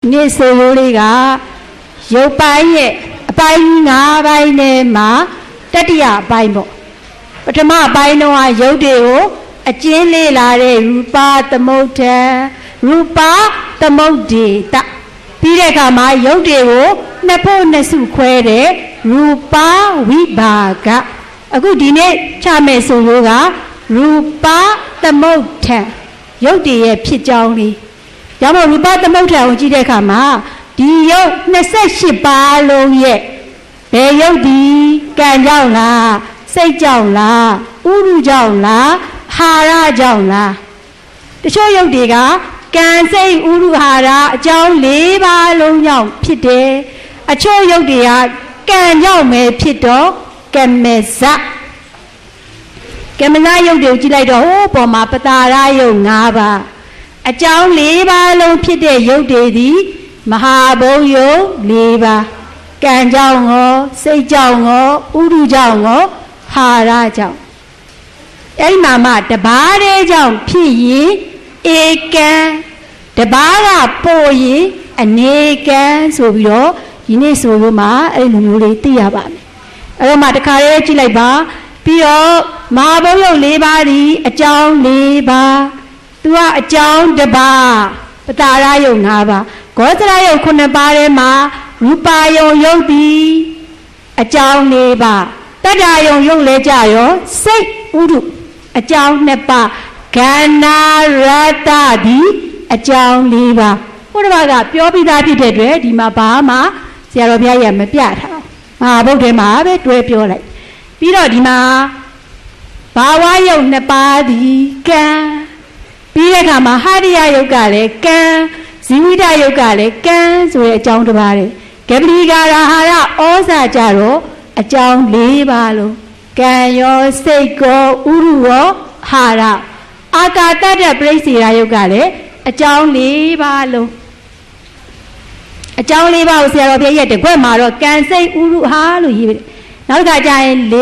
နေ့ဆိုလိုလေးကရုပ်ပိုင်းရဲ့အပိုင်း5ပိုင်းနဲ့မှာတတိယအပိုင်းပေါ့ပထမအပိုင်းတော့ရုပ်တွေကိုအကျဉ်းလေးလာတဲ့ရူပသမုဋ္ဌံရူပသမုဋ္ဌေတပြီးတဲ့အခါမှာရုပ်တွေကိုနှစ်ဖို့နှစ်စုခွဲတဲ့ရူပဝိဘာကအခုဒီနေ့ချမယ်ဆိုလို့ကရူပသမုဋ္ဌံရုပ်တွေရဲ့ဖြစ်ကြောင်းလေးဒါမှမဟုတ်ရူပသမုဋ္ဌံကိုကြည့်တဲ့အခါမှာဒီရုပ်28ပါးလုံးရဲ့ဘယ်ရုပ်ဒီကံကြောင့်လားစိတ်ကြောင့်လားဥရုကြောင့်လားဟာရကြောင့်လားတချို့ရုပ်တွေကကံစိတ်ဥရုဟာရအကြောင်း၄ပါးလုံးကြောင့်ဖြစ်တယ်အချို့ရုပ်တွေကကံကြောင့်ပဲဖြစ်တော့ကမဇကမဇရုပ်တွေကိုကြည့်လိုက်တော့ဟိုပေါ်မှာပတာရရုပ်၅ပါးအကြောင်း၄ပါးလုံးဖြစ်တဲ့ရုပ်တွေသည်မဟာဘုံရုပ်၄ပါးကံကြောင့်ရောစိတ်ကြောင့်ရောဥရုကြောင့်ရောဟာရကြောင့်အဲ့ဒီမှာတပါးတည်းကြောင့်ဖြစ်ရင်ဧကံတပါးကပို့ရင်အနေကံဆိုပြီးတော့ဒီနေ့ဆိုလို့မှအဲ့လိုမျိုးလေးသိရပါမယ်အဲ့တော့မှတခါလေးကြည့်လိုက်ပါပြီးတော့မဟာဘုံရုပ်၄ပါးဒီအကြောင်း၄ပါးသူကအကြောင်းတစ်ပါးပတာရယုတ်၅ပါးဂောသရယုတ်9ပါးထဲမှာရူပါယုံယုတ်သည်အကြောင်း၄ပါးတတ္တယုံယုတ်လဲကြရောစိတ်ဥရုအကြောင်း2ပါးခန္ဓာရတ္တသည်အကြောင်း၄ပါးဘုရားကပြောပြီးသားဖြစ်တဲ့အတွက်ဒီမှာဘာမှဆရာတော်ဘုရားရမပြထားမဟာဗုဒ္ဓမှာပဲတွဲပြောလိုက်ပြီးတော့ဒီမှာဘာဝယုတ်2ပါးသည်ကံပြီးတဲ့အခါမှာဟာရိယယုတ်ကလည်းကံဇီဝိတယုတ်ကလည်းကံဆိုတဲ့အကြောင်းတစ်ပါးတယ်ကပလီကာရဟာရဩဇာကြတော့အကြောင်း၄ပါးလုံးကံရောစိတ်ကောဥရုရောဟာရအာကာတတ္တပရိစ္ဆေရယုတ်ကလည်းအကြောင်း၄ပါးလုံးအကြောင်း၄ပါးကိုဆရာတော်ဘုရားရဲ့တကွက်မှာတော့ကံစိတ်ဥရုဟာလို့ရေးတယ်နောက်တစ်ခါကျရင်၄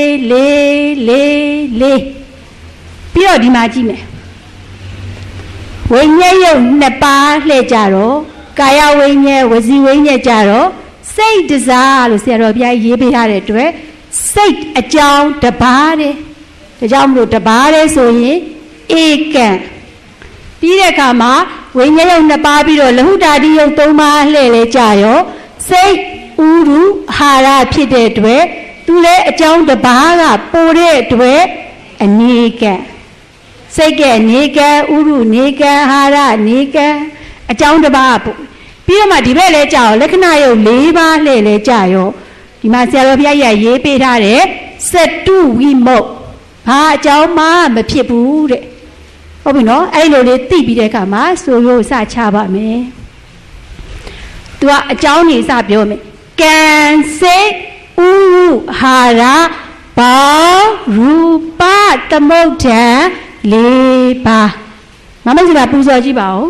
ပြီးတော့ဒီမှာကြည့်မယ်ဝိညာဉ်ယုတ်2ပါးလှည့်ကြတော့ကာယဝိညာဉ်ဝစီဝိညာဉ်ကြတော့စိတ်တစားလို့ဆရာတော်ဘုရားရေးပေးထားတဲ့အတွက်စိတ်အကြောင်းတစ်ပါးတဲ့ဒါကြောင့်မလို့တစ်ပါးတဲ့ဆိုရင်ဧကံပြီးတဲ့အခါမှာဝိညာဉ်ယုတ်2ပါးပြီးတော့လဟုတာတိယုတ်3ပါးလှည့်လဲကြရောစိတ်ဥရုဟာရဖြစ်တဲ့အတွက်သူလည်းအကြောင်းတစ်ပါးကပိုတဲ့အတွက်အနေကံစိတ်ကနေကံဥရုနေကံဟာရနေကံအကြောင်းတစ်ပါးပို့ပြီးတော့မှဒီဘက်လဲကြာရောလက္ခဏာယုတ်၄ပါးလှည့်လဲကြာရောဒီမှာဆရာတော်ဘုရားကြီးရေးပေးထားတဲ့စတုဝိမုတ်ဘာအကြောင်းမှမဖြစ်ဘူးတဲ့ဟုတ်ပြီနော်အဲ့လိုလေးသိပြီးတဲ့အခါမှာဆိုရိုးစချပါမယ်သူကအကြောင်းနေစပြောမယ်ကံစိတ်ဥရုဟာရဘောရူပသမုဋ္ဌံ၄ပါးမမကြီးကပူဇော်ကြည့်ပါဦး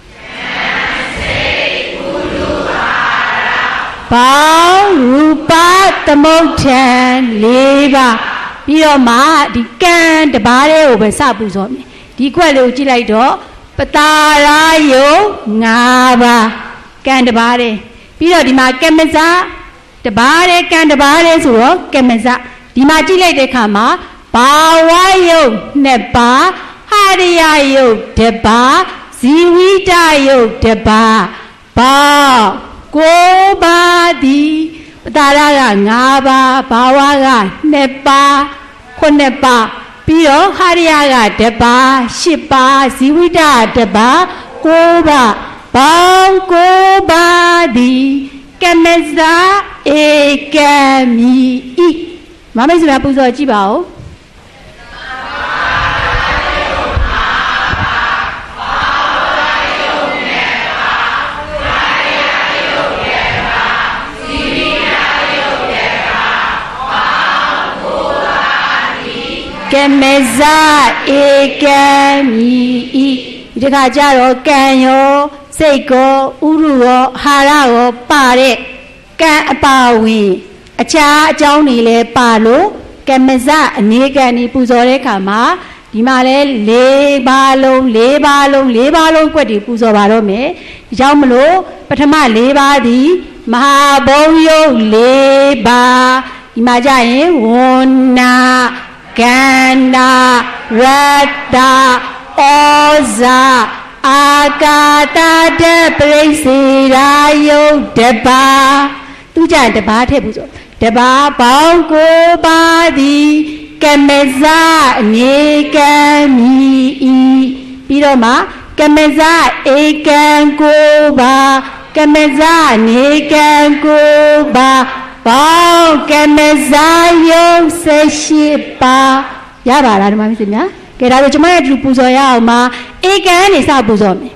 ဘောရူပသမုဋ္ဌံ၄ပါးပြီးတော့မှဒီကံတစ်ပါးလေးကိုပဲစပူဇော်မယ်ဒီခွက်လေးကိုကြည့်လိုက်တော့ပတာရယုတ်5ပါးကံတစ်ပါးလေးပြီးတော့ဒီမှာကမဇတစ်ပါးလေးကံတစ်ပါးလေးဆိုတော့ကမဇဒီမှာကြည့်လိုက်တဲ့အခါမှာဘာဝယုတ်2ပါးဟာရိယယုတ်1ပါးဇီဝိတယုတ်1ပါးဘာ9ပါးသည်ပတာရက5ပါးဘာဝက2ပါး9ပါးပြီးတော့ဟာရိယက1ပါး10ပါးဇီဝိတ1ပါး9ပါးဘောင်း9ပါးသည်ကမဇဧကံမိဤမမိတ်ဆွေများပူဇော်ကြည့်ပါဦးကမဇဧကံမိဤဒီခါကျတော့ကံရောစိတ်ကောဥရုရောဟာရရောပါတဲ့ကံအပါဝင်အခြားအကြောင်းတွေလည်းပါလို့ကမဇအနေကံဒီပူဇော်တဲ့ခါမှာဒီမှာလဲ၄ပါးလုံးကွက်တွေပူဇော်ပါတော့မယ်ရောက်မလို့ပထမ၄ပါးသည်မဟာဘုံယုတ်၄ပါးဒီမှာကြရင်ဝန္နာကန္နာရတ္တဩဇာအာကာတတပရိစေရာယုတ်တပါသူကြတပါထည့်ဘူးဆိုတပါပေါင်းကိုပါသည်ကမဇအနေကံမီဤပြီးတော့မှကမဇဧကံကိုပါကမဇနေကံကိုပါပေါင်းကမဇယုတ်18ပါရပါလားဒီမှာမရှိများကဲဒါဆိုကျွန်မရဲ့ဒီပူဇော်ရအောင်မှာဧကံနေစပူဇော်မယ်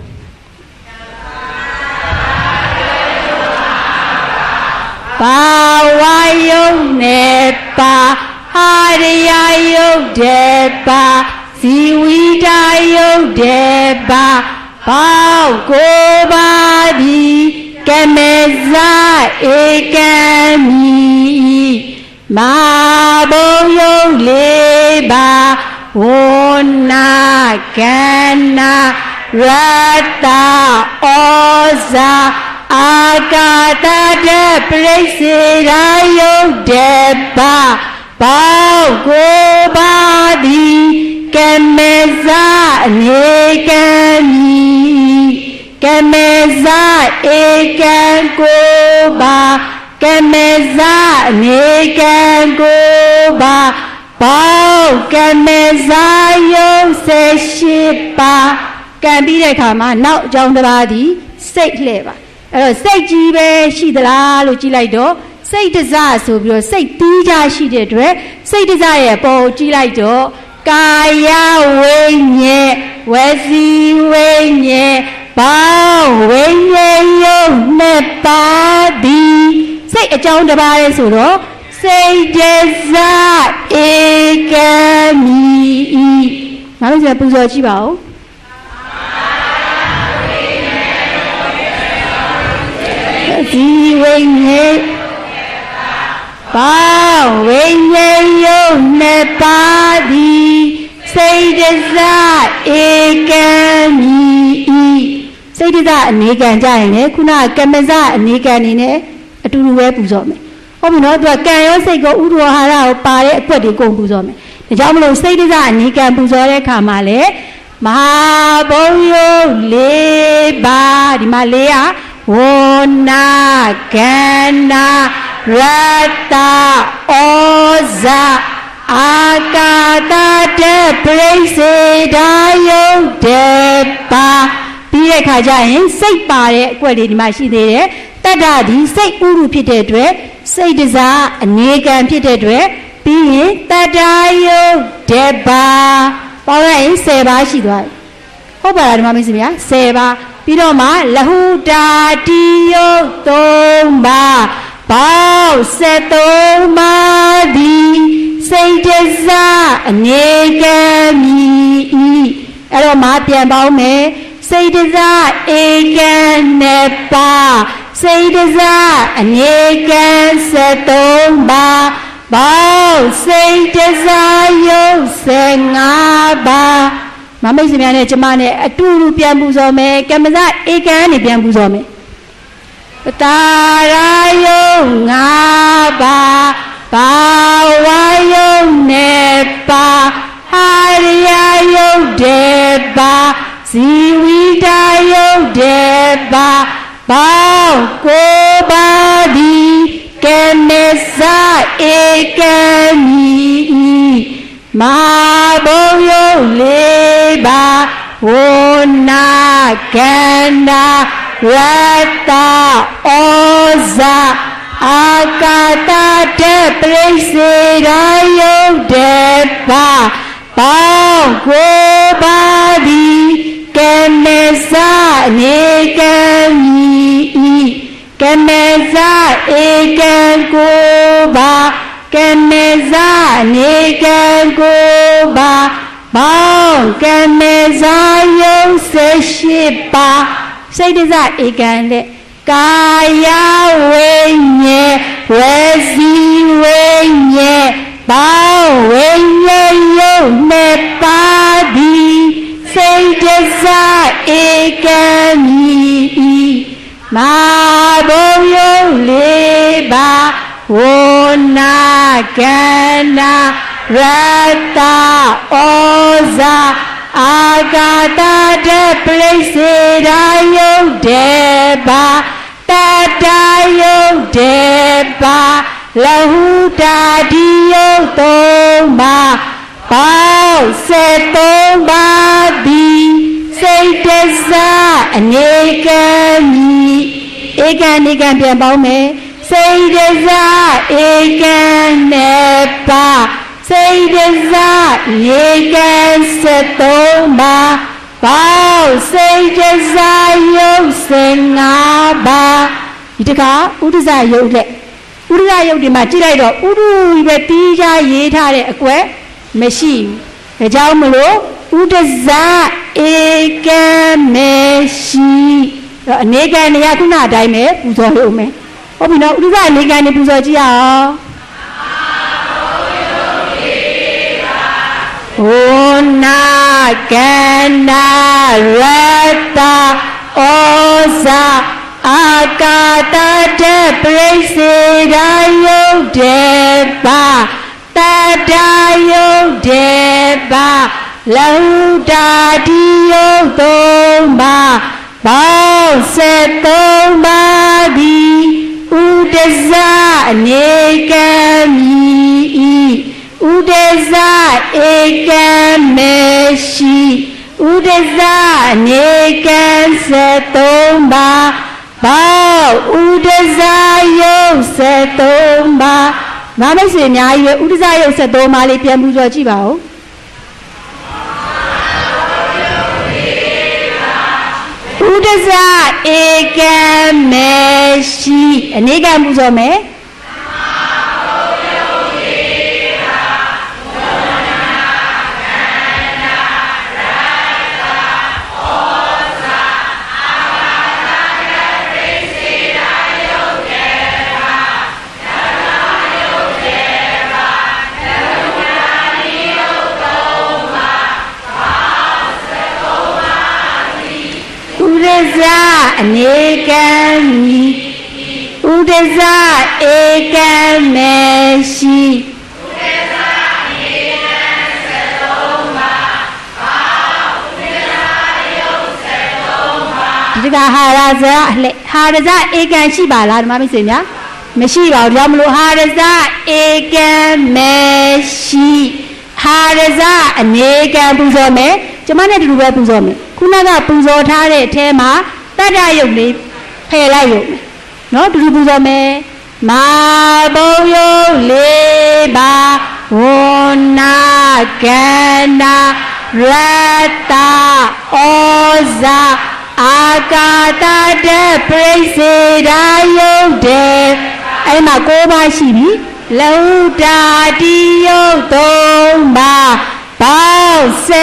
ပါဝါယုတ်နေပါဟာရယယုတ်တေပါဇီဝိတာယုတ်တေပါပေါင်းကိုပါသည်ကမေဇဧကံမီမာဘုံယုတ်လေးပါဝန္နာကန္နာရတ္တဩဇာအာကာတတပရိစေရာယုတ်တေပါပေါင်းကိုပါသည်ကမေဇအနေကံမီကမေဇဧကံကိုပါကမေဇအနေကံကိုပါပေါင်းကမေဇယုတ်18ပါကံပြီးတဲ့အခါမှာနောက်အကြောင်းတစ်ပါးသည်စိတ်လှဲ့ပါအဲ့တော့စိတ်ကြီးပဲရှိသလားလို့ကြည့်လိုက်တော့စိတ်တစဆိုပြီးတော့စိတ်တီးကြရှိတဲ့အတွက်စိတ်တစရဲ့ပုံကြည့်လိုက်တော့ကာယဝိညာဉ်ဝစီဝိညာဉ်ဘောင်းဝိညာဉ်ယုတ်နှစ်ပါးသည်စိတ်အကြောင်းတစ်ပါးရဲ့ဆိုတော့စိတ်တစဧကံမီငါတို့จะပူဇော်ကြည့်ပါဦးဒီဝိညာဉ်ပေါင်းဝိညာဉ်ယုတ်နှစ်ပါးသည်စိတ်တစဧကံမီစိတ်တစအနေကံကြရင်လေခုနကမဇအနေကံနေနဲ့အတူတူပဲပူဇော်မယ်ဟုတ်ပြီနော်သူကကံရောစိတ်ကိုဥဒ္ဓဝဟာရကိုပါတဲ့အကွက်တွေကုန်ပူဇော်မယ်ဒါကြောင့်မလို့စိတ်တစအနေကံပူဇော်တဲ့အခါမှာလေမဟာဘုံယုတ်၄ပါးဒီမှာ၄ကဝန္နာကန္နာရတ္တဩဇာအာကာတတပရိစေရာယုတ်တေပါပြီးတဲ့ခါကျရင်စိတ်ပါတဲ့အကွက်လေးဒီမှာရှိသေးတယ်တတ္တသည်စိတ်ဥရုဖြစ်တဲ့အတွက်စိတ်တစားအနေကံဖြစ်တဲ့အတွက်ပြီးရင်တတ္တယုတ်တေပါပေါင်းလိုက်ရင်10ပါးရှိသွားပြီဟုတ်ပါလားဒီမှာမင်းစမြ10ပါးပြီးတော့မှလဟုတာတိယုတ်3ပါးပေါင်း73ပါးသည်စိတ်တစားအနေကံမီအဲ့တော့မှပြန်ပေါင်းမယ်စိတ်တစားဧကံနှစ်ပါးစိတ်တစားအနေကံ73ပါးပေါင်းစိတ်တစားယုတ်15ပါးမမိတ်ဆွေများနဲ့ကျမနဲ့အတူတူပြန်ပူဇော်မယ်ကမ္မဇဧကံနေပြန်ပူဇော်မယ်တာရာယုတ်5ပါးဘာဝယုတ်နဲ့ပါဟာရယုတ်တဲ့ပါဇီဝိတာယုတ်တဲ့ပါပေါင်းကိုပါသည်ကမေဇဧကံမီမာဘုံယုတ်၄ပါးဝန္နာကန္နာရတ္တဩဇာအာကာတတပရိစေရာယုတ်တေပါပေါင်းကိုပါသည်ကမေဇအနေကံမီကမေဇဧကံကိုပါကမေဇအနေကံကိုပါပေါင်းကမေဇယုတ်18ပါးစိတ်တစဧကံလက်ကာယဝိညာဉ်ဝစီဝိညာဉ်ပေါင်းဝိညာဉ်ယုတ်နှစ်ပါးသည်စိတ်တစဧကံမီဝနာကန္နာရတ္တဩဇာအာကာတတပရိစေရာယုတ်တေပါတတယုတ်တေပါလဟုတာတိယုတ်သုံးပါပေါင်း73ပါးသည်စိတ်တစားအနေကံမီဧကံနေကံပြန်ပေါင်းမယ်စိတ်တစားဧကံနဲ့ပါစိတ်တစားဧကံ73ပါးပေါင်းစိတ်တစားယုတ်15ပါးဒီတခါဥဒ္ဒဇယုတ်တဲ့ဥဒ္ဒဇယုတ်ဒီမှာကြည့်လိုက်တော့ဥဒ္ဒကြီးပဲတီးခြားရေးထားတဲ့အကွက်မရှိဘူးဒါကြောင့်မလို့ဥဒ္ဒဇဧကံမရှိတော့အနေကံနေရာခုနအတိုင်းပဲပူဇော်လို့မယ်ဟုတ်ပြီနော်ဥဒ္ဒဇအနေကံနေပူဇော်ကြည့်အောင်ဝနာကန္နာရတ္တဩဇာအာကာတတပရိစေရာယုတ်တေပါတတယုတ်တေပါလဟုတာတိယုတ်သုံးပါပေါင်း73ပါးသည်ဥဒ္ဒဇအနေကံမီဥဒ္ဒဇဧကံမရှိဥဒ္ဒဇအနေကံ73ပါးပေါင်းဥဒ္ဒဇယုတ်73ပါးမမိတ်ဆွေအများကြီးပဲဥဒ္ဒဇယုတ်73ပါးလေးပြန်ပူဇော်ကြည့်ပါဦးဥဒ္ဒဇဧကံမရှိအနေကံပူဇော်မယ်အနေကံမီဥဒ္ဒဇဧကံမရှိဥဒ္ဒဇဧကံ73ပါပေါင်းဥဒ္ဒဇယုတ်73ပါဒီကဟာရဇအလှဟာရဇဧကံရှိပါလားဓမ္မမိတ်ဆွေများမရှိပါဘူးဒါမလို့ဟာရဇဧကံမရှိဟာရဇအနေကံပူဇော်မယ်ကျမနဲ့တူတူပဲပူဇော်မယ်ခုနကပူဇော်ထားတဲ့အထဲမှာတတ္တယုတ်လေးဖယ်လိုက်ရုံမယ်နော်တူတူပူဇော်မယ်မာဘုံယုတ်လေးပါဝနာကန္နာရတ္တဩဇာအာကာတတပရိစေရာယုတ်တေအဲ့မှာ9ပါးရှိပြီလဟုတာတိယုတ်3ပါးပေါင်း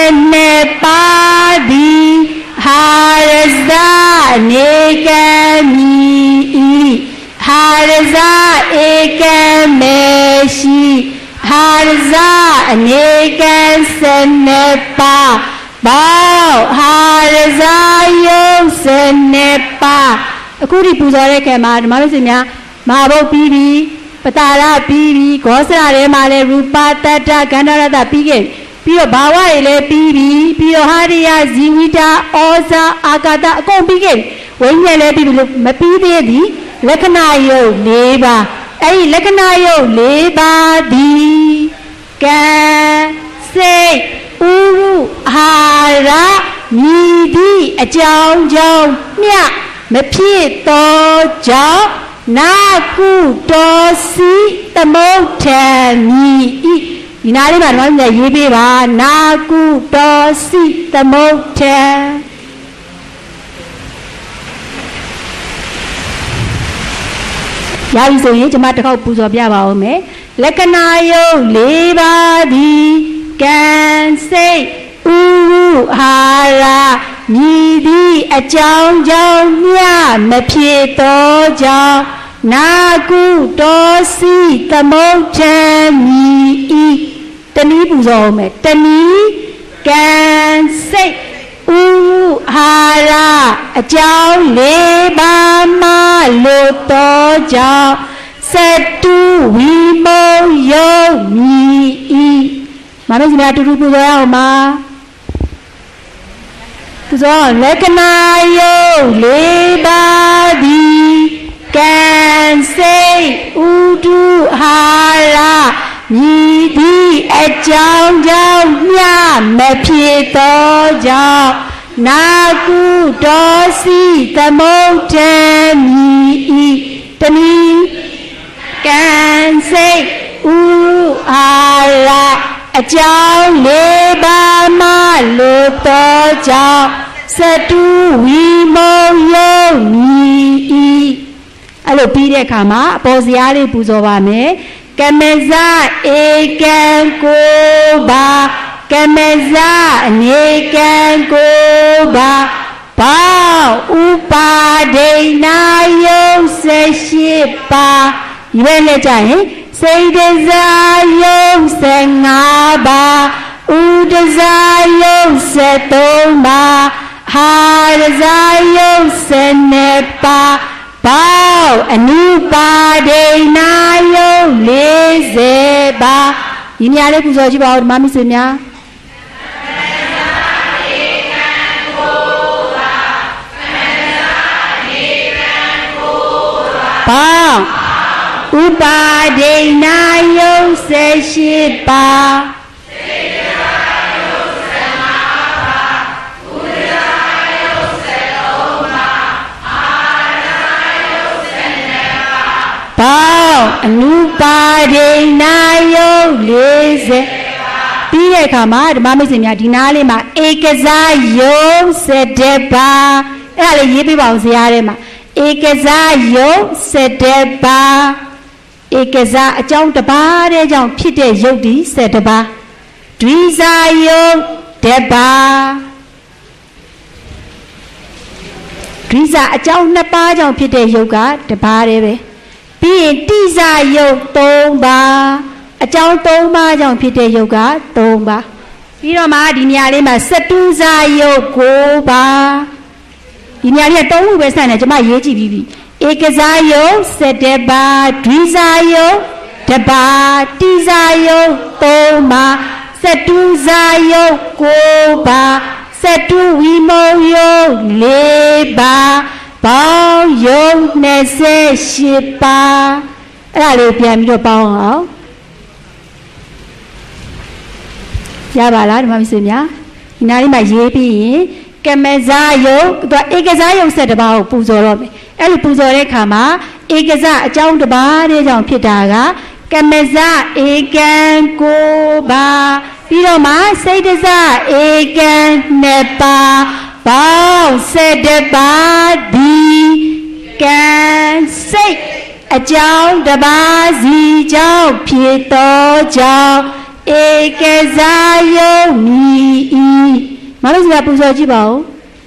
12ပါးသည်ဟာရဇအနေကံမီဟာရဇဧကံမရှိဟာရဇအနေကံ12ပါးပေါင်းဟာရဇယုတ်12ပါးအခုဒီပူဇော်တဲ့ကံမှာဓမ္မမိတ်ဆွေများမဟာဘုတ်ပြီးပြီပတာရပြီးပြီဂောစရထဲမှာလည်းရူပတတ္တဂန္ဓရတပြီးခဲ့ပြီးတော့ဘာဝတွေလည်းပြီးပြီပြီးတော့ဟာရိယဇီဝိတာဩဇာအာကာတအကုန်ပြီးခဲ့ဝိညာဉ်လည်းပြီးပြီလို့မပြီးသေးသည်လက္ခဏာယုတ်၄ပါးအဲ့ဒီလက္ခဏာယုတ်၄ပါးသည်ကံစိတ်ဥရုအာရမြည်သည့်အကြောင်းကြောင့်မျှမဖြစ်သောကြောင့်နာကုတောစီသမုဋ္ဌံမြည်ဤဒီနားလေးမှာတော့ညရေးပေးပါနာကုတောစီသမုဋ္ဌံရပြီဆိုရင်ကျွန်မတစ်ခေါက်ပူဇော်ပြပါဦးမယ်လက္ခဏာယုတ်၄ပါးသည်ကံစိတ်ဥရုအာရမြည်သည့်အကြောင်းကြောင့်မျှမဖြစ်သောကြောင့်နာကုတောစီသမုဋ္ဌံမြည်ဤတနည်းပူဇော်မယ်တနည်းကံစိတ်ဥရုအာရအကြောင်း၄ပါးမှလို့သောကြောင့်သတ္တုဝ妈妈是哪တူပူဇော်ရအောင်ပါပူဇော်လက္ခဏာယုတ်၄ပါးသည်ကံစိတ်ဥဒုဟာရမြည်သည့်အကြောင်းကြောင့်မျှမဖြစ်သောကြောင့်နာကုတောစီသမုဋ္ဌံမြည်ဤတနည်းကံစိတ်ဥဟာရအကြောင်း၄ပါးမှလို့သောကြောင့်စတုဝိမုံယုံမြည်ဤအဲ့လိုပြီးတဲ့အခါမှာအပေါ်စရာလေးပူဇော်ပါမယ်ကမဇဧကံကိုပါကမဇအနေကံကိုပါဘောဥပါဒိနာယုံ18ပါးဒီဘက်နဲ့ကြရင်စိတ်တစားယုံ15ပါးဥဒစားယုံ73ပါးဟာရစားယုံ12ပါးဘောအနုပါဒိနာယုံ40ပါးဒီနေရာလေးပူဇော်ကြည့်ပါဦးဓမ္မမိတ်ဆွေများဘောဥပါဒိနာယုံ18ပါးဘောအနုပါဒိနာယုံ40ပြီးတဲ့အခါမှာဓမ္မမိတ်ဆွေများဒီနားလေးမှာဧကဇယုံ7ပါးအဲ့ဒါလေးရေးပြပါဦးဇာတ်ထဲမှာဧကဇယုံ7ပါးဧကဇအကြောင်းတစ်ပါးတဲ့ကြောင့်ဖြစ်တဲ့ယုတ်ဒီ7ပါးဒွိဇယုံ1ပါးဒွိဇအကြောင်း2ပါးကြောင့်ဖြစ်တဲ့ယုတ်က1ပါးတည်းပဲပြီးရင်တိဇယုတ်3ပါးအကြောင်း3ပါးကြောင့်ဖြစ်တဲ့ယုတ်က3ပါးပြီးတော့မှဒီနေရာလေးမှာစတုဇယုတ်9ပါးဒီနေရာလေးက3ခုပဲဆန့်တယ်ကျွန်မရေးကြည့်ပြီးပြီဧကဇယုတ်7ပါးဒွိဇယုတ်1ပါးတိဇယုတ်3ပါးစတုဇယုတ်9ပါးစတုဝိမုံယုတ်4ပါးဘောင်းယုတ်28ပါးအဲ့ဒါလေးပြန်ပြီးတော့ပေါင်းအောင်ရပါလားဓမ္မမိတ်ဆွေများဒီနားလေးမှာရေးပြီးရင်ကမဇယုတ်သူဧကဇယုတ်7ပါးကိုပူဇော်တော့မယ်အဲ့လိုပူဇော်တဲ့အခါမှာဧကဇအကြောင်းတစ်ပါးတည်းကြောင့်ဖြစ်တာကကမဇဧကံ9ပါးပြီးတော့မှစိတ်တဇဧကံ2ပါးဘောင်း7ပါးဒီကံစိတ်အကြောင်းတစ်ပါးစီကြောင့်ဖြစ်သောကြောင့်ဧကဇယုတ်မြည်ဤမလို့စရာပူဇော်ကြည့်ပါဦး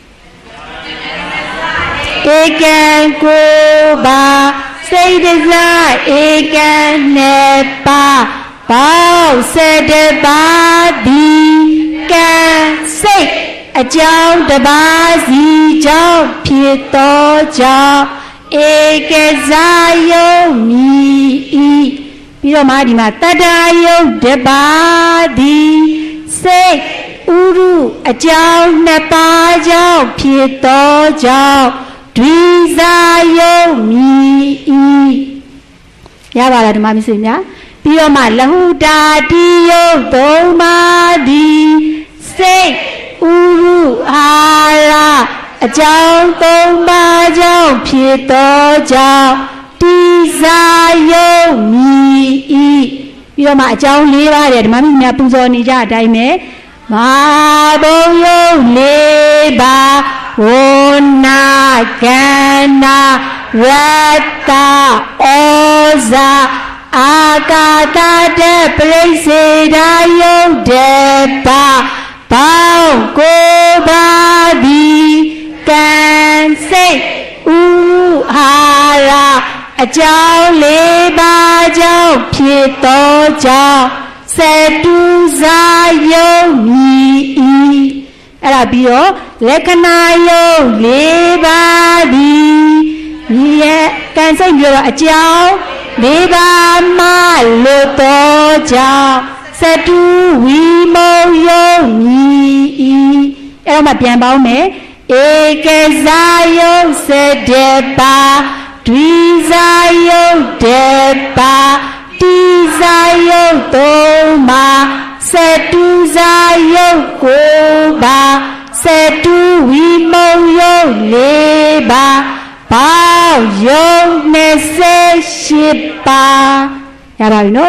ဧကံကိုပါစိတ်တဇဧကံ2ပါးဘောင်း7ပါးဒီကံစိတ်အကြောင်းတစ်ပါးစီကြောင့်ဖြစ်သောကြောင့်ဧကဇယုတ်မြည်ဤပြီးတော့မှဒီမှာတတ္တယုတ်1ပါးသည်စိတ်ဥရုအကြောင်း2ပါးကြောင့်ဖြစ်သောကြောင့်ဒွိဇယုတ်မြည်ဤရပါလားဓမ္မမိတ်ဆွေများပြီးတော့မှလဟုတာတိယုတ်3ပါးသည်စိတ်ဥရုအာရအကြောင်း3ပါးကြောင့်ဖြစ်သောကြောင့်တိဇယုတ်မြည်ဤပြီးတော့မှအကြောင်း4ပါးတဲ့ဓမ္မမိတ်များပူဇော်နေကြအတိုင်းပဲမဟာဘုံယုတ်4ပါးဝနာကန္နာရတ္တဩဇာအာကာတတပရိစေဒယုတ်1ပါးဘောင်း9ပါးသည်ကံစိတ်ဥဟာရအကြောင်း4ပါးကြောင့်ဖြစ်သောကြောင့်စတုဇယုတ်မြည်ဤအဲ့ဒါပြီးတော့လက္ခဏာယုတ်4ပါးသည်မြည်ရဲ့ကံစိတ်ပြီးတော့အကြောင်း4ပါးမှလွတ်သောကြောင့်စ Satu wimo yomi. Eroma piambaume. Ekezayo sedepa. Twizayo depa. Tizayo toma. Setuzayo koba. Setu wimo yo leba. Bao yo nese shipa. Yaba no.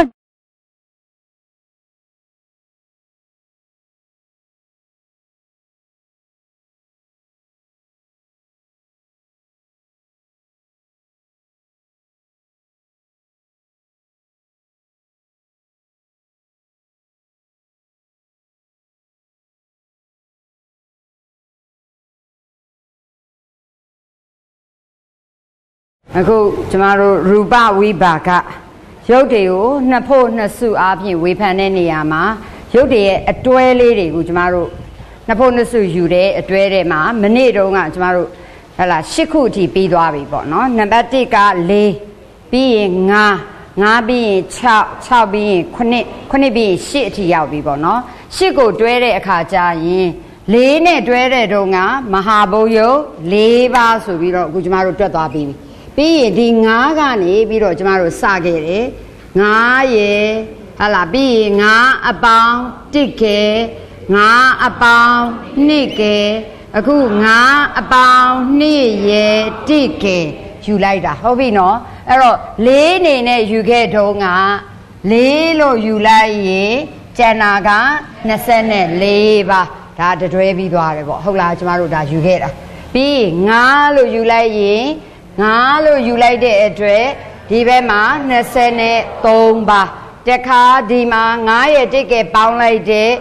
Aku cuma rupa wibaka. Yaudah, napo nasu api wipanen ni ama. Yaudah, atuai leh aku cuma napo nasu yude atuai ma. Menit orang cuma hala siku ti pidwa bipo, no. Nampak tiga le, bi nga bi chau bi kuni bi shit ti yau bipo, no. Siku atuai akaja ye. Le ne atuai donga mahaboyo le ba subiro aku cuma tua bi. Bi di nga kan ni biro cuma sakit nga ye hala bi nga abang tiga nga abang nike aku nga abang ni ye tiga julai dah hobi no ero le ne yuke do nga le lo julai ye janaga nasane le ba dah terus bi dua le bo hola cuma dah yuke dah bi nga lo julai ye nga lo julai de address di bema nasane tomba teka di ma nga ye tiga pound lai de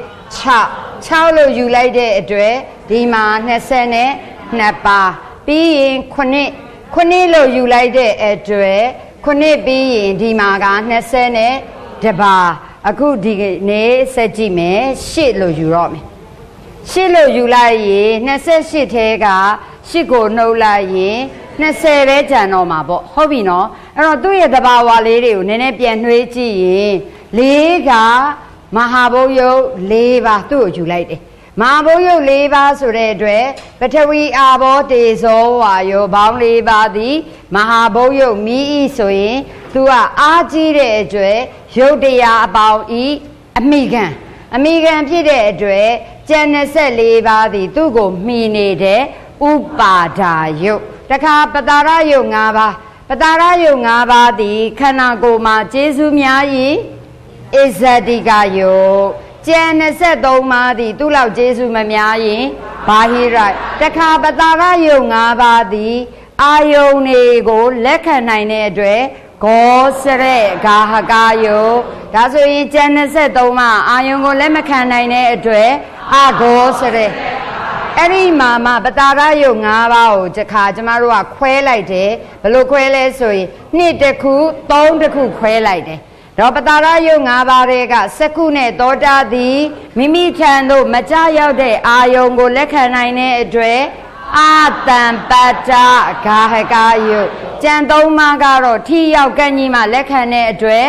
chau lo julai de address di ma nasane napa bi kuni lo julai de address kuni bi di ma ga nasane deba aku di ne seji me shit lo juro me shit lo julai ye nase shit ga shit ko no lai ye nase re jano ma bo hobi no ero tu ye deba wa le de ko nene pian hnwe ji yin le ga mahaboyo le ba tu ko ju lai de mahaboyo le ba so de atwe patawi abo te so wa yo baung le ba di mahaboyo mi i so yin tu ga a ji de atwe yot taya apaung i amigan phit de atwe jan 24ပါးသည်သူ့ကိုမှီနေတဲ့ဥပါဒါယုတ်တခါပတာရယုတ်5ပါးပတာရယုတ်5ပါးသည်ခန္ဓာကိုယ်မှာကျေစုများ၏အစ္ဆတိကယုတ်ကျန်23ပါးသည်သူ့လောက်ကျေစုမများရင်ဘာဟိရတခါပတာရယုတ်5ပါးသည်အာယုန်တွေကိုလက်ခံနိုင်တဲ့အတွက်ဂောစရဲဂါဟကာယုတ်ဒါဆိုရင်ကျန်23ပါးအာယုန်ကိုလက်မခံနိုင်တဲ့အတွက်အဂောစရဲအဲ့ဒီမှာပတာရယုတ်5ပါးကိုတခါကျမတို့ကခွဲလိုက်တယ်ဘယ်လိုခွဲလဲဆိုရင်2တစ်ခု3တစ်ခုခွဲလိုက်တယ်တော့ပတာရယုတ်5ပါးတွေကစက္ခုနဲ့သောတာသည်မိမိထံသို့မကြရောက်တဲ့အာယုန်ကိုလက်ခံနိုင်တဲ့အတွက်အာတံပတ္တဂါဟကာယုတ်ကျန်3ပါးကတော့ထိရောက်ကန့်ကြီးမှလက်ခံတဲ့အတွက်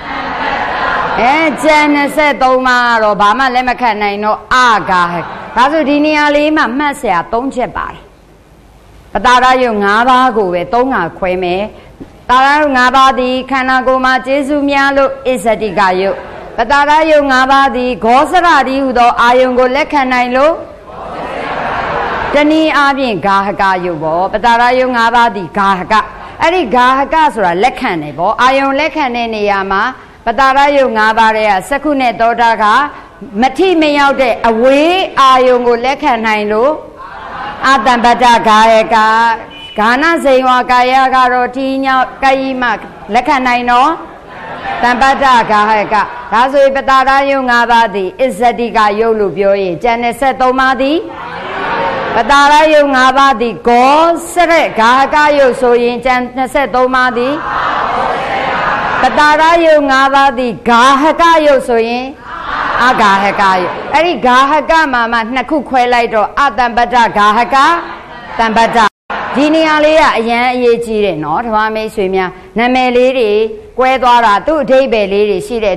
ကျန်23ပါးကတော့ဘာမှလက်မခံနိုင်တော့အာဂါဟဒါဆိုဒီနေရာလေးမှာမှတ်เสีย3ချက်ပါတယ်ပတာရယုတ်5ပါးကိုပဲ3ခါခွဲမယ်တာရယုတ်5ပါးသည်ခန္ဓာကိုယ်မှာကျေစုများလို့အစ္ဆတိကယုတ်ပတာရယုတ်5ပါးသည်ဂောစရတိဟုသောအာယုန်ကိုလက်ခံနိုင်လို့တနည်းအားဖြင့်ဂါဟကယုတ်ပေါ့ပတာရယုတ်5ပါးသည်ဂါဟကအဲ့ဒီဂါဟကဆိုတာလက်ခံတယ်ပေါ့အာယုန်လက်ခံတဲ့နေရာမှာပတာရယုတ်5ပါးရဲ့စက္ခုနဲ့သောတာကမထိမရောက်တဲ့အဝေးအာယုန်ကိုလက်ခံနိုင်လို့အာတံပတ္တဂါဟကဂါနဇိဝကာယကတော့ထိညောက်ကာယိမလက်ခံနိုင်တော့တံပတ္တဂါဟကဒါဆိုရင်ပတာရယုတ်5ပါးသည်အစ္ဆတိကယုတ်လို့ပြောရင်ကျန်တဲ့73ပါးသည်ပတာရယုတ်5ပါးသည်ဂောစရက်ဂါဟကယုတ်ဆိုရင်ကျန်23ပါးသည်ပတာရယုတ်5ပါးသည်ဂါဟကယုတ်ဆိုရင်အဂါဟကယုတ်အဲ့ဒီဂါဟကမှာ2ခုခွဲလိုက်တော့အတံပတ္တဂါဟကတံပတ္တဒီနေရာလေးကအရန်အရေးကြီးတယ်နော်ဓမ္မမိတ်ဆွေများနာမည်လေးတွေကွဲသွားတာသူ့အဓိပ္ပာယ်လေးတွေရှိတဲ့အတွက်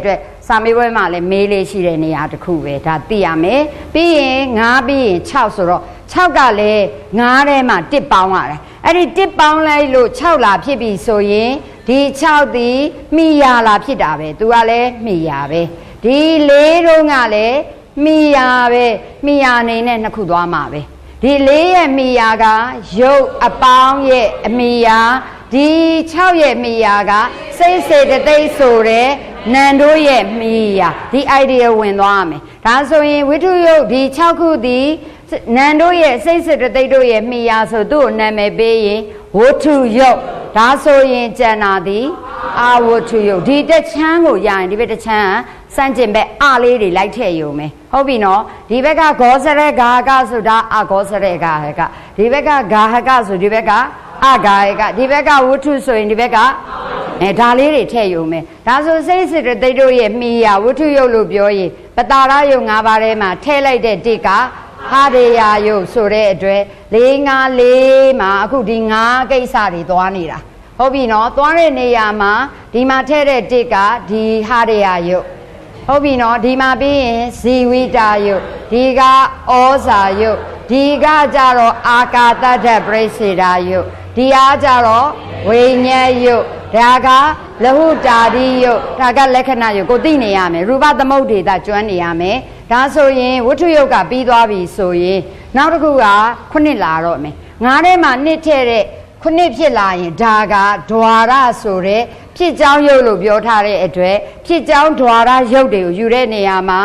စာမေးပွဲမှာလည်းမေးလေးရှိတဲ့နေရာတစ်ခုပဲဒါသိရမယ်ပြီးရင်9ပြီးရင်6ဆိုတော့6ကလည်း9ထဲမှာ1ပေါင်းရတယ်အဲ့ဒီ1ပေါင်းလိုက်လို့6လာဖြစ်ပြီဆိုရင်ဒီ6ဒီမိယာလာဖြစ်တာပဲသူကလည်းမိယာပဲဒီ4တုံးကလည်းမိယာပဲမိယာအနေနဲ့နှစ်ခုသွားမှာပဲဒီ4ရဲ့မိယာကရုပ်အပေါင်းရဲ့အမိယာဒီ6ရဲ့မိယာကစိတ်စေတသိက်ဆိုတဲ့နံတို့ရဲ့မိယာဒီ idea ဝင်သွားမယ်ဒါဆိုရင်ဝိတုယုတ်ဒီ6ခုဒီနံတို့ရဲ့စိတ်စေတသိက်တို့ရဲ့မိယာဆိုသူ့ကိုနာမည်ပေးရင်ဝတ္ထုယုတ်ဒါဆိုရင်ကျန်တာဒီအာဝတ္ထုယုတ်ဒီတစ်ချမ်းကိုရရင်ဒီဘက်တစ်ချမ်းစန့်ကျင်ဘက်အလေးတွေလိုက်ထည့်ယူမယ်ဟုတ်ပြီနော်ဒီဘက်ကဂောစရဲဂါဟကဆိုတာအဂောစရဲဂါဟကဒီဘက်ကဂါဟကဆိုဒီဘက်ကအဂါဟကဒီဘက်ကဝတ္ထုဆိုရင်ဒီဘက်ကဒါလေးတွေထည့်ယူမယ်ဒါဆိုစိတ်စေတသိက်တို့ရဲ့မိယာဝတ္ထုယုတ်လို့ပြောရင်ပတာရယုတ်၅ပါးထဲမှာထည့်လိုက်တဲ့တစ်ကဟာရေယာယုတ်ဆိုတဲ့အတွက်4 5 4မှာအခုဒီ5ကိစ္စတွေသွားနေတာဟုတ်ပြီနော်သွားတဲ့နေရာမှာဒီမှာထည့်တဲ့တစ်ကဒီဟာရေယာယုတ်ဟုတ်ပြီနော်ဒီမှာပြီးရင်ဇီဝိတာယုတ်ဒီကဩဇာယုတ်ဒီကကြတော့အာကာတတ္တပရိစေတာယုတ်ဒီအားကြတော့ဝိညာဉ်ယုတ်ဒါကလဟုတာတိယုတ်ဒါကလက္ခဏာယုတ်ကိုသိနေရမယ်ရူပသမုဒ္ဒေတာကျွမ်းနေရမယ်ဒါဆိုရင်ဝတ္ထုယုတ်ကပြီးသွားပြီဆိုရင်နောက်တစ်ခုက9လာတော့မယ်9ထဲမှာ2ထည့်တဲ့9ဖြစ်လာရင်ဒါကဓွာရဆိုတဲ့ဖြစ်ကြောင်းယုတ်လို့ပြောထားတဲ့အတွက်ဖြစ်ကြောင်းဓွာရယုတ်တွေကိုယူတဲ့နေရာမှာ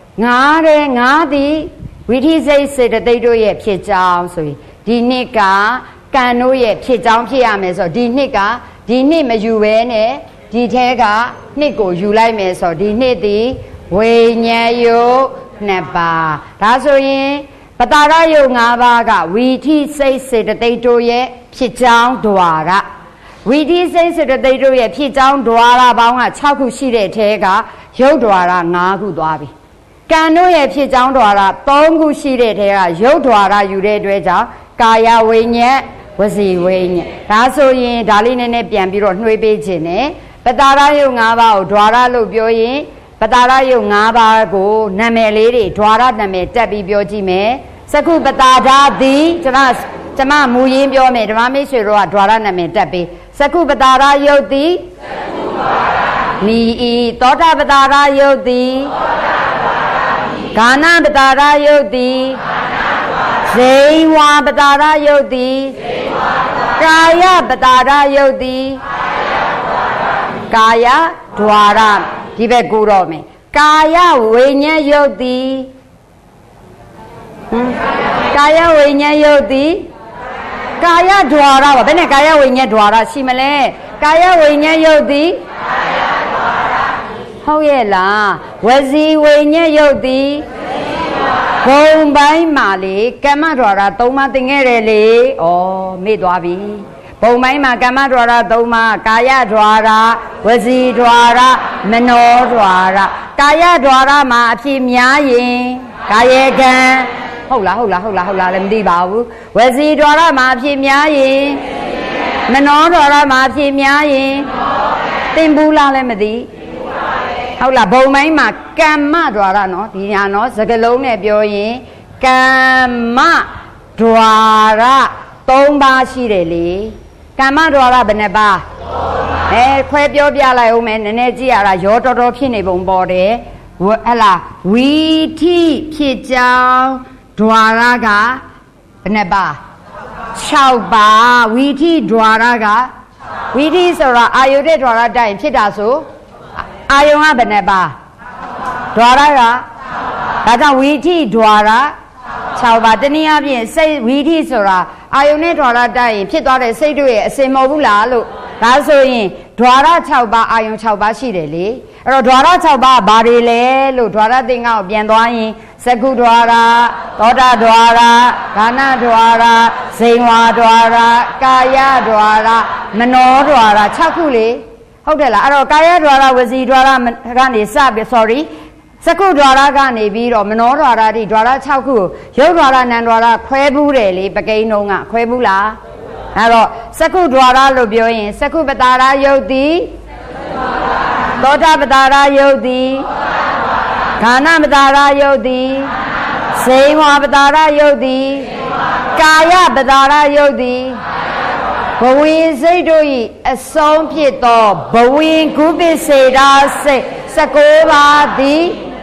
9သည်ဝိသိစိတ်စေတသိက်တို့ရဲ့ဖြစ်ကြောင်းဆိုရင်ဒီနှစ်ကကံတို့ရဲ့ဖြစ်ကြောင်းဖြစ်ရမယ်ဆိုတော့ဒီနှစ်ကဒီနှစ်မယူဘဲနဲ့ဒီထဲကနှစ်ကိုယူလိုက်မယ်ဆိုတော့ဒီနှစ်သည်ဝိညာဉ်ယုတ်2ပါးဒါဆိုရင်ပတာရယုတ်5ပါးကဝိသိစိတ်စေတသိက်တို့ရဲ့ဖြစ်ကြောင်းဓွာရဝိသိစိတ်စေတသိက်တို့ရဲ့ဖြစ်ကြောင်းဓွာရပေါင်းက6ခုရှိတဲ့အထဲကယုတ်ဓွာရ5ခုသွားပြီကံတို့ရဲ့ဖြစ်ကြောင်းဓွာရ3ခုရှိတဲ့အထဲကယုတ်ဓွာရယူတဲ့အတွက်ကြောင့်ကာယဝိညာဉ်ဝစီဝိညာဉ်ဒါဆိုရင်ဒါလေးနည်းနည်းပြန်ပြီးတော့နှွေးပေးခြင်းနဲ့ပတာရယုတ်5ပါးကိုဓွာရလို့ပြောရင်ပတာရယုတ်5ပါးကိုနာမည်လေးတွေဓွာရနာမည်တက်ပြီးပြောကြည့်မယ်စကုပတာဓာသည်ကျမမူရင်းပြောမယ်ဓမ္မမိတ်ဆွေတို့ကဓွာရနာမည်တက်ပြီးစကုပတာရယုတ်သည်မိဤသောတာပတာရယုတ်သည်ဂာနပတာရယုတ်သည်ဇိဝါပတာရယုတ်သည်ကာယပတာရယုတ်သည်ကာယဓွာရဒီဘက်ကူတော့မယ်ကာယဝိညာဉ်ယုတ်သည်ကာယဝိညာဉ်ယုတ်သည်ကာယဓွာရပါဘယ်နဲ့ကာယဝိညာဉ်ဓွာရရှိမလဲကာယဝိညာဉ်ယုတ်သည်ဟုတ်ရဲ့လားဝစီဝိညာဉ်ယုတ်သည်ဘုံပိုင်းမှာလေကမ္မဓွာရ3ပါးသင်ခဲ့တယ်လေဩမေ့သွားပြီဘုံပိုင်းမှာကမ္မဓွာရ3ပါးကာယဓွာရဝစီဓွာရမနောဓွာရကာယဓွာရမှာအဖြစ်များရင်ကာယေကံဟုတ်လားလည်းမသိပါဘူးဝစီဓွာရမှာအဖြစ်များရင်မနောဓွာရမှာအဖြစ်များရင်သင်ဘူးလားလည်းမသိဟုတ်လားဘုံပိုင်းမှာကမ္မဓွာရနော်ဒီညာနော်စကလုံးနဲ့ပြောရင်ကမ္မဓွာရ3ပါးရှိတယ်လေကမ္မဓွာရဘယ်နှပါးခွဲပြောပြလိုက်ဦးမယ်နည်းနည်းကြည့်ရတာရောတော်တော်ဖြစ်နေပုံပေါ်တယ်ဟဲ့လားဝီထိဖြစ်ကြောင်းဓွာရကဘယ်နှပါး6ပါးဝီထိဓွာရကဝီထိဆိုတာအာယုတဲ့ဓွာရတိုင်းဖြစ်တာဆိုအာယုံကဘယ်နှပါဓွာရကဒါကြောင့်ဝီထိဓွာရ6ပါးတနည်းအားဖြင့်စိတ်ဝီထိဆိုတာအာယုံနဲ့ဓွာရတိုက်ရင်ဖြစ်သွားတဲ့စိတ်တို့ရဲ့အစင်မဟုတ်ဘူးလားလို့ဒါဆိုရင်ဓွာရ6ပါးအာယုံ6ပါးရှိတယ်လေအဲ့တော့ဓွာရ6ပါးဘာတွေလဲလို့ဓွာရသင်္ကန်းကိုပြန်သွားရင်စကုဓွာရသောတာဓွာရဂာနဓွာရဇိဝါဓွာရကာယဓွာရမနောဓွာရ6ခုလေဟုတ်တယ်လားအဲ့တော့ကာယဓွာရဝစီဓွာရကနေစပြီး sorry စကုဓွာရကနေပြီးတော့မနောဓွာရတိဓွာရ6ခုရုပ်ဓွာရနံဓွာရခွဲဘူးတယ်လေပကိန်းလုံးကခွဲဘူးလားအဲ့တော့စကုဓွာရလို့ပြောရင်စကုပတာရယုတ်တိသောတာပတာရယုတ်တိခန္ဓာပတာရယုတ်တိစေဝပတာရယုတ်တိကာယပတာရယုတ်တိဘဝင်စိတ်တို့၏အဆုံးဖြစ်သောဘဝင်ကုပ္ပစေတာစိတ်19ပါးသည်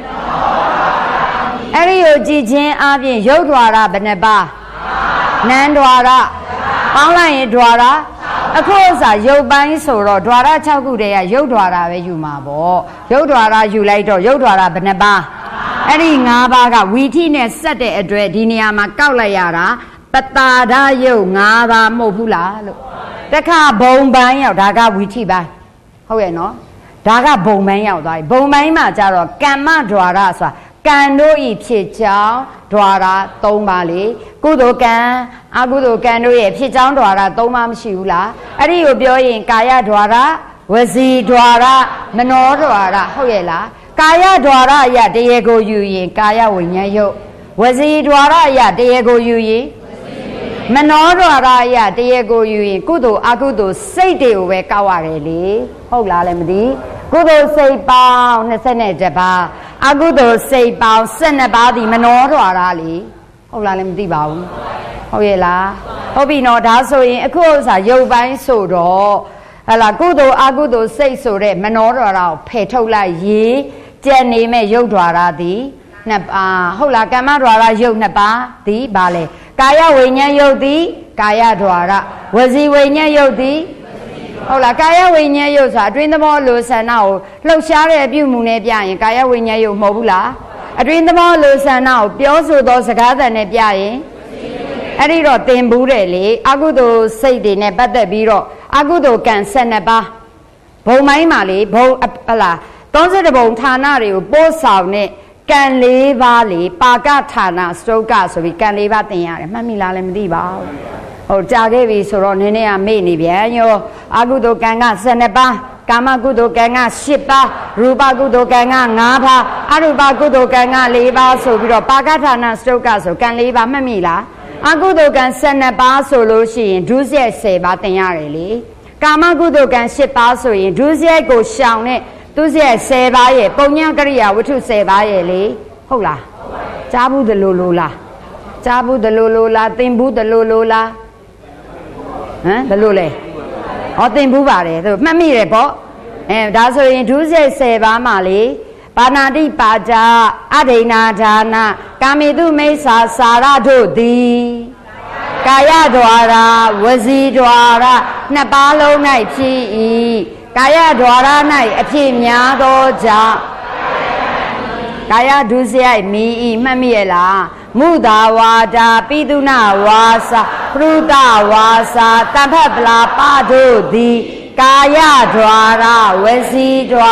အဲ့ဒီကိုကြည်ချင်းအပြင်ယုတ်ဓာရဘယ်နှပါနန္ဓာရပေါင်းလိုက်ရင်ဓာရအခုဥစ္စာယုတ်ပိုင်းဆိုတော့ဓာရ6ခုတည်းကယုတ်ဓာရပဲယူမှာပေါ့ယုတ်ဓာရယူလိုက်တော့ယုတ်ဓာရဘယ်နှပါအဲ့ဒီ5ပါးကဝီထိနဲ့ဆက်တဲ့အတွက်ဒီနေရာမှာကောက်လိုက်ရတာပတာဒယုတ်5ပါးမဟုတ်ဘူးလားလို့တခါဘုံပိုင်းရောက်ဒါကဝီထိပိုင်းဟုတ်ရဲ့နော်ဒါကဘုံပိုင်းရောက်သွားပြီဘုံပိုင်းမှာကျတော့ကမ္မဓာရဆိုတာကံတို့ဤဖြစ်ကြောင်းဓာရ3ပါးလေကုသိုလ်ကံအကုသိုလ်ကံတို့ရဲ့ဖြစ်ကြောင်းဓာရ3ပါးမရှိဘူးလားအဲ့ဒီကိုပြောရင်ကာယဓာရဝစီဓာရမနောဓာရဟုတ်ရဲ့လားကာယဓာရအရာတရေကိုယူရင်ကာယဝိညာဉ်ယုတ်ဝစီဓာရအရာတရေကိုယူရင်မနောဓာရအရာတရေကိုယူရင်ကုသိုလ်အကုသိုလ်စိတ်တွေကိုပဲကောက်ရတယ်လေဟုတ်လားလည်းမသိကုသိုလ်စိတ်ပေါင်း22ပါးအကုသိုလ်စိတ်ပေါင်း12ပါးဒီမနောဓာရလေဟုတ်လားလည်းမသိပါဘူးဟုတ်ရဲ့လားဟုတ်ပြီနော်ဒါဆိုရင်အခုဥစ္စာရုပ်ပိုင်းဆိုတော့ဟလာကုသိုလ်အကုသိုလ်စိတ်ဆိုတဲ့မနောဓာရကိုဖယ်ထုတ်လိုက်ရေးကြံနေမဲ့ရုပ်ဓာရသည်2ပါးဟုတ်လားကမ္မဓာရရုပ်2ပါးသည်ဗာလေကာယဝိညာဉ်ယုတ်သည်ကာယဓာရဝစီဝိညာဉ်ယုတ်သည်ဟုတ်လားကာယဝိညာဉ်ယုတ်ဆိုတာအတွင်းသဘောလိုဆန္ဒကိုလှုပ်ရှားတဲ့အပြုမှုနဲ့ပြရင်ကာယဝိညာဉ်ယုတ်မဟုတ်ဘူးလားအတွင်းသဘောလိုဆန္ဒကိုပြောဆိုသောစကားသံနဲ့ပြရင်အဲ့ဒီတော့သင်ဘူးတယ်လေအကုသိုလ်စိတ်တွေနဲ့ပတ်သက်ပြီးတော့အကုသိုလ်ကံ12ပါးဘုံပိုင်းမှာလေဘုံဟလာ30ဘုံဌာနတွေကိုပို့ဆောင်တဲ့ကံ4ပါးလေပါကဌာနစတုကဆိုပြီးကံ4ပါးသင်ရတယ်မှတ်မိလားလည်းမသိပါဘူးဟုတ်ကြာခဲ့ပြီဆိုတော့နည်းနည်းကမေ့နေပြန်ရောအကုသိုလ်ကံက12ပါးကာမကုသိုလ်ကံက10ပါးရူပကုသိုလ်ကံက5ပါးအရူပကုသိုလ်ကံက4ပါးဆိုပြီးတော့ပါကဌာနစတုကဆိုကံ4ပါးမှတ်မိလားအကုသိုလ်ကံ12ပါးဆိုလို့ရှိရင်ဒုစရိုက်10ပါးသင်ရတယ်လေကာမကုသိုလ်ကံ10ပါးဆိုရင်ဒုစရိုက်ကိုရှောင်တဲ့ဒုစရိုက်10ပါးရဲ့ပုံညာကရိယာဝတ္ထု10ပါးရဲ့လေဟုတ်လားကြားဘူးတလို့လားကြားဘူးတလို့လားသင်ဘူးတလို့လားဟမ်ဘယ်လိုလဲဟောသင်ဘူးပါတယ်သူမှတ်မိတယ်ပေါ့ဒါဆိုရင်ဒုစရိုက်10ပါးမှာလေပါဏာတိပါဇာအဒိဏဒါနကာမေတုမိစ္ဆာစာရတို့သည်ကာယဓာရဝစီဓာရ2ပါးလုံး၌ဖြစ်၏ကာယဓာရ၌အဖြစ်များသောကြောင့်ကာယဒုစရိုက်မီ၏မှတ်မိရဲ့လားမုသာဝါဒာပိတုနာဝါစာပရုဒဝါစာတမ္ဖပလာပတို့သည်ကာယဓာရဝစီဓာ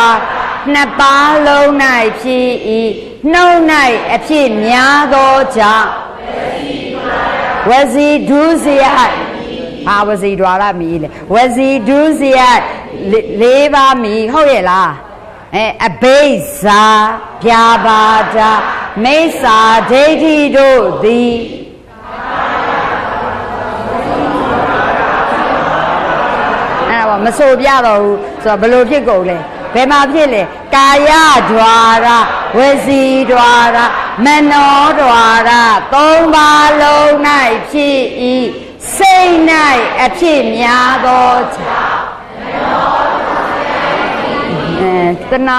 2ပါးလုံး၌ဖြစ်၏နှုတ်၌အဖြစ်များသောကြောင့်ဝစီဒုစရိုက်ဟာဝစီဓာရမီလေဝစီဒုစရိုက်4ပါးမီဟုတ်ရဲ့လားအဘိဇာဗျာပါဒမိစ္ဆာဒိဋ္ဌိတို့သည်အဲ့ဒါမဆိုပြတော့ဘူးဆိုတော့ဘယ်လိုဖြစ်ကုန်လဲဘယ်မှာဖြစ်လဲကာယဓာရဝစီဓာရမနောဓာရ3ပါးလုံး၌ဖြစ်၏စိတ်၌အဖြစ်များသောကြောင့်တနာ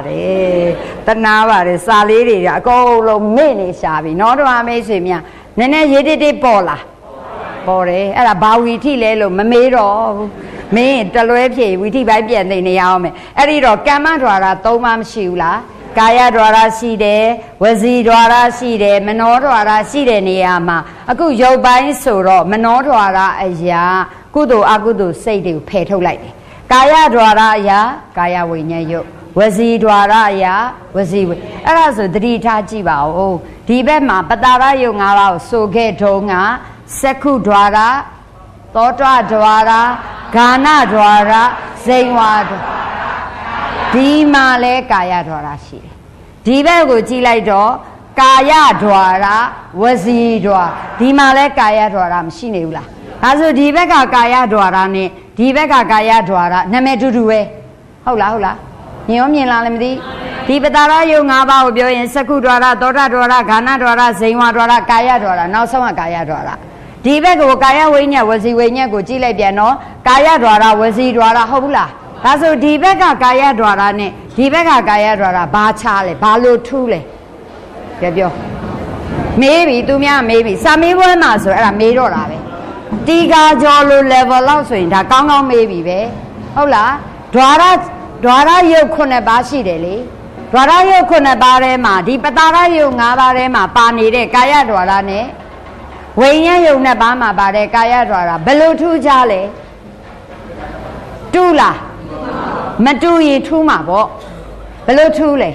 ပါတယ်စာလေးတွေကအကုန်လုံးမေ့နေရှာပြီနော်ဓမ္မမိတ်ဆွေများနည်းနည်းရေးတိတိပေါ်လာပေါ်တယ်အဲ့ဒါဘာဝီထိလဲလို့မမေးတော့ဘူးမင်းတလွဲဖြေဝီထိပိုင်းပြန်သိနေရအောင်မယ်အဲ့ဒီတော့ကမ္မဓာရ3ပါးမရှိဘူးလားကာယဓာရရှိတယ်ဝစီဓာရရှိတယ်မနောဓာရရှိတဲ့နေရာမှာအခုရုပ်ပိုင်းဆိုတော့မနောဓာရအရာကုသိုလ်အကုသိုလ်စိတ်တွေကိုဖယ်ထုတ်လိုက်တယ်ကာယဓာရအရာကာယဝိညာဉ်ယုတ်ဝစီဓာရအရာဝစီဝိအဲ့ဒါဆိုသတိထားကြည့်ပါဦးဒီဘက်မှာပတာရယုတ်5ပါးကိုဆိုခဲ့တုန်းကစက္ခုဓာရသောတဓာရဂာနဓာရဇိန်ဝါဓာရဒီမှာလဲကာယဓာရရှိတယ်ဒီဘက်ကိုကြည့်လိုက်တော့ကာယဓာရဝစီဓာဒီမှာလဲကာယဓာရမရှိနေဘူးလားဒါဆိုဒီဘက်ကကာယဓာရနဲ့ဒီဘက်ကကာယဓာရနာမည်တူတူပဲဟုတ်လားညင်ရောမြင်လားလည်းမသိဒီပတာရယုတ်၅ပါးကိုပြောရင်စက္ခုဒွါရသောတာဒွါရဂါနဒွါရဇိန်ဝဒွါရကာယဒွါရနောက်ဆုံးကကာယဒွါရဒီဘက်ကိုကာယဝိညာဉ်ဝစီဝိညာဉ်ကိုကြည့်လိုက်ပြန်တော့ကာယဒွါရဝစီဒွါရဟုတ်ဘူးလားဒါဆိုဒီဘက်ကကာယဒွါရနဲ့ဒီဘက်ကကာယဒွါရဘာချလဲဘာလို့ထူးလဲပြောမေးပြီသူများမေးပြီစာမေးပွဲမှာဆိုအဲ့ဒါမေးတော့တာပဲတီကာကျော်လို level လောက်ဆိုရင်ဒါကောင်းကောင်းမေးပြီပဲဟုတ်လားဒွါရယုတ်9ပါးရှိတယ်လေဒွါရယုတ်9ပါးထဲမှာဒီပတာရယုတ်5ပါးထဲမှာပါနေတဲ့ကာယဒွါရနဲ့ဝိညာဉ်ယုတ်2ပါးမှာပါတဲ့ကာယဒွါရဘယ်လိုထူးခြားလဲတူလားမတူရင်ထူးမှာပေါ့ဘယ်လိုထူးလဲ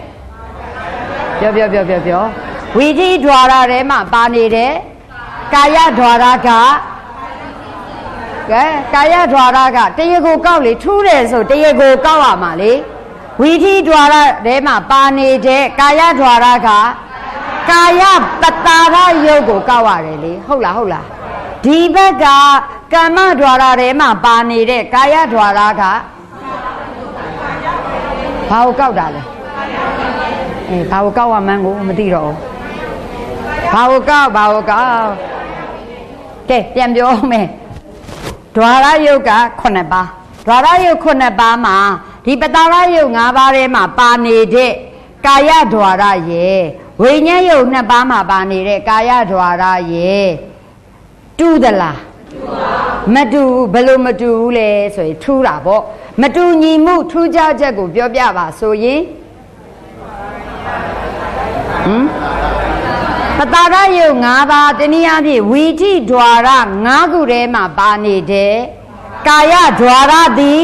ပြောဝီတိဒွါရထဲမှာပါနေတဲ့ကာယဒွါရကကာယဒွါရကတရေကိုကောက်လေထူးတယ်ဆိုတရေကိုကောက်ရမှာလေဝီတိဒွါရထဲမှာပါနေတဲ့ကာယဒွါရကကာယပတာရယုတ်ကိုကောက်ရတယ်လေဟုတ်လားဒီဘက်ကကမ္မဒွါရထဲမှာပါနေတဲ့ကာယဒွါရကဘာကိုကောက်တာလဲဘာကိုကောက်ရမှန်းကိုမသိတော့ဘာကိုကောက်ကဲပြန်ပြောမယ်ဒွါရယုတ်က9ပါးဒွါရယုတ်9ပါးမှာဒီပတာရယုတ်5ပါးထဲမှာပါနေတဲ့ကာယဒွါရရဲ့ဝိညာဉ်ယုတ်2ပါးမှာပါနေတဲ့ကာယဒွါရရဲ့တူသလားမတူဘယ်လိုမတူဘူးလဲဆိုရင်ထူးတာပေါ့မတူညီမှုထူးခြားချက်ကိုပြောပြပါဆိုရင်ပတာရယုတ်5ပါးတနည်းအားဖြင့်ဝီထိဒွါရ5ခုထဲမှာပါနေတဲ့ကာယဒွါရသည်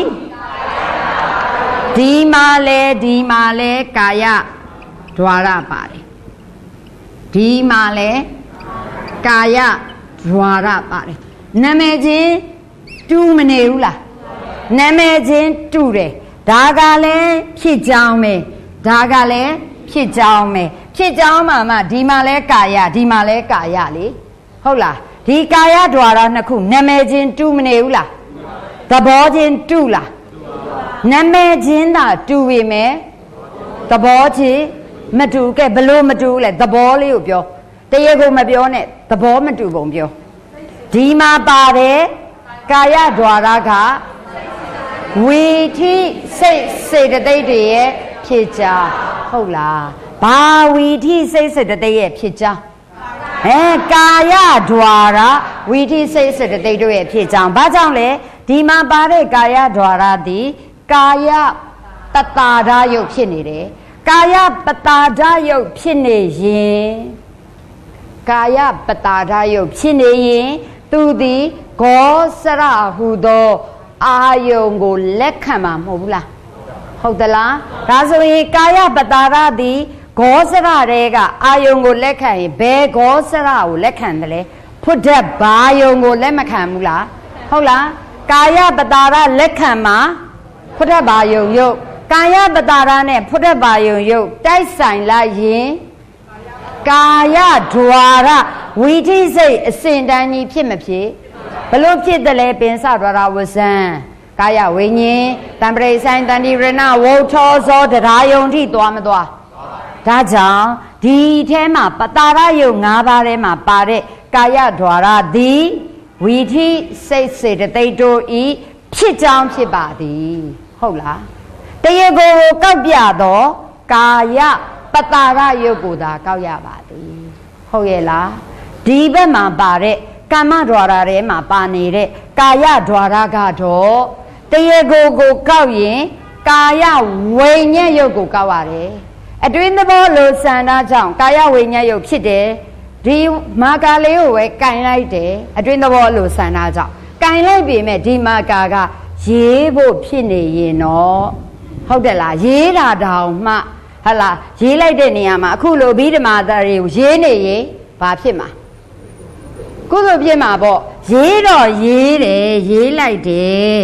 ဒီမှာလဲကာယဒွါရပါတယ်ဒီမှာလဲကာယဒွါရပါတယ်နာမည်ချင်းတူမနေဘူးလားနာမည်ချင်းတူတယ်ဒါကလည်းဖြစ်ကြောင်းပဲဒါကလည်းဖြစ်ကြောင်းပဲဖြစ်ကြောင်းမှဒီမှာလဲကာယဒီမှာလဲကာယလေဟုတ်လားဒီကာယဒွါရနှစ်ခုနာမည်ချင်းတူမနေဘူးလားသဘောချင်းတူလားနာမည်ချင်းသာတူပေမဲ့သဘောချင်းမတူကဲဘလို့မတူလဲသဘောလေးကိုပြောတရားကိုမပြောနဲ့သဘောမတူပုံပြောဒီမှာပါတယ်ကာယဒွါရကဝီထိစိတ်စေတသိက်တွေရဲ့ဖြစ်ကြောင်းဟုတ်လားဘာဝီထိစိတ်စေတသိက်ရဲ့ဖြစ်ကြောင်းကာယဒွါရဝီထိစိတ်စေတသိက်တို့ရဲ့ဖြစ်ကြောင်းဘာကြောင့်လဲဒီမှာပါတဲ့ကာယဒွါရသည်ကာယပတာဒယုတ်ဖြစ်နေတယ်ကာယပတာဒယုတ်ဖြစ်နေရင်ကာယပတာဒယုတ်ဖြစ်နေရင်သူသည်ဂောစရဟုသောအာယုံကိုလက်ခံမှာမဟုတ်ဘူးလားဟုတ်သလားဒါဆိုရင်ကာယပတာရသည်ဂောစရတွေကအာယုံကိုလက်ခံရင်ဘယ်ဂောစရကိုလက်ခံတယ်လဲဖွတ်တဲ့ဘာယုံကိုလက်မခံဘူးလားဟုတ်လားကာယပတာရလက်ခံမှာဖွတ်တဲ့ဘာယုံယုတ်ကာယပတာရနဲ့ဖွတ်တဲ့ဘာယုံယုတ်တိုက်ဆိုင်လိုက်ရင်ကာယဒွါရဝီထိစိတ်အစဉ်တန်းကြီးဖြစ်မဖြစ်ဘလို့ဖြစ်တယ်လဲပင်စဒွါရဝဇံကာယဝိညာဉ်တံပရိဆိုင်တန်တိရဏဝုထောဇောတရားယုံထိသွားမသွားဒါကြောင့်ဒီထဲမှာပတာရယုတ်5ပါးထဲမှာပါတဲ့ကာယဒွါရသည်ဝီထိစိတ်စေတသိက်တို့ဤဖြစ်ကြောင်းဖြစ်ပါသည်ဟုတ်လားတရားကိုကောက်ပြတော့ကာယပတာရယုတ်ကိုသာကောက်ရပါသည်ဟုတ်ရဲ့လားဒီဘက်မှာပါတဲ့ကမ္မဒွါရထဲမှာပါနေတဲ့ကာယဒွါရကတော့တရားကိုကောက်ရင်ကာယဝိညာဉ်ယုတ်ကိုကောက်ရတယ်အတွင်းသဘောလိုစံသားကြောင့်ကာယဝိညာဉ်ယုတ်ဖြစ်တယ်ဒီမာကာလေးကိုပဲကင်လိုက်တယ်အတွင်းသဘောလိုစံသားကြောင့်ကင်လိုက်ပြီမဲ့ဒီမာကာကရေးဖို့ဖြစ်နေရင်တော့ဟုတ်တယ်လားရေးတာတောင်မှဟလာရေးလိုက်တဲ့နေရာမှာအခုလိုဘိဓမာသားတွေကိုရေးနေရင်ဘာဖြစ်မှာကုသိုလ်ဖြစ်မှာပေါ့ရေးတော့ရေးတယ်ရေးလိုက်တယ်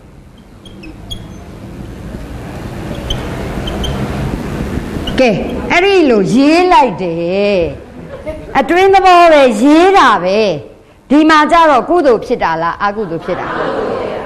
ကဲအဲ့ဒီလိုရေးလိုက်တယ်အတွင်းသဘောပဲရေးတာပဲဒီမှာကြတော့ကုသိုလ်ဖြစ်တာလားအကုသိုလ်ဖြစ်တာ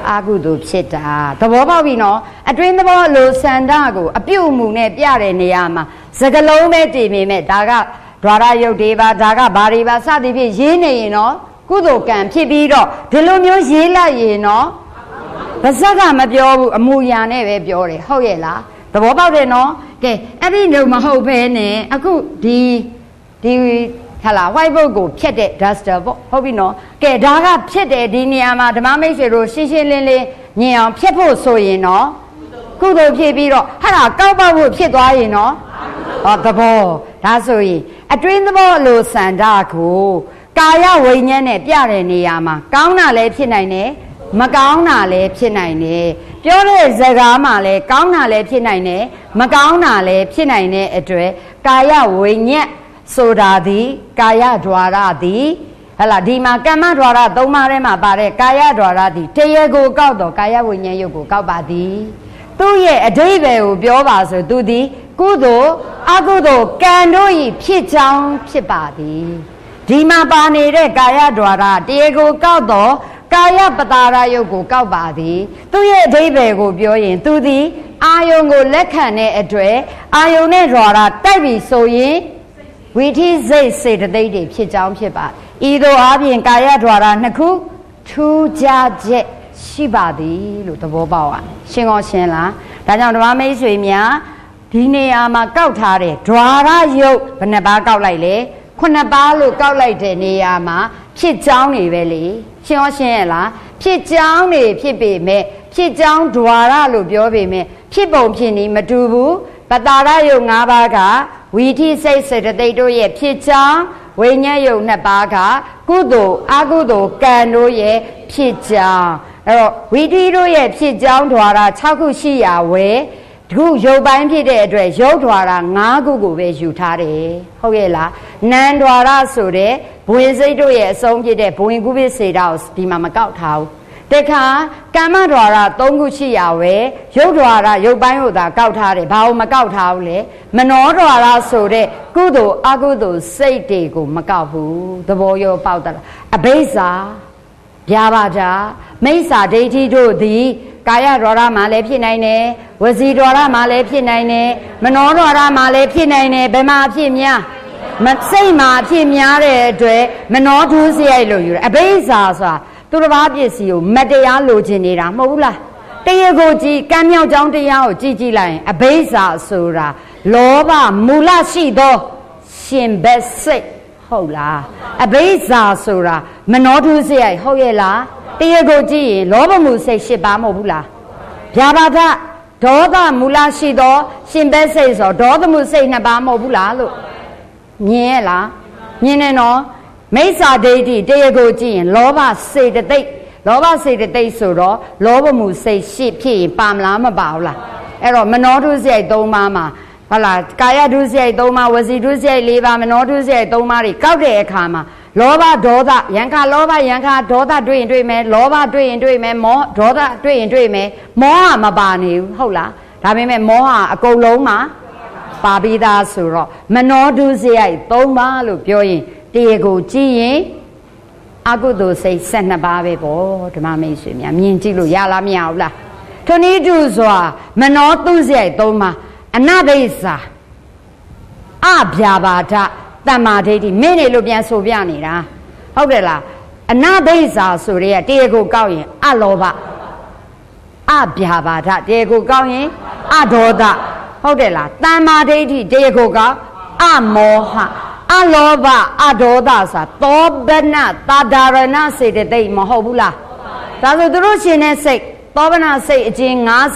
အာကုသိုလ်ဖြစ်တာသဘောပေါက်ပြီနော်အတွင်းသဘောလိုစန္ဒကိုအပြုတ်မှုနဲ့ပြတဲ့နေရာမှာစကလုံးပဲတည်မိမဲ့ဒါကဒွါရယုတ်တွေပါဒါကဘာတွေပါစသည်ဖြင့်ရေးနေရင်နော်ကုသိုလ်ကံဖြစ်ပြီးတော့ဒီလိုမျိုးရေးလိုက်ရင်နော်ပါဇက်ကမပြောဘူးအမူအရာနဲ့ပဲပြောတယ်ဟုတ်ရဲ့လားသဘောပေါက်တယ်နော်ကဲအဲ့ဒီလိုမဟုတ်ဘဲနဲ့အခုဒီဟာလာ white board ကိုဖြတ်တဲ့ duster ပေါ့ဟုတ်ပြီနော်ကဲဒါကဖြစ်တယ်ဒီနေရာမှာဓမ္မမိတ်ဆွေတို့ရှင်းရှင်းလင်းလင်းမြင်အောင်ဖြတ်ဖို့ဆိုရင်နော်ကုသိုလ်ဖြစ်ပြီးတော့ဟာလာကောက်ပေါက်ဖို့ဖြစ်သွားရင်နော်ဟောသဘောဒါဆိုရင်အတွင်းသဘောလိုစန္ဒကိုကာယဝိညာဉ်နဲ့ပြတဲ့နေရာမှာကောင်းတာလည်းဖြစ်နိုင်တယ်မကောင်းတာလည်းဖြစ်နိုင်တယ်ပြောတဲ့စကားမှာလည်းကောင်းတာလည်းဖြစ်နိုင်တယ်မကောင်းတာလည်းဖြစ်နိုင်တဲ့အတွက်ကာယဝိညာဉ်ဆိုတာဒီကာယဒွါရသည်ဟလာဒီမှာကမ္မဒွါရ၃ပါးထဲမှာပါတဲ့ကာယဒွါရသည်တရားကိုကောက်တော့ကာယဝိညာဉ်ရုပ်ကိုကောက်ပါသည်သူ့ရဲ့အဓိပ္ပာယ်ကိုပြောပါဆိုသူသည်ကုသိုလ်အကုသိုလ်ကံတို့၏ဖြစ်ကြောင်းဖြစ်ပါသည်ဒီမှာပါနေတဲ့ကာယဒွါရတရားကိုကောက်တော့ကာယပတာရယုတ်ကိုကောက်ပါသည်သူ့ရဲ့အဓိပ္ပာယ်ကိုပြောရင်သူသည်အာယုံကိုလက်ခံတဲ့အတွက်အာယုံနဲ့ဒွါရတိုက်ပြီဆိုရင်ဝိထိစိတ်စေတသိက်တွေဖြစ်ကြောင်းဖြစ်ပါဤသို့အားဖြင့်ကာယဒွါရနှစ်ခုထူးခြားချက်ရှိပါသည်လို့သဘောပေါက်ရရှင်းကောရှင်းလားဒါကြောင့်ဓမ္မမိတ်ဆွေများဒီနေရာမှာကောက်ထားတဲ့ဒွါရယုတ်ဘယ်နှပါးကောက်လိုက်လဲ9ပါးလို့ကောက်လိုက်တဲ့နေရာမှာဖြစ်ကြောင်းတွေပဲလေရှင်းရှင်းရလားဖြစ်ကြောင်းတွေဖြစ်ပေမဲ့ဖြစ်ကြောင်းဒွါရလို့ပြောပေမဲ့ဖြစ်ပုံဖြစ်နည်းမတူဘူးပတာရယုတ်5ပါးကဝီထိစိတ်စေတသိက်တို့ရဲ့ဖြစ်ကြောင်းဝိညာဉ်ယုတ်2ပါးကကုသိုလ်အကုသိုလ်ကံတို့ရဲ့ဖြစ်ကြောင်းအဲ့တော့ဝီထိတို့ရဲ့ဖြစ်ကြောင်းဒွါရ6ခုရှိရာဝယ်ဒီခုရုပ်ပိုင်းဖြစ်တဲ့အတွက်ရုပ်ဒွါရ5ခုကိုပဲယူထားတယ်ဟုတ်ရဲ့လားနံဒွါရဆိုတဲ့ဘဝင်စိတ်တို့ရဲ့အဆုံးဖြစ်တဲ့ဘဝင်ကုပိစေတာကိုဒီမှာမကောက်ထားဘူးတခါကမ္မဒွါရ3ခုရှိရာဝယ်ရုပ်ဒွါရရုပ်ပိုင်းကိုသာကောက်ထားတယ်ဘာလို့မကောက်ထားဘူးလဲမနောဒွါရဆိုတဲ့ကုသိုလ်အကုသိုလ်စိတ်တွေကိုမကောက်ဘူးသဘောရောပေါက်တာအဘိဇာဗျာပါတာမိစ္ဆာဒိဋ္ဌိတို့သည်ကာယဒွါရမှာလည်းဖြစ်နိုင်တယ်ဝစီဒွါရမှာလည်းဖြစ်နိုင်တယ်မနောဒွါရမှာလည်းဖြစ်နိုင်တယ်ဘယ်မှာဖြစ်များစိတ်မှာဖြစ်များတဲ့အတွက်မနောဒုစရိုက်လို့ယူတယ်အဘိဇာဆိုတာသူတစ်ပါးပစ္စည်းကိုမတရားလိုချင်နေတာမဟုတ်ဘူးလားတရားကိုကြည်ကံမြောက်ကြောင်းတရားကိုကြည်လိုက်ရင်အဘိဇာဆိုတာလောဘမူလရှိသောရှင်ဘက်စိတ်ဟုတ်လားအဘိဇာဆိုတာမနောဒုစရိုက်ဟုတ်ရဲ့လားတရားကိုကြည်ရင်လောဘမှုစိတ်8ပါးမဟုတ်ဘူးလားဗျာပါဒဒေါသမူလရှိသောရှင်ဘက်စိတ်ဆိုဒေါသမှုစိတ်2ပါးမဟုတ်ဘူးလားလို့မြင်ရဲ့လားမြင်နေနော်မိစ္ဆာဒိဋ္ဌိတရားကိုကြည့်ရင်လောဘစေတသိက်လောဘစေတသိက်ဆိုတော့လောဘမှုစိတ်ရှိဖြစ်ရင်ပါမလားမပါဘူးလားအဲ့တော့မနောဒုစရိုက်3ပါးမှာဟုတ်လားကာယဒုစရိုက်3ပါးဝစီဒုစရိုက်4ပါးမနောဒုစရိုက်3ပါးတွေကောက်တဲ့အခါမှာလောဘဒေါသယံခလောဘယံခဒေါသတွေ့ရင်တွေ့မယ်လောဘတွေ့ရင်တွေ့မယ်မောဒေါသတွေ့ရင်တွေ့မယ်မောဟမပါနေဘူးဟုတ်လားဒါပေမဲ့မောဟအကုန်လုံးမှာပါပြီးသားဆိုတော့မနောဒုစရိုက်3ပါးလို့ပြောရင်တရားကိုကြည့်ရင်အကုသိုလ်စိတ်12ပါးပဲပေါ့ဓမ္မမိတ်ဆွေများမြင်ကြည့်လို့ရလားမရဘူးလားထိုနည်းတူစွာမနောသူစရိုက်3ပါးအနဘိဇာအဗျာပါဒတမ္မာဒိဋ္ဌိမင်းနေလို့ပြန်ဆိုပြနေတာဟုတ်တယ်လားအနဘိဇာဆိုရဲတရားကိုကောက်ရင်အလောဘအဗျာပါဒတရားကိုကောက်ရင်အဒေါသဟုတ်တယ်လားတမ္မာဒိဋ္ဌိတရားကိုကောက်အမောဟအလောဘအဒေါသဆိုသောဘနတာဒရဏစေတသိက်မဟုတ်ဘူးလားဒါဆိုသူတို့ရှင်တဲ့စိတ်သောဘနစိတ်အကျဉ်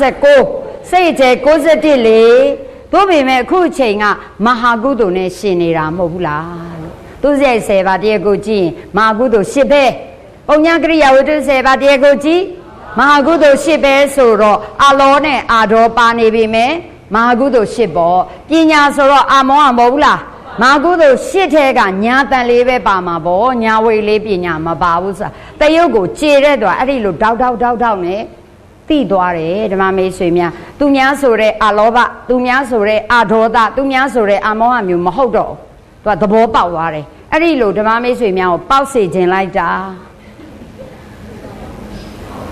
59စိတ်အကျယ်61လေတို့ပေမဲ့အခုအချိန်ကမဟာကုသိုလ်နဲ့ရှင်နေတာမဟုတ်ဘူးလားလို့သူစရိုက်10ပါးတရားကိုကြည့်ရင်မဟာကုသိုလ်10ပဲပုံညာကရိယာဝတ္ထု10ပါးတရားကိုကြည့်မဟာကုသိုလ်10ပဲဆိုတော့အလောနဲ့အာဒေါပါနေပြီမဲ့မဟာကုသိုလ်10ပေါ့ပညာဆိုတော့အာမောဟမဟုတ်ဘူးလားမဟာကုသိုလ်10ထဲကညာတန်လေးပဲပါမှာပေါ့ညာဝိလေးပညာမပါဘူးဆိုတာတရုပ်ကိုခြေတဲ့တော့အဲ့ဒီလိုတောက်နဲ့သိသွားတယ်ဓမ္မမေးဆွေများသူများဆိုတဲ့အလောဘသူများဆိုတဲ့အဒေါသသူများဆိုတဲ့အမောဟမျိုးမဟုတ်တော့သူကသဘောပေါက်သွားတယ်အဲ့ဒီလိုဓမ္မမေးဆွေများကိုပေါက်စေခြင်းလိုက်တာ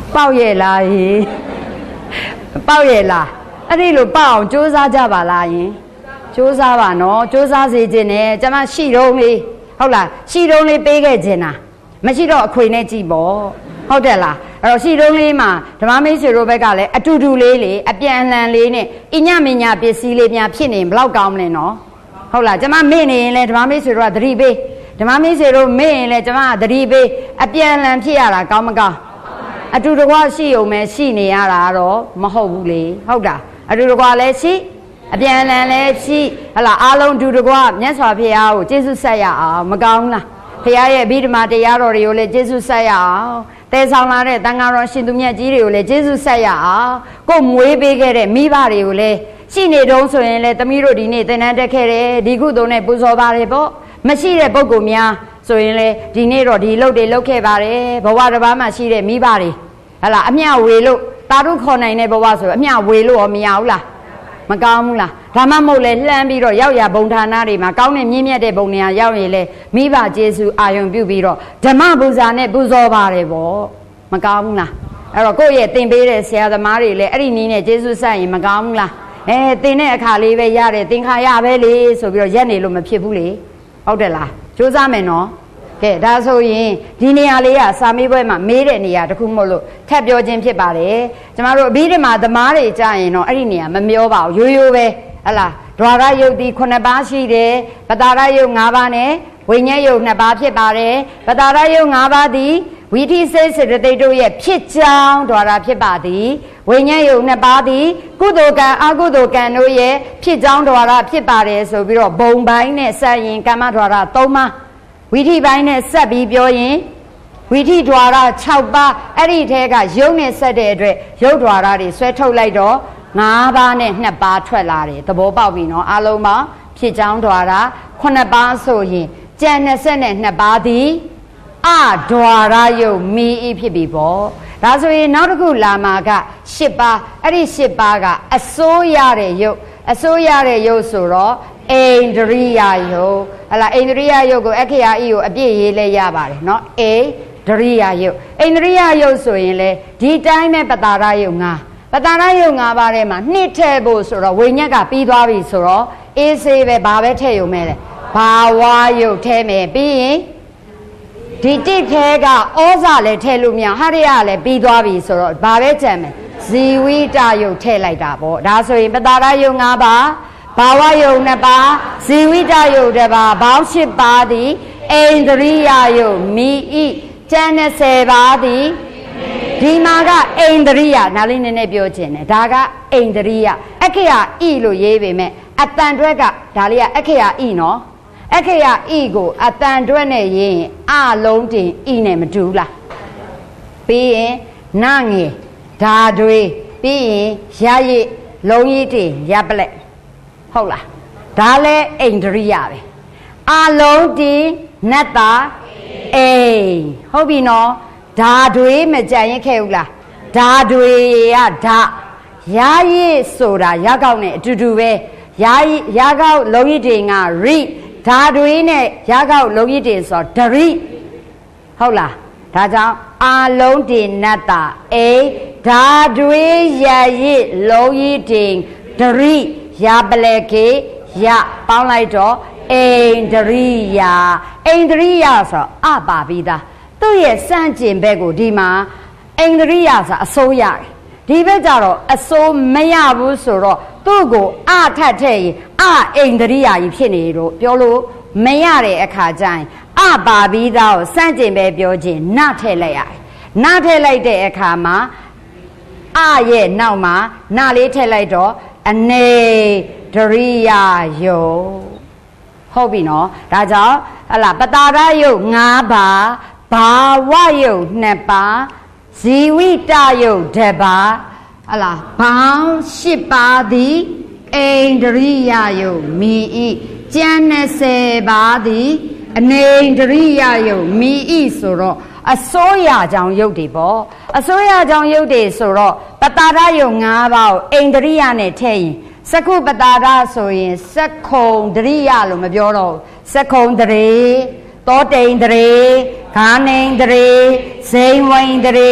ပေါက်ရဲ့လားဟင်ပေါက်ရဲ့လားအဲ့ဒီလိုပေါက်အောင်စူးစမ်းကြပါလားယင်စူးစမ်းပါနော်စူးစမ်းစေခြင်းနဲ့ကျမရှိတော့လေဟုတ်လားရှိတော့လေးပေးခဲ့ခြင်းလားမရှိတော့အခွေနဲ့ကြည့်ပေါ့ဟုတ်တယ်လားအဲ့တော့ရှိတော့လေးမှာဓမ္မမိတ်ဆွေတို့ဘက်ကလည်းအတူတူလေးလေအပြန်အလှန်လေးနဲ့အညမညာပစ္စည်းလေးများဖြစ်နေဘလောက်ကောင်းမလဲနော်ဟုတ်လားကျမမေ့နေရင်လည်းဓမ္မမိတ်ဆွေတို့ကသတိပေးဓမ္မမိတ်ဆွေတို့မေ့ရင်လည်းကျမကသတိပေးအပြန်အလှန်ဖြစ်ရတာကောင်းမကောင်းအတူတကွရှိုံပဲရှိနေရတာတော့မဟုတ်ဘူးလေဟုတ်တာအတူတကွလည်းရှိအပြန်အလှန်လည်းရှိဟလာအားလုံးတူတကွမြတ်စွာဘုရားကိုကျေးဇူးဆက်ရအောင်မကောင်းလားဘုရားရဲ့ဗိဓမာတရားတော်တွေကိုလည်းကျေးဇူးဆက်ရအောင်တဲဆောင်လာတဲ့တန်ဃာတော်ရှင်သူမြတ်ကြီးတွေကိုလည်းကျေးဇူးဆက်ရအောင်ကိုမွေးပေးခဲ့တဲ့မိဘတွေကိုလည်းရှိနေတုံးဆိုရင်လည်းသမီးတို့ဒီနေ့သင်တန်းတက်ခဲ့တယ်ဒီကုသိုလ်နဲ့ပူဇော်ပါတယ်ပေါ့မရှိတဲ့ပုဂ္ဂိုလ်များဆိုရင်လည်းဒီနေ့တော့ဒီလုပ်တွေလုပ်ခဲ့ပါတယ်ဘဝတစ်ပါးမှာရှိတဲ့မိဘတွေဟလာအမျှဝေလို့တာရုခေါ်နိုင်တဲ့ဘဝဆိုအမျှဝေလို့ရောမရဘူးလားမကောင်းဘူးလားဒါမှမဟုတ်လဲလှမ်းပြီးတော့ရောက်ရဘုံဌာနတွေမှာကောင်းတဲ့မြင့်မြတ်တဲ့ဘုံနေရာရောက်ရင်လေမိဘကျေးဇူးအာယုံပြုပြီးတော့ဓမ္မပူဇာနဲ့ပူဇော်ပါတယ်ပေါ့မကောင်းဘူးလားအဲ့တော့ကိုယ့်ရဲ့သင်ပေးတဲ့ဆရာသမားတွေလည်းအဲ့ဒီနည်းနဲ့ကျေးဇူးဆက်ရင်မကောင်းဘူးလားသင်တဲ့အခါလေးပဲရတယ်သင်္ခါရပဲလေဆိုပြီးတော့ရက်နေလို့မဖြစ်ဘူးလေဟုတ်တယ်လားစူးစမ်းမယ်နော်ကဲဒါဆိုရင်ဒီနေရာလေးကစာမေးပွဲမှာမေးတဲ့နေရာတခုမို့လို့ထပ်ပြောခြင်းဖြစ်ပါတယ်ကျမတို့အဘိဓမ္မာသမားတွေကြားရင်တော့အဲ့ဒီနေရာမမျောပါဘူးရိုးရိုးပဲဟလာဒွါရယုတ်ဒီ9ပါးရှိတယ်ပတာရယုတ်5ပါးနဲ့ဝိညာဉ်ယုတ်2ပါးဖြစ်ပါတယ်ပတာရယုတ်5ပါးသည်ဝိသိစိတ်စေတသိက်တို့ရဲ့ဖြစ်ကြောင်းဒွါရဖြစ်ပါသည်ဝိညာဉ်ယုတ်2ပါးသည်ကုသိုလ်ကံအကုသိုလ်ကံတို့ရဲ့ဖြစ်ကြောင်းဒွါရဖြစ်ပါတယ်ဆိုပြီးတော့ဘုံပိုင်းနဲ့ဆက်ရင်ကမ္မဒွါရ3ပါးဝိထိပိုင်းနဲ့ဆက်ပြီးပြောရင်ဝိထိဒွါရ6ပါးအဲ့ဒီထဲကယုတ်နဲ့ဆက်တဲ့အတွက်ယုတ်ဒွါရတွေဆွဲထုတ်လိုက်တော့5ပါးနဲ့2ပါးထွက်လာတယ်သဘောပေါက်ပြီနော်အလုံးပေါင်းဖြစ်ကြောင်းဒွါရ9ပါးဆိုရင်ကျန်22ပါးသည်အဒွါရယုတ်မီဤဖြစ်ပြီပေါ့ဒါဆိုရင်နောက်တစ်ခုလာမှာက10ပါးအဲ့ဒီ10ပါးကအစိုးရတဲ့ယုတ်အစိုးရတဲ့ယုတ်ဆိုတော့အိန္ဒြိယယုတ်ဟလာအိန္ဒြိယယုတ်ကိုအခရာဤကိုအပြည့်ရေးလဲရပါတယ်เนาะအိန္ဒြိယယုတ်အိန္ဒြိယယုတ်ဆိုရင်လေဒီတိုင်းပဲပတာရယုတ်5ပတာရယုတ်5ပါးထဲမှာနှစ်ထည့်ဖို့ဆိုတော့ဝိညာဉ်ကပြီးသွားပြီဆိုတော့အေးဆေးပဲဘာပဲထည့်ရုံမဲ့လေဘာဝယုတ်ထဲမယ်ပြီးရင်ဒီတိထဲကဩဇာလည်းထည့်လို့မရဟရိယလည်းပြီးသွားပြီဆိုတော့ဘာပဲကြံမယ်ဇီဝိတယုတ်ထည့်လိုက်တာပေါ့ဒါဆိုရင်ပတာရယုတ်5ပါးဘာဝယုတ်2ပါးဇီဝိတယုတ်1ပါးဘောင်း10ပါးသည်အိန္ဒြိယယုတ်မိဤကျန်20ပါးသည်ဒီမှာကအိန္ဒြိယနားလေးနည်းနည်းပြောချင်တယ်ဒါကအိန္ဒြိယအခရာဤလို့ရေးပေမဲ့အတန်တွက်ကဒါလေးကအခရာဤနော်အခရာဤကိုအတန်တွက်နဲ့ရေးရင်အလုံးတင်ဤနဲ့မတူလားပြီးရင်နငယ်ဓာတွေပြီးရင်ရရည်လုံးရည်တင်ရပ်ပလက်ဟုတ်လားဒါလည်းအိန္ဒြိယပဲအလုံးတင်နတ်တာအိမ်ဟုတ်ပြီနော်ဓာတွေမကြံရင်ခဲ့ဘူးလားဓာတွေကဓာရရည်ဆိုတာရကောက်နဲ့အတူတူပဲရကောက်လုံးရည်တင်ကရိဓာတွေနဲ့ရကောက်လုံးရည်တင်ဆိုဒရိဟုတ်လားဒါကြောင့်အာလုံးတင်နတ်တာအိဓာတွေရရည်လုံးရည်တင်ဒရိရပလေကေရပေါင်းလိုက်တော့အိန္ဒြိယအိန္ဒြိယဆိုအပါပြီးသားသူ့ရဲ့စန့်ကျင်ဘက်ကိုဒီမှာအိန္ဒြိယဆိုအစိုးရတယ်ဒီဘက်ကျတော့အစိုးမရဘူးဆိုတော့သူ့ကိုအထက်ထည့်ရင်အိန္ဒြိယကြီးဖြစ်နေလို့ပြောလို့မရတဲ့အခါကျရင်အပါပြီးသားကိုစန့်ကျင်ပဲပြောခြင်းနထည့်လိုက်ရတယ်နထည့်လိုက်တဲ့အခါမှာအရဲ့နောက်မှာနလေးထည့်လိုက်တော့အနေဒရိယယုတ်ဟုတ်ပြီနော်ဒါကြောင့်ဟလာပတာရယုတ်5ပါးဘာဝယုတ်2ပါးဇီဝိတယုတ်1ပါးဟလာဘောင်း10ပါးသည်အိန္ဒြိယယုတ်မိဤကျန်20ပါးသည်အနေဒရိယယုတ်မိဤဆိုတော့အစိုးရကြောင့်ယုတ်တွေပေါ့အစိုးရကြောင့်ယုတ်တွေဆိုတော့ပတာရယုတ်5ပါးကိုအိန္ဒြိယနဲ့ထည့်ရင်စကုပတာရဆိုရင်စက္ခုံဒရိယလို့မပြောတော့စက္ခုံဒရေတောတိန်ဒရေခာနိန်ဒရေဇိန်ဝိန်ဒရေ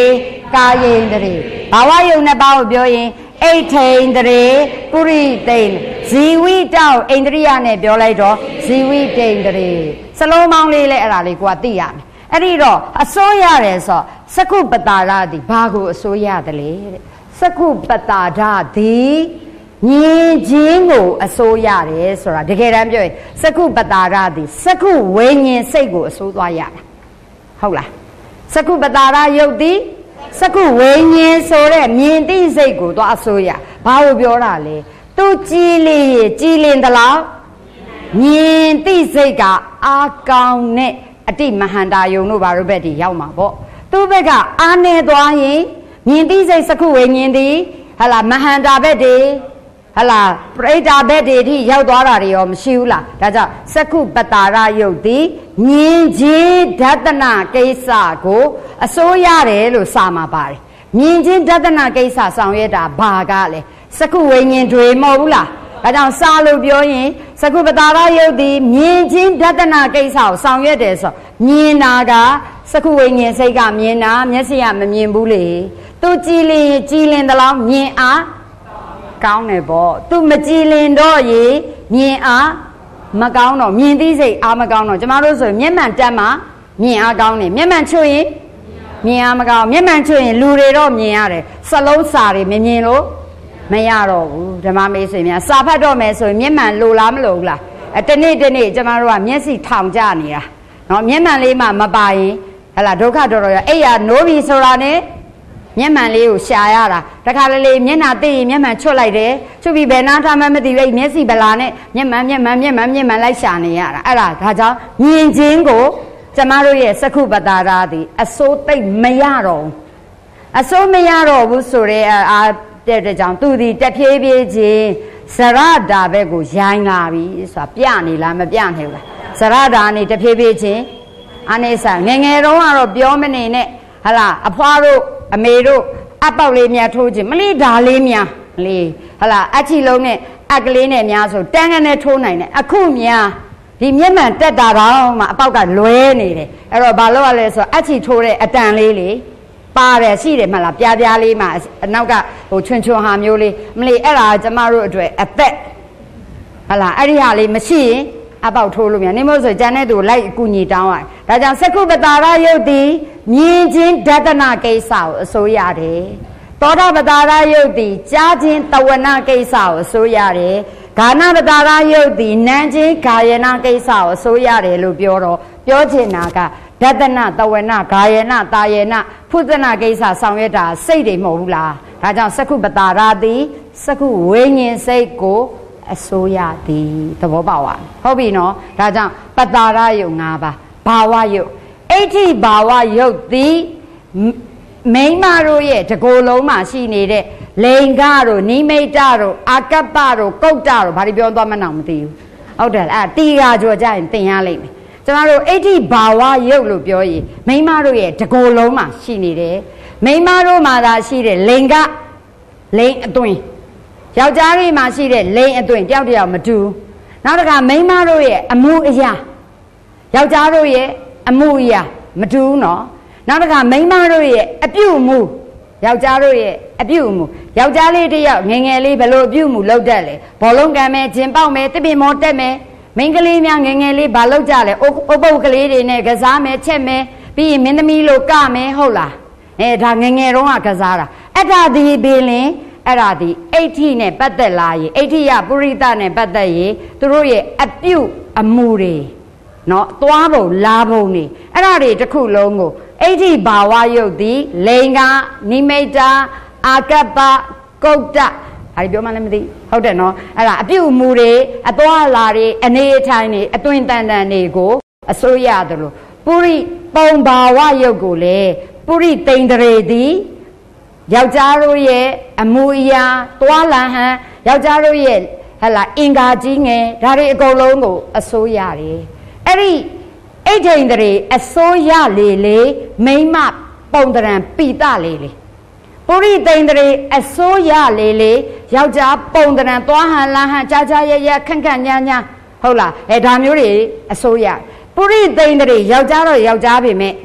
ကာယေန္ဒြေဘာဝယုံနှစ်ပါးကိုပြောရင်အိဋ္ဌိန္ဒြေပုရိသိန္ဒြေဇီဝိတောဣန္ဒြိယနဲ့ပြောလိုက်တော့ဇီဝိတိန္ဒြေစလုံးပေါင်းလေးလဲအဲ့ဒါလေးကိုသိရမယ်အဲ့ဒီတော့အစိုးရတယ်ဆိုစကုပတာရသည်ဘာကိုအစိုးရတယ်လေတဲ့စကုပတာရသည်မြင်ခြင်းကိုအစိုးရတယ်ဆိုတာတကယ်တမ်းပြောရင်စကုပတာရသည်စကုဝိညာဉ်စိတ်ကိုအစိုးသွားရတာဟုတ်လားစကုပတာရယုတ်သည်စကုဝိညာဉ်ဆိုတဲ့မြင်သိစိတ်ကိုသွားအစိုးရဘာကိုပြောတာလဲသူကြည်လင်သလားမြင်သိစိတ်ကအာကောင်နဲ့အတိမဟန္တာယုံတို့ဘာလို့ဘက်ဒီရောက်မှာပေါ့သူ့ဘက်ကအာနေသွားရင်မြင်သိစိတ်စကုဝိညာဉ်သည်ဟလာမဟန္တာဘက်ဒီဟလာပရိဒါဘက်ဒီထိရောက်သွားတာတွေရောမရှိဘူးလားဒါကြောင့်စကုပတာရယုတ်သည်မြင်ခြင်းဒသနာကိစ္စကိုအစိုးရတယ်လို့စာမှာပါတယ်မြင်ခြင်းဒသနာကိစ္စဆောင်ရွက်တာဘာကလဲစကုဝိညာဉ်တွေမဟုတ်ဘူးလားဒါကြောင့်စာလို့ပြောရင်စကုပတာရယုတ်သည်မြင်ခြင်းဒသနာကိစ္စကိုဆောင်ရွက်တယ်ဆိုမြင်တာကစကုဝိညာဉ်စိတ်ကမြင်တာမျက်စိကမမြင်ဘူးလေသူကြည်လင်သလားမြင်အားကောင်းတယ်ပေါ့သူမကြည်လင်တော့ရေမြင်အားမကောင်းတော့မြင်သိစိတ်အားမကောင်းတော့ကျမတို့ဆိုမျက်မှန်တက်မှာမြင်အားကောင်းတယ်မျက်မှန်ချွတ်ရင်မြင်အားမကောင်းမျက်မှန်ချွတ်ရင်လူတွေတော့မြင်ရတယ်စလုံးစာတွေမမြင်လို့မရတော့ဘူးဓမ္မမေးဆွေများစာဖတ်တော့မယ်ဆိုရင်မျက်မှန်လိုလားမလိုဘူးလားတနေ့ကျမတို့ကမျက်စိထောင်ကြနေတာနော်မျက်မှန်လေးမှမပါရင်ဟလာဒုက္ခတော်ရအဲ့ရနိုးပြီဆိုတာနဲ့မျက်မှန်လေးကိုရှာရတာတခါလေမျက်နှာသိရင်မျက်မှန်ချွတ်လိုက်တယ်ချွတ်ပြီးဘယ်နာထားမှမသိဘူးမျက်စိဗလာနဲ့မျက်မှန်လိုက်ရှာနေရတာအဲ့ဒါကြောင့်မြင်ခြင်းကိုကျမတို့ရဲ့စကုပတာရသည်အစိုးသိမ့်မရတော့ဘူးဆိုတဲ့အားတဲ့ကြောင့်သူဒီတဖြည်းဖြည်းချင်းဇရတာဘက်ကိုရိုင်းလာပြီဆိုတာပြနေလားမပြနေဘူးလားဇရတာနေတဖြည်းဖြည်းချင်းအနေဆာငယ်တုန်းကတော့ပြောမနေနဲ့ဟလာအဖွားတို့အမေတို့အပေါက်လေးများထိုးခြင်းမလေးဓာလေးများလေဟလာအချီလုံးနဲ့အကလေးနဲ့များဆိုတန်းကနေထိုးနိုင်တယ်အခုများဒီမျက်မှန်တက်တာတော့မှအပေါက်ကလွဲနေတယ်အဲ့တော့ဘာလို့ရလဲဆိုတော့အချီထိုးတဲ့အတန်လေးလေပါတယ်ရှိတယ်မလားပြားလေးမှအနောက်ကဟိုချွန်ဟာမျိုးလေးမလေးအဲ့ဒါကျမတို့အတွက်အသက်ဟလာအဲ့ဒီဟာလေးမရှိရင်အပေါက်ထိုးလို့မြန်နေမို့ဆိုကျန်တဲ့သူလိုက်အကူညီတောင်းရတယ်ဒါကြောင့်စကုပတာရယုတ်သည်မြင်ခြင်းဒသနာကိစ္စကိုအစိုးရတယ်သောတာပတာရယုတ်သည်ကြားခြင်းတဝနာကိစ္စကိုအစိုးရတယ်ဂာနပတာရယုတ်သည်နမ်းခြင်းဂာယနာကိစ္စကိုအစိုးရတယ်လို့ပြောချင်တာကဒသနာတဝနာဂာယနာတာယနာဖုဒနာကိစ္စဆောင်ရွက်တာစိတ်တွေမဟုတ်ဘူးလားဒါကြောင့်စကုပတာရသည်စကုဝိညာဉ်စိတ်ကိုအစိုးရသည်သဘောပေါက်ပါဟုတ်ပြီနော်ဒါကြောင့်ပတာရယုတ်၅ပါးဘာဝယုတ်အဋ္ဌိဘာဝယုတ်သည်မိန်းမတို့ရဲ့တကိုယ်လုံးမှာရှိနေတဲ့လိင်္ဂတို့နိမိတ်တို့အာကပ္ပတို့ကုတ်တို့ဘာတွေပြောသွားမှန်းတော့မသိဘူးဟုတ်တယ်အဲ့တီဃာကြောကြရင်သင်ရလိမ့်မယ်ကျမတို့အဋ္ဌိဘာဝယုတ်လို့ပြောရင်မိန်းမတို့ရဲ့တကိုယ်လုံးမှာရှိနေတယ်မိန်းမတို့မှာသာရှိတဲ့လိင်္ဂလိင်အသွင်ယောက်ျားလေးမှာရှိတဲ့လိင်အသွင်တယောက်တယောက်မတူနောက်တစ်ခါမိန်းမတို့ရဲ့အမှုအရာယောက်ျားတို့ရဲ့အမှုအရာမတူဘူးနော်နောက်တစ်ခါမိန်းမတို့ရဲ့အပြုအမူယောက်ျားတို့ရဲ့အပြုအမူယောက်ျားလေးတယောက်ငယ်ငယ်လေးဘယ်လိုအပြုအမူလုပ်တတ်လဲဘောလုံးကံမယ်ဂျင်ပေါက်မယ်တစ်ပင်မောတက်မယ်မိန်းကလေးများငယ်ငယ်လေးဘာလုပ်ကြလဲအုပ်ပုတ်ကလေးတွေနဲ့ကစားမယ်ချက်မယ်ပြီးရင်မင်းသမီးလိုကမယ်ဟုတ်လားဒါငယ်ငယ်တုန်းကကစားတာအဲ့ဒါဒီပင်လင်အဲ့ဒါဒီအဋ္ဌိနဲ့ပတ်သက်လာရင်အဋ္ဌိယပုရိသနဲ့ပတ်သက်ရင်သူတို့ရဲ့အပြုအမူတွေနော်သွားပုံလာပုံနေအဲ့ဒါတွေတစ်ခုလုံးကိုအဋ္ဌိဘာဝယုတ်သည်လိင်္ဂနိမိတ်တာအာကပ္ပကုတ်တဟာဒီပြောမှလည်းမသိဟုတ်တယ်နော်အဲ့ဒါအပြုအမူတွေအသွားလာတွေအနေအထိုင်တွေအသွင်တန်တွေကိုအစိုးရတယ်လို့ပုရိပုံဘာဝယုတ်ကိုလေပုရိသိန္ဒြေသည်ယောက်ျားတို့ရဲ့အမူအရာသွားလဟန်ယောက်ျားတို့ရဲ့ဟလာအင်္ဂါကြီးငယ်ဒါတွေအကုန်လုံးကိုအစိုးရတယ်အဲ့ဒီအိဋ္ဌိန္ဒြေအစိုးရလေမိမပုံတရံပိတလေပုရိသိန္ဒြေအစိုးရလေယောက်ျားပုံတရံသွားဟန်လဟန်ကြာရခန့်ညာဟုတ်လားဒါမျိုးတွေအစိုးရပုရိသိန္ဒြေယောက်ျားတော့ယောက်ျားပေမဲ့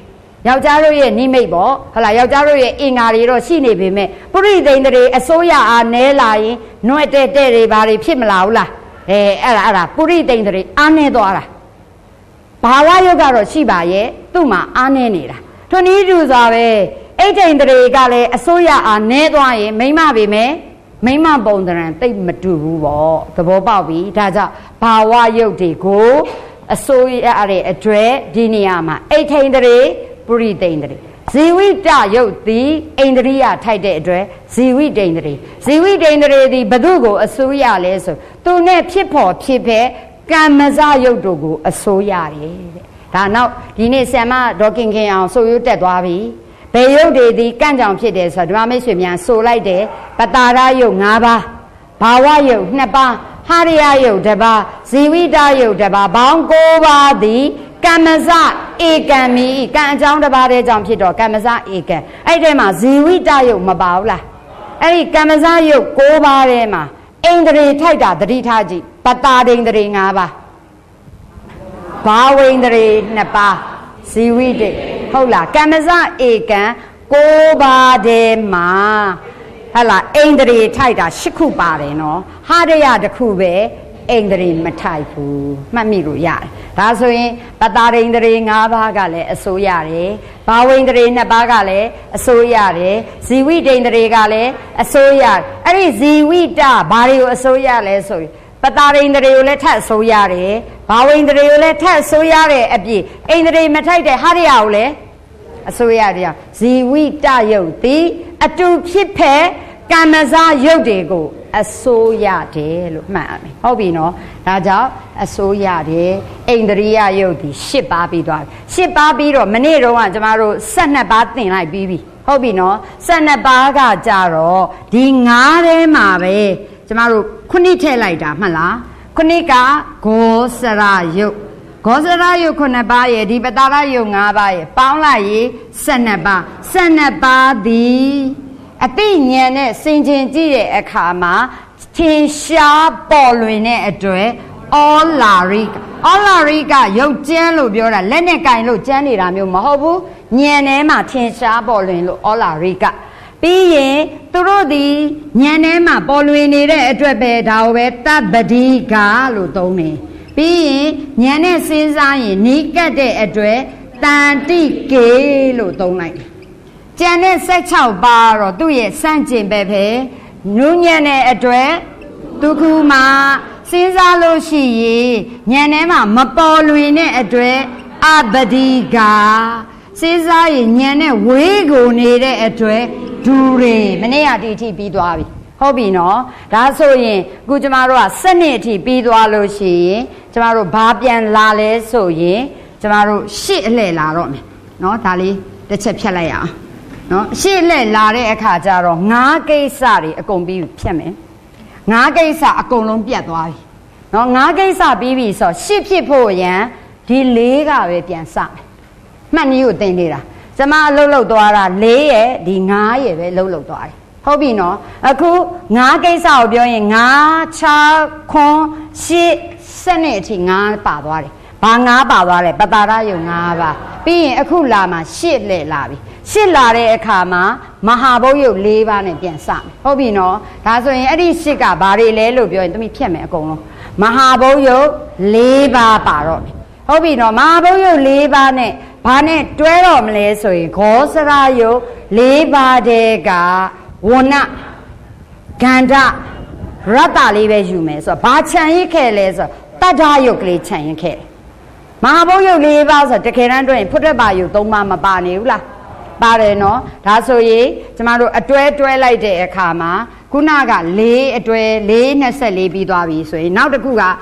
ယောက်ျားတို့ရဲ့နိမိတ်ပေါ့ဟုတ်လားယောက်ျားတို့ရဲ့အင်္ဂါတွေတော့ရှိနေပေမဲ့ပုရိသိန္ဒြေအစိုးရအားနဲလာရင်နှွဲ့တဲ့တွေဘာတွေဖြစ်မလာဘူးလားအဲ့ဒါပုရိသိန္ဒြေအားနဲသွားတာဘာဝယုတ်ကတော့ရှိပါရဲ့သူ့မှာအားနဲနေတာထွန်းဤတူစွာပဲအိဋ္ဌိန္ဒြေကလည်းအစိုးရအားနဲသွားရင်မိမ့်မပေမဲ့မိမ့်မပုံသဏ္ဍာန်တိတ်မတူဘူးပေါ့သဘောပေါက်ပြီဒါကြောင့်ဘာဝယုတ်တွေကိုအစိုးရတဲ့အတွက်ဒီနေရာမှာအိဋ္ဌိန္ဒြေပုရိသိန္ဒြေဇီဝိတယုတ်သည်အိန္ဒြိယထိုက်တဲ့အတွက်ဇီဝိတိန္ဒြေဇီဝိတိန္ဒြေသည်ဘု து ကိုအစိုးရလဲဆိုသူနဲ့ဖြစ်ဖို့ဖြစ်ဖက်ကမ္မဇယုတ်တို့ကိုအစိုးရတယ်တဲ့ဒါနောက်ဒီနေ့ဆ iam ဒေါ်ခင်ခင်အောင်ဆိုရိုးတက်သွားပြီဘယ်ယုတ်တွေသည်ကန့်ကြောင်ဖြစ်တယ်ဆိုတော့ဓမ္မမိတ်ဆွေများဆိုလိုက်တယ်ပတာရယုတ်၅ပါးဘာဝယုတ်2ပါးဟာရယယုတ်1ပါးဇီဝိတယုတ်1ပါးဘောင်း9ပါးသည်ကမ္မဇဧကံမီကံအကြောင်းတစ်ပါးတည်းကြောင့်ဖြစ်တော့ကမ္မဇဧကံအဲ့ဒီမှာဇီဝိတယုတ်မပါဘူးလားအဲ့ဒီကမ္မဇယုတ်9ပါးထဲမှာဣန္ဒြေထိုက်တာသတိထားကြည့်ပတာဒိန္ဒြေ5ပါးဘာဝိန္ဒြေ2ပါးဇီဝိတေဟုတ်လားကမ္မဇဧကံ9ပါးထဲမှာဟဲ့လားဣန္ဒြေထိုက်တာ10ခုပါတယ်နော်ဟာရယတစ်ခုပဲဣန္ဒြေမထိုက်ဘူးမှတ်မိလို့ရတယ်ဒါဆိုရင်ပတာဒိန္ဒြေ5ပါးကလည်းအစိုးရတယ်ဘာဝိန္ဒြေ2ပါးကလည်းအစိုးရတယ်ဇီဝိတိန္ဒြေကလည်းအစိုးရအဲ့ဒီဇီဝိတဘာတွေကိုအစိုးရလဲဆိုရင်ပတာဒိန္ဒြေကိုလည်းထပ်အစိုးရတယ်ဘာဝိန္ဒြေကိုလည်းထပ်အစိုးရတဲ့အပြည့်ဣန္ဒြေမထိုက်တဲ့ဟာရယကိုလည်းအစိုးရတယ်ဇီဝိတယုတ်သည်အတူဖြစ်ဖက်ကမ္မဇယုတ်တွေကိုအစိုးရတယ်လို့မှတ်ရမယ်ဟုတ်ပြီနော်ဒါကြောင့်အစိုးရတယ်ဣန္ဒြိယယုတ်ဒီ10ပါးပြီးသွားပြီ10ပါးပြီးတော့မနေ့တုန်းကကျမတို့12ပါးသင်လိုက်ပြီးပြီဟုတ်ပြီနော်12ပါးကကြတော့ဒီ9ထဲမှာပဲကျမတို့ခုနှစ်ထည့်လိုက်တာမှတ်လားခုနှစ်ကဂောစရယုတ်ဂောစရယုတ်9ပါးရဲ့ဒီပတာရယုတ်5ပါးရဲ့ပေါင်းလိုက်ရင်12ပါး12ပါးသည်အသိဉာဏ်နဲ့စင်ကြင်ကြည့်တဲ့အခါမှာထင်ရှားပေါ်လွင်တဲ့အတွက်အောလာရိကရုပ်ကျမ်းလို့ပြောတာလက်နဲ့ကင်လို့ကျမ်းနေတာမျိုးမဟုတ်ဘူးဉာဏ်ထဲမှာထင်ရှားပေါ်လွင်လို့အောလာရိကပြီးရင်သူတို့ဒီဉာဏ်ထဲမှာပေါ်လွင်နေတဲ့အတွက်ပဲဒါကိုပဲတပ္ပတိကလို့သုံးတယ်ပြီးရင်ဉာဏ်နဲ့စဉ်းစားရင်နီးကပ်တဲ့အတွက်တန်တိကေလို့သုံးလိုက်ကျန်တဲ့16ပါးတော့သူ့ရဲ့စန့်ကျင်ပဲနုညံ့တဲ့အတွက်ဒုက္ခမှာစဉ်းစားလို့ရှိရင်ဉာဏ်ထဲမှာမပေါ်လွင်တဲ့အတွက်အပတိကစဉ်းစားရင်ဉာဏ်နဲ့ဝေးကိုနေတဲ့အတွက်ဒူတွေမနေ့ကဒီအထိပြီးသွားပြီဟုတ်ပြီနော်ဒါဆိုရင်အခုကျမတို့က7နှစ်အထိပြီးသွားလို့ရှိရင်ကျမတို့ဘာပြန်လာလဲဆိုရင်ကျမတို့8အလှည့်လာတော့မယ်နော်ဒါလေးတစ်ချက်ဖြတ်လိုက်ရအောင်နော်ရှေ့လက်လာတဲ့အခါကျတော့9ကိစ္စတွေအကုန်ပြီးဖြတ်မယ်9ကိစ္စအကုန်လုံးပြတ်သွားပြီနော်9ကိစ္စပြီးပြီဆိုရှစ်ဖြစ်ဖို့ရန်ဒီ4ကပဲပြန်စမယ်မှတ်နည်းကိုသင်နေတာကျမအလုပ်လုပ်သွားတာ4ရဲ့ဒီ9ရဲ့ပဲလုပ်သွားတယ်ဟုတ်ပြီနော်အခု9ကိစ္စကိုပြောရင်9 6 9 10နှစ်အထိ9ပါသွားတယ်ဘာ9ပါသွားလဲပတာရယုတ်9ပါပြီးရင်အခုလာမှာ10လက်လာပြီ10လာတဲ့အခါမှာမဟာဘုတ်ယုတ်4ပါးနဲ့ပြန်စမယ်ဟုတ်ပြီနော်ဒါဆိုရင်အဲ့ဒီ10ကဘာတွေလဲလို့ပြောရင်သမီးဖြတ်မယ်အကုန်လုံးမဟာဘုတ်ယုတ်4ပါးပါတော့မယ်ဟုတ်ပြီနော်မဟာဘုတ်ယုတ်4ပါးနဲ့ဘာနဲ့တွဲတော့မလဲဆိုရင်ဂောစရယုတ်4ပါးတည်းကဝဏဂန္ဓရတ္တလေးပဲယူမယ်ဆိုတော့ဘာခြံရစ်ခဲ့လဲဆိုတော့တတ္ထယုတ်ကလေးခြံရစ်ခဲ့မဟာဘုတ်ယုတ်4ပါးဆိုတော့တကယ်တမ်းတွဲရင်ဖုတ္တပါယုတ်3ပါးမပါနေဘူးလားပါတယ်နော်ဒါဆိုရင်ကျမတို့အတွဲတွဲလိုက်တဲ့အခါမှာခုနက4အတွဲ424ပြီးသွားပြီဆိုရင်နောက်တစ်ခုက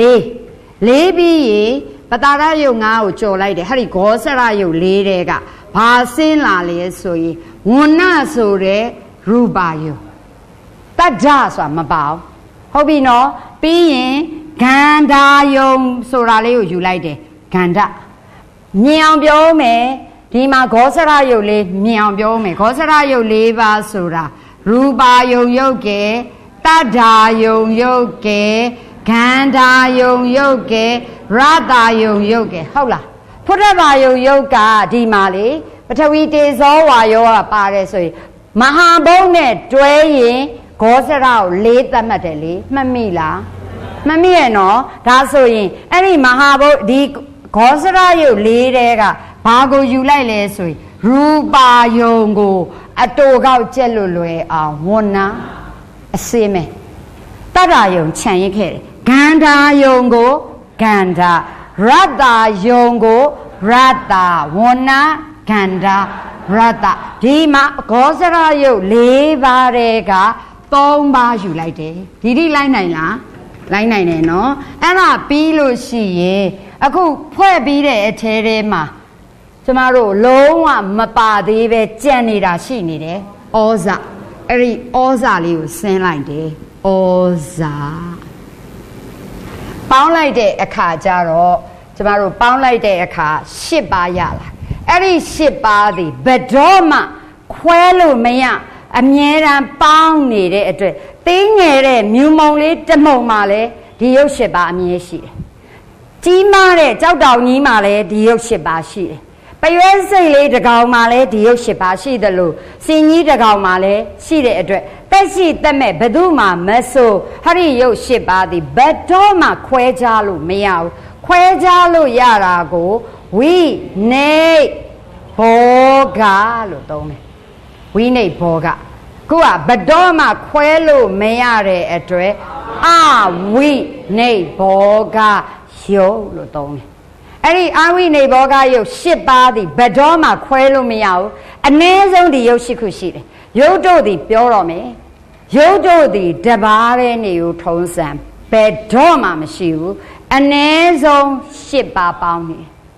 4ပြီးရင်ပတာရယုတ်5ကိုကြော်လိုက်တယ်ဟာဒီဂောစရယုတ်4တဲ့ကဘာဆင်းလာလဲဆိုရင်ဝဏဆိုတဲ့ရူပါယုတ်တတ္ထဆိုတာမပါဘူးဟုတ်ပြီနော်ပြီးရင်ဂန္ဓာယုံဆိုတာလေးကိုယူလိုက်တယ်ဂန္ဓမြင်အောင်ပြောမယ်ဒီမှာဂောစရယုတ်လေးမြင်အောင်ပြောမယ်ဂောစရယုတ်4ပါးဆိုတာရူပါယုံယုတ်ကေတတ္ထာယုံယုတ်ကေဂန္ဓာယုံယုတ်ကေရတ္တယုံယုတ်ကေဟုတ်လားဖုဒ္ဓဘာယုံယုတ်ကဒီမှာလေထဝီတေဇောဝါယောကပါတယ်ဆိုရင်မဟာဘုံနဲ့တွဲရင်ဂောစရကို4သတ်မှတ်တယ်လေမှတ်မိလားမမိရဲ့နော်ဒါဆိုရင်အဲ့ဒီမဟာဘုတ်ဒီဂောစရယုတ်4တဲကဘာကိုယူလိုက်လဲဆိုရင်ရူပါယုံကိုအတူကောက်ကျက်လွယ်အောင်ဝဏ္ဏအစင်းမဲ့တတ္တယုံခြံရစ်ခဲ့တယ်ဂန္ဓာယုံကိုဂန္ဓာရတ္တယုံကိုရတ္တဝဏ္ဏဂန္ဓာရတ္တဒီမှာဂောစရယုတ်4ပါးတဲက3ပါးယူလိုက်တယ်ဒီတိလိုက်နိုင်လားလိုက်နိုင်တယ်နော်အဲ့ဒါပြီးလို့ရှိရင်အခုဖွဲ့ပြီးတဲ့အထဲထဲမှာကျမတို့လုံးဝမပါသေးပဲကြံနေတာရှိနေတယ်ဩဇာအဲ့ဒီဩဇာလေးကိုဆင်းလိုက်တယ်ဩဇာပေါင်းလိုက်တဲ့အခါကျတော့ကျမတို့ပေါင်းလိုက်တဲ့အခါ10ပါးရလာအဲ့ဒီ10ပါးသည်ဘယ်တော့မှခွဲလို့မရအမြဲတမ်းပေါင်းနေတဲ့အတွက်တင်းငယ်တဲ့မြူမုံလေးတမုံမှာလဲဒီရုပ်10ပါးအမြဲရှိတယ်ကြီးမားတဲ့ကြောက်တောင်ကြီးမှာလဲဒီရုပ်10ပါးရှိတယ်ပရွဲစိတ်လေးတကောင်မှာလဲဒီရုပ်10ပါးရှိတယ်လို့စင်ကြီးတကောင်မှာလဲရှိတဲ့အတွက်တက်ရှိတက်မဲ့ဘယ်သူမှမဆိုဟာဒီရုပ်10ပါးဒီဘယ်တော့မှခွဲခြားလို့မရဘူးခွဲခြားလို့ရတာကိုဝိနေဘောဂလို့သုံးတယ်ဝိနေဘောဂခုကဘယ်တော့မှခွဲလို့မရတဲ့အတွက်အဝိနေဘောဂယုတ်လို့သုံးတယ်အဲ့ဒီအဝိနေဘောဂယုတ်10ပါးသည်ဘယ်တော့မှခွဲလို့မရဘူးအနည်းဆုံးဒီယုတ်10ခုရှိတယ်ယုတ်တို့သည်ပြောတော့မယ်ယုတ်တို့သည်တပါးတဲ့နေကိုထုံးစံဘယ်တော့မှမရှိဘူးအနည်းဆုံး10ပါးပေါင်းနေ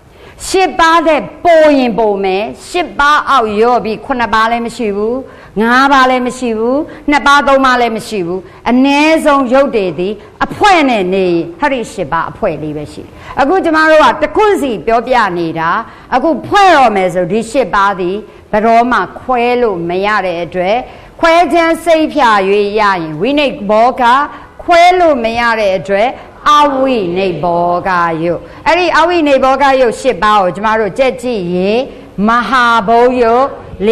10ပါးတဲ့ပိုရင်ပိုမယ်10ပါးအောက်ရော့ပြီး9ပါးလည်းမရှိဘူး9ပါးလည်းမရှိဘူး2ပါး3ပါးလည်းမရှိဘူးအနည်းဆုံးရုပ်တွေသည်အဖွဲ့နဲ့နေဟာဒီ10ပါးအဖွဲ့လေးပဲရှိအခုကျမတို့ကတစ်ခုစီပြောပြနေတာအခုဖွဲ့ရမယ်ဆိုဒီ10ပါးသည်ဘယ်တော့မှခွဲလို့မရတဲ့အတွက်ခွဲချမ်းစိတ်ဖြာ၍ရရင်ဝိနိဘောကခွဲလို့မရတဲ့အတွက်အဝိနေဘောဂယုတ်အဲ့ဒီအဝိနေဘောဂယုတ်10ပါးကိုကျမတို့ကြက်ကြည့်ရင်မဟာဘုံယုတ်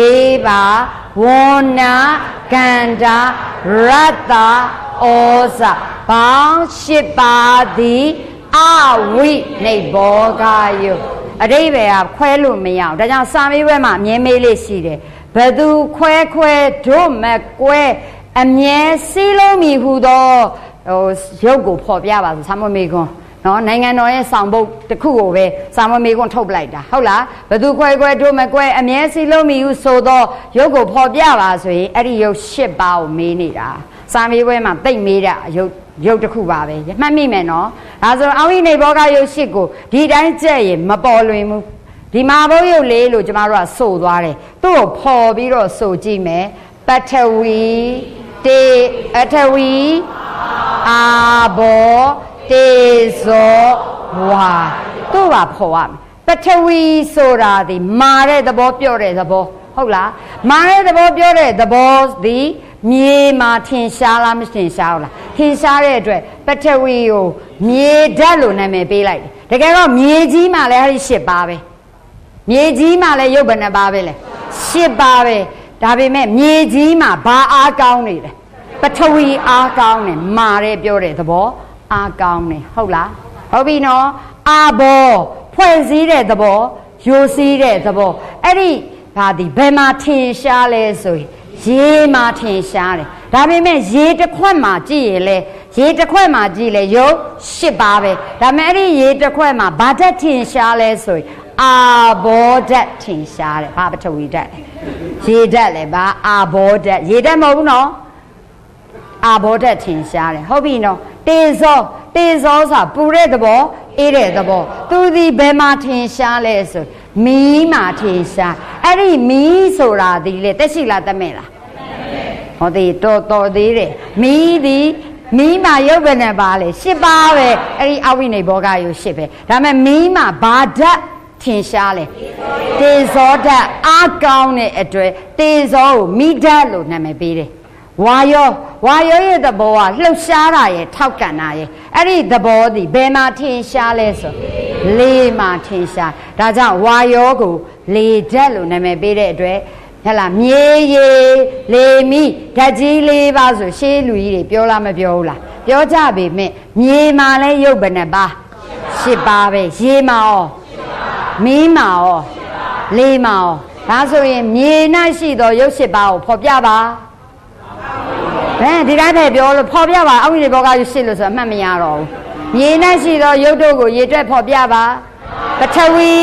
4ပါးဝဏ္ဏကန္တာရတ္တဩဇာပေါင်း10ပါးသည်အဝိနေဘောဂယုတ်အတိပ္ပယ်ကခွဲလို့မရအောင်ဒါကြောင့်စာမေးပွဲမှာအမြဲမေးလေးရှိတယ်ဘယ်သူခွဲတို့မကွဲအမြဲစီးလုံးမိဟုသောရုပ်ကိုဖော်ပြပါဆိုစာမမေခွန်းနော်နိုင်ငံတော်ရဲ့ဆောင်ပုဒ်တစ်ခုကိုပဲစာမမေခွန်းထုတ်ပလိုက်တာဟုတ်လားဘယ်သူခွဲတို့မကွဲအမြဲစီးလုံးမိဟုဆိုသောရုပ်ကိုဖော်ပြပါဆိုရင်အဲ့ဒီရုပ်10ပါးကိုမေးနေတာစာမေးပွဲမှာတိတ်မေးတဲ့ရုပ်တစ်ခုပါပဲမှတ်မိမယ်နော်ဒါဆိုအဝိနေဘောဂရုပ်10ကိုဒီတိုင်းကြက်ရင်မပေါ်လွင်ဘူးဒီမဟာဘုတ်ရုပ်လေးလို့ကျမတို့ကဆိုသွားတယ်သူ့ကိုဖော်ပြီးတော့ဆိုကြည့်မယ်ပထဝီတေအထဝီအာဘောတေဇောဝါတို့ပါဖော်ရမယ်ပထဝီဆိုတာဒီမာတဲ့သဘောပြောတဲ့သဘောဟုတ်လားမာတဲ့သဘောပြောတဲ့သဘောဒီမြေမှာထင်ရှားလားမထင်ရှားဘူးလားထင်ရှားတဲ့အတွက်ပထဝီကိုမြေဓာတ်လို့နာမည်ပေးလိုက်တယ်တကယ်တော့မြေကြီးမှာလည်းအဲ့ဒီ10ပါးပဲမြေကြီးမှာလည်းရုပ်ဘယ်နှပါးပဲလဲ10ပါးပဲဒါပေမဲ့မြေကြီးမှာဘာအားကောင်းနေလဲပထဝီအားကောင်းတယ်မာတဲ့ပြောတဲ့သဘောအားကောင်းတယ်ဟုတ်လားဟုတ်ပြီနော်အာဘောဖွဲ့စည်းတဲ့သဘောယိုစည်းတဲ့သဘောအဲ့ဒီဘာဒီဘယ်မှာထင်ရှားလဲဆိုရင်ရေမှာထင်ရှားတယ်ဒါပေမဲ့ရေတစ်ခွက်မှာကြည့်ရင်လေရေတစ်ခွက်မှာကြည့်လေရုပ်10ပါးပဲဒါပေမဲ့အဲ့ဒီရေတစ်ခွက်မှာဘာဓာတ်ထင်ရှားလဲဆိုရင်အာဘောဓာတ်ထင်ရှားတယ်ဘာပထဝီဓာတ်လဲရေဓာတ်လဲဘာအာဘောဓာတ်ရေဓာတ်မဟုတ်ဘူးနော်အာဘောဓာတ်ထင်ရှားတယ်ဟုတ်ပြီနော်တေဇောဆိုတာပူတဲ့သဘောအေးတဲ့သဘောသူဒီဘယ်မှာထင်ရှားလဲဆိုမီးမှာထင်ရှားအဲ့ဒီမီးဆိုတာဒီလေတက်ရှိလားတမဲ့လားဟောဒီတော်သေးတယ်မီးဒီမီးမှာရုပ်ပဲနဲ့ပါလေ10ပါးပဲအဲ့ဒီအဝိနေဘောဂရုပ်10ပဲဒါပေမဲ့မီးမှာဘာဓာတ်ထင်ရှားလဲတေဇောဓာတ်အားကောင်းတဲ့အတွက်တေဇောကိုမိဓာတ်လို့နာမည်ပေးတယ်ဝါယောရဲ့သဘောကလှုပ်ရှားတာရဲ့ထောက်ကန်တာရဲ့အဲ့ဒီသဘောဒီဘယ်မှာထင်ရှားလဲဆိုလေးမှာထင်ရှားဒါကြောင့်ဝါယောကိုလေဓာတ်လို့နာမည်ပေးတဲ့အတွက်ဟဲ့လားမြေရေလေမိဓာတ်ကြီး၄ပါးဆိုရှေးလူကြီးတွေပြောလားမပြောဘူးလားပြောကြပေမဲ့မြေမှာလဲရုပ်ဘယ်နှပါ၈ပါးပဲရေမှာရောမီးမှာရောလေမှာရောဒါဆိုရင်မြေ၌ရှိသောရုပ်၈ပါးကိုဖော်ပြပါဒီတိုင်းပဲပြောလို့ဖော်ပြပါအောက်ကြီးဘောကရုပ်၈လို့ဆိုအမှတ်မရတော့ဘူးမြေ၌ရှိသောရုပ်တို့ကိုရေတွက်ဖော်ပြပါပထဝီ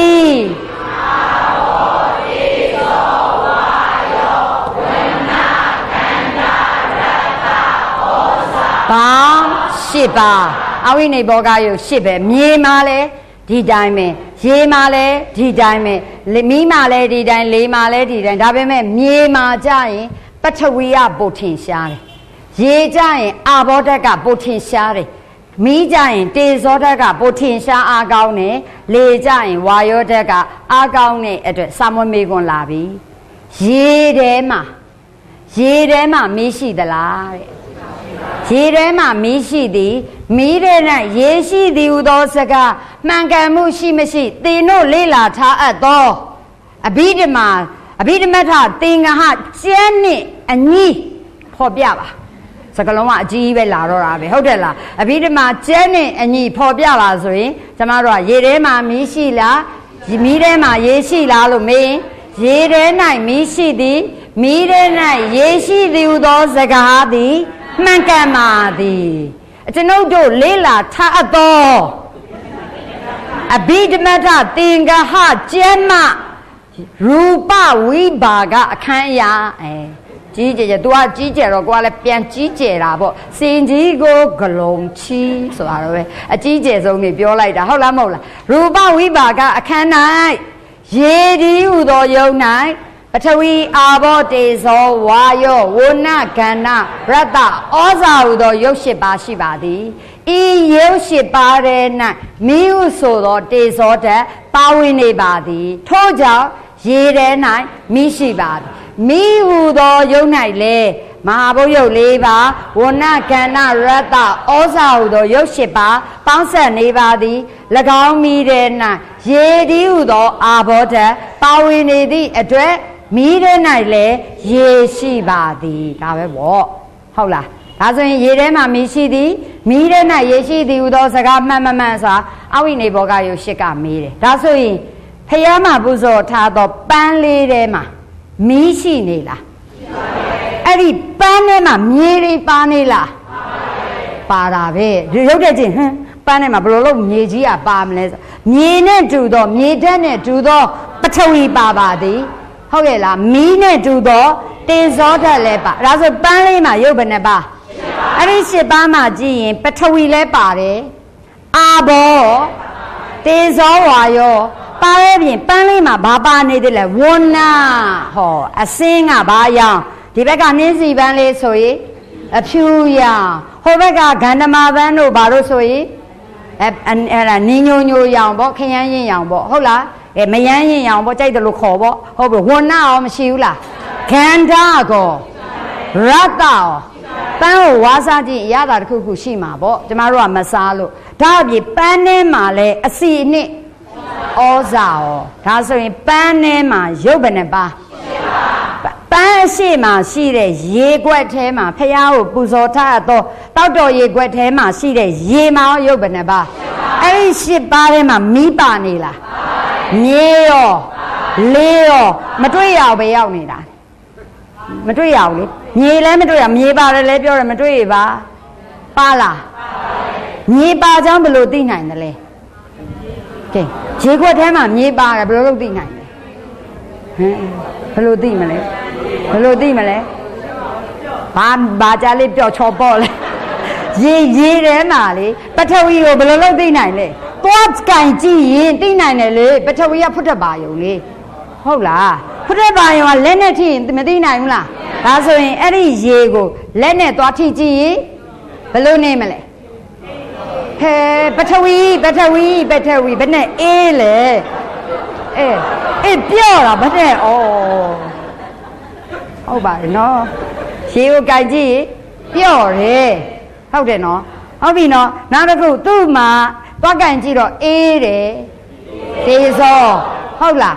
ပေါင်း၈ပါးအဝိနေဘောကရုပ်၈ပဲမြေမှာလဲဒီတိုင်းပဲရေမှာလဲဒီတိုင်းပဲမီးမှာလဲဒီတိုင်းလေမှာလဲဒီတိုင်းဒါပေမဲ့မြေမှာကြရင်ပထဝီကပိုထင်ရှားတယ်ရေကြရင်အာဘောဓာတ်ကပိုထင်ရှားတယ်မီးကြရင်တေဇောဓာတ်ကပိုထင်ရှားအားကောင်းတယ်လေကြရင်ဝါယောဓာတ်ကအားကောင်းတဲ့အတွက်စာမွေးမေခွန်လာပြီရေထဲမှာမီးရှိသလားတဲ့ရေထဲမှာမီးရှိသည်မီးထဲ၌ရေရှိသည်ဟူသောစကားမှန်ကန်မှုရှိမရှိသင်တို့လေ့လာထားအပ်သောအဘိဓမ္မထသင်္ကဟကျမ်းနှင့်အညီဖော်ပြပါစကလုံးကအကြီးပဲလာတော့တာပဲဟုတ်တယ်လားအဘိဓမ္မာကျမ်းနဲ့အညီဖော်ပြပါဆိုရင်ကျမတို့ကရေထဲမှာမီးရှိလားမီးထဲမှာရေရှိလားလို့မေးရင်ရေထဲ၌မီးရှိသည်မီးထဲ၌ရေရှိသည်ဟူသောစကားသည်မှန်ကန်ပါသည်ကျွန်ုပ်တို့လေ့လာထားအပ်သောအဘိဓမ္မထသင်္ကဟကျမ်းမှရူပဝိဘာကအခန်းအရာကြီးကျယ်သူကကြီးကျယ်တော့ကိုကလည်းပြန်ကြီးကျယ်တာပေါ့စင်ကြီးကိုဂလုံးချီဆိုတာတော့ပဲအကြီးကျယ်ဆုံးနေပြောလိုက်တာဟုတ်လားမဟုတ်လားရူပဝိဘာကအခန်း၌ရေဒီဟုသောယုံ၌ပထဝီအာဘောတေဇောဝါယောဝဏကန္နရတ္တဩဇာဟုသောယုတ်၈ပါးရှိပါသည်ဤယုတ်၈ပါးထဲ၌မိဟုဆိုသောတေဇောဓာတ်ပါဝင်နေပါသည်ထို့ကြောင့်ရေထဲ၌မိရှိပါသည်မိဟုသောယုတ်၌လေမဟာဘုတ်ယုတ်၄ပါးဝဏကန္နရတ္တဩဇာဟုသောယုတ်၈ပါးပေါင်းဆက်နေပါသည်၎င်းမိထဲ၌ရေဒီဟုသောအာဘောဓာတ်ပါဝင်နေသည့်အတွက်မီးထဲ၌လည်းရေရှိပါသည်ဒါပဲပေါ့ဟုတ်လားဒါဆိုရင်ရေထဲမှာမီးရှိသည်မီးထဲ၌ရေရှိသည်ဟူသောစကားမှန်ဆိုတာအဝိနေဘောကယုတ်၈ကမေးတယ်ဒါဆိုရင်ဖျားမှာပူဇော်ထားသောပန်းလေးထဲမှာမီးရှိနေလားအဲ့ဒီပန်းထဲမှာမြေတွေပါနေလားပါတာပဲရုပ်တဲ့ချင်းပန်းထဲမှာဘယ်လိုလုပ်မြေကြီးကပါမလဲမြေနဲ့တူသောမြေဓာတ်နဲ့တူသောပထဝီပါပါသည်ဟုတ်ရဲ့လားမီးနဲ့တူသောတေဇောဓာတ်လည်းပါဒါဆိုပန်းလေးမှာရုပ်ဘယ်နှပါအဲ့ဒီ၈ပါးမှာကြည့်ရင်ပထဝီလည်းပါတယ်အာဘောတေဇောဝါယောပါရဲ့ပြင်ပန်းလေးမှာဘာပါနေသေးလဲဝဏဟောအစင်းကဘာရောင်ဒီဘက်ကနှင်းစီပန်းလေးဆိုရင်အဖြူရောင်ဟိုဘက်ကဂန္ဓမာပန်းတို့ဘာလို့ဆိုရင်အဲ့ဒါနင်းညိုညိုရောင်ပေါ့ခရမ်းရင်ရောင်ပေါ့ဟုတ်လားမယမ်းရင်ရောင်ပေါ့ကြိုက်တယ်လို့ခေါ်ပေါ့ဟုတ်ပြီဝဏရောမရှိဘူးလားဂန္ဓကောရတ္တရောပန်းကိုဝါစားကြည့်ရတာတစ်ခုခုရှိမှာပေါ့ကျမတို့ကမစားလို့ဒါအပြင်ပန်းထဲမှာလဲအစီအနှစ်ဩဇာရောဒါဆိုရင်ပန်းထဲမှာရုပ်ဘယ်နှပါပန်းအရှိမှာရှိတဲ့ရေခွက်ထဲမှာဖះကိုပူဇော်ထားတော့တောက်တော်ရေခွက်ထဲမှာရှိတဲ့ရေမောင်ရုပ်ဘယ်နှပါအဲ့ဒီ၈ပါးထဲမှာမီးပါနေလားမြေရောလေးရောမတွေ့ရဘူးပဲရောက်နေတာမတွေ့ရဘူးလေမြေလည်းမတွေ့ရမြေပါတယ်လည်းပြောတယ်မတွေ့ရပါပါလားမြေပါကြောင်းဘယ်လိုသိနိုင်တယ်လဲကဲရေခွက်ထဲမှာမြေပါတယ်ဘယ်လိုလုပ်သိနိုင်လဲဘယ်လိုသိမလဲဘယ်လိုသိမလဲဘာကြလေးပျော့ချောပေါ့လဲရေထဲမှာလေပထဝီကိုဘယ်လိုလုပ်သိနိုင်လဲသွားကြိုင်ကြည့်ရင်သိနိုင်တယ်လေပထဝီကဖုထပါယုံလေဟုတ်လားဖုထပါယုံကလက်နဲ့ထိရင်မသိနိုင်ဘူးလားဒါဆိုရင်အဲ့ဒီရေကိုလက်နဲ့သွားထိကြည့်ရင်ဘယ်လိုနေမလဲဟဲပထဝီဘယ်နဲ့အေးလေအေးပြော့တာဘယ်နဲ့ဩဟုတ်ပါတယ်နော်ရေကိုကြိုင်ကြည့်ပြော့တယ်ဟုတ်တယ်နော်ဟုတ်ပြီနော်နောက်တစ်ခုသူ့မှာသွားကြင်ကြည့်တော့အေးတယ်ဒေဇောဟုတ်လား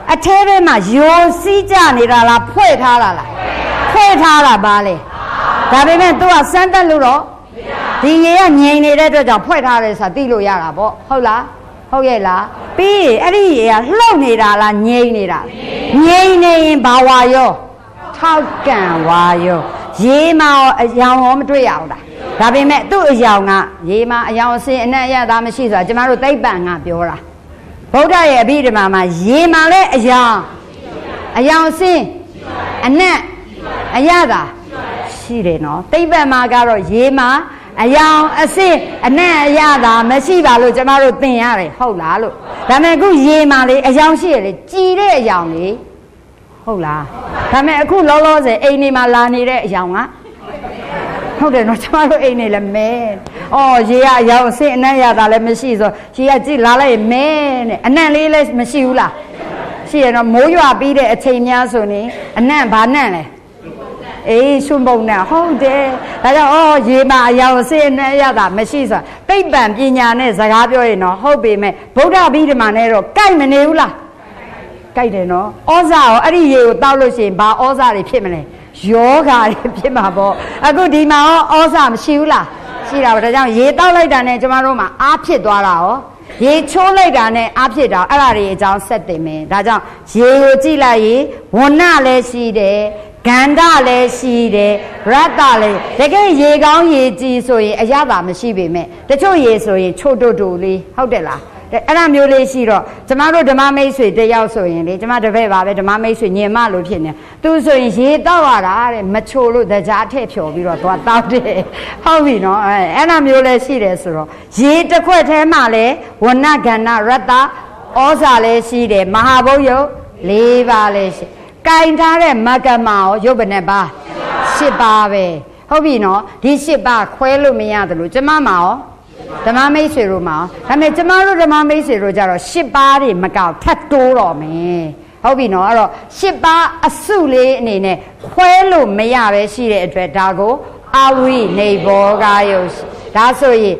အထဲထဲမှာယိုစီးကြနေတာလားဖွဲ့ထားတာလားဖွဲ့ထားတာပါလေဒါပေမဲ့ तू ကစမ်းတက်လို့တော့ဒီရေကငြိမ်နေတဲ့အတွက်ကြောင့်ဖွဲ့ထားတယ်ဆိုတာသိလို့ရတာပေါ့ဟုတ်လားဟုတ်ရဲ့လားပြီးအဲ့ဒီရေကလှုပ်နေတာလားငြိမ်နေတာငြိမ်နေရင်ဘာဝါရောထောက်ကန်ဝါရောရေမှာအယောင်ရောမတွေ့ရဘူးလားဒါပေမဲ့သူ့အယောင်ကရေမှာအယောင်အစင်အနက်အရသာမရှိဆိုတာကျမတို့သိပ္ပံကပြောတာဗုဒ္ဓရဲ့အဘိဓမ္မာမှာရေမှာလည်းအယောင်အစင်အနက်အရသာရှိတယ်နော်သိပ္ပံမှာကတော့ရေမှာအယောင်အစင်အနက်အရသာမရှိပါလို့ကျမတို့သင်ရတယ်ဟုတ်လားလို့ဒါပေမဲ့အခုရေမှာလေအယောင်ရှိရလေကြည်တဲ့အယောင်လေဟုတ်လားဒါပေမဲ့အခုလောလောဆယ်အိမ်နေမှာလာနေတဲ့အယောင်ကဟုတ်တယ်နော်ကျမတို့အိမ်နေလည်းမဲအော်ရေကအယောင်အစင်အနက်ရတာလည်းမရှိဆိုရေကကြည်လာလိုက်မဲနဲ့အနက်လေးလည်းမရှိဘူးလားရှိရနော်မိုးရွာပြီးတဲ့အချိန်များဆိုရင်အနက်ဘာနက်လဲအေးရွှံပုံနဲ့ဟုတ်တယ်ဒါကြောင့်အော်ရေမှာအယောင်အစင်အနက်ရတာမရှိဆိုတာသိပ္ပံပညာနဲ့စကားပြောရင်တော့ဟုတ်ပေမဲ့ဗုဒ္ဓဗိဓမာနဲ့တော့ကိုက်မနေဘူးလားကြိုက်တယ်နော်ဩဇာရောအဲ့ဒီရေကိုတောက်လို့ရှိရင်ဘာဩဇာတွေဖြစ်မလဲယောဂါတွေဖြစ်မှာပေါ့အခုဒီမှာဩဇာမရှိဘူးလားရှိတာပါဒါကြောင့်ရေတောက်လိုက်တာနဲ့ကျမတို့မှာအားဖြစ်သွားတာရောရေချိုးလိုက်တာနဲ့အားဖြစ်တာအဲ့ဒါတွေအကြောင်းဆက်တင်မယ်ဒါကြောင့်ရေကိုကြည့်လိုက်ရင်ဝဏလည်းရှိတယ်ဂန္ဓလည်းရှိတယ်ရတ္တလည်းတကယ်ရေကောင်းရေကြည်ဆိုရင်အရသာမရှိပေမဲ့တချို့ရေဆိုရင်ချို့တူလေးဟုတ်တယ်လားအဲ့ဒါမျိုးလေးရှိတော့ကျမတို့ဓမ္မမိတ်ဆွေတယောက်ဆိုရင်လေကျမတပည့်ပါပဲဓမ္မမိတ်ဆွေညင်မလို့ဖြစ်နေသူဆိုရင်ရေတောက်ရတာတဲ့မချိုလို့တကြားထည့်ဖြော်ပြီးတော့သွားတောက်တယ်ဟုတ်ပြီနော်အဲ့ဒါမျိုးလေးရှိတယ်ဆိုတော့ရေတစ်ခွက်ထဲမှာလေဝဏကဏ္ဍရတ္တဩဇာလည်းရှိတယ်မဟာဘုတ်ယုတ်၄ပါးလည်းရှိကင်ထားတဲ့မကမရောရုပ်ဘယ်နှပါ၈ပါးပဲဟုတ်ပြီနော်ဒီ၈ပါးခွဲလို့မရတယ်လို့ကျမမှာရောဓမ္မမိတ်ဆွေတို့မှာဒါပေမဲ့ကျမတို့ဓမ္မမိတ်ဆွေတို့ကြတော့၈ပါးတွေမကောက်ထပ်တိုးတော့မယ်ဟုတ်ပြီနော်အဲ့တော့၈ပါးအစုလေးအနေနဲ့ခွဲလို့မရပဲရှိတဲ့အတွက်ဒါကိုအဝိနေဘောဂယုတ်ဒါဆိုရင်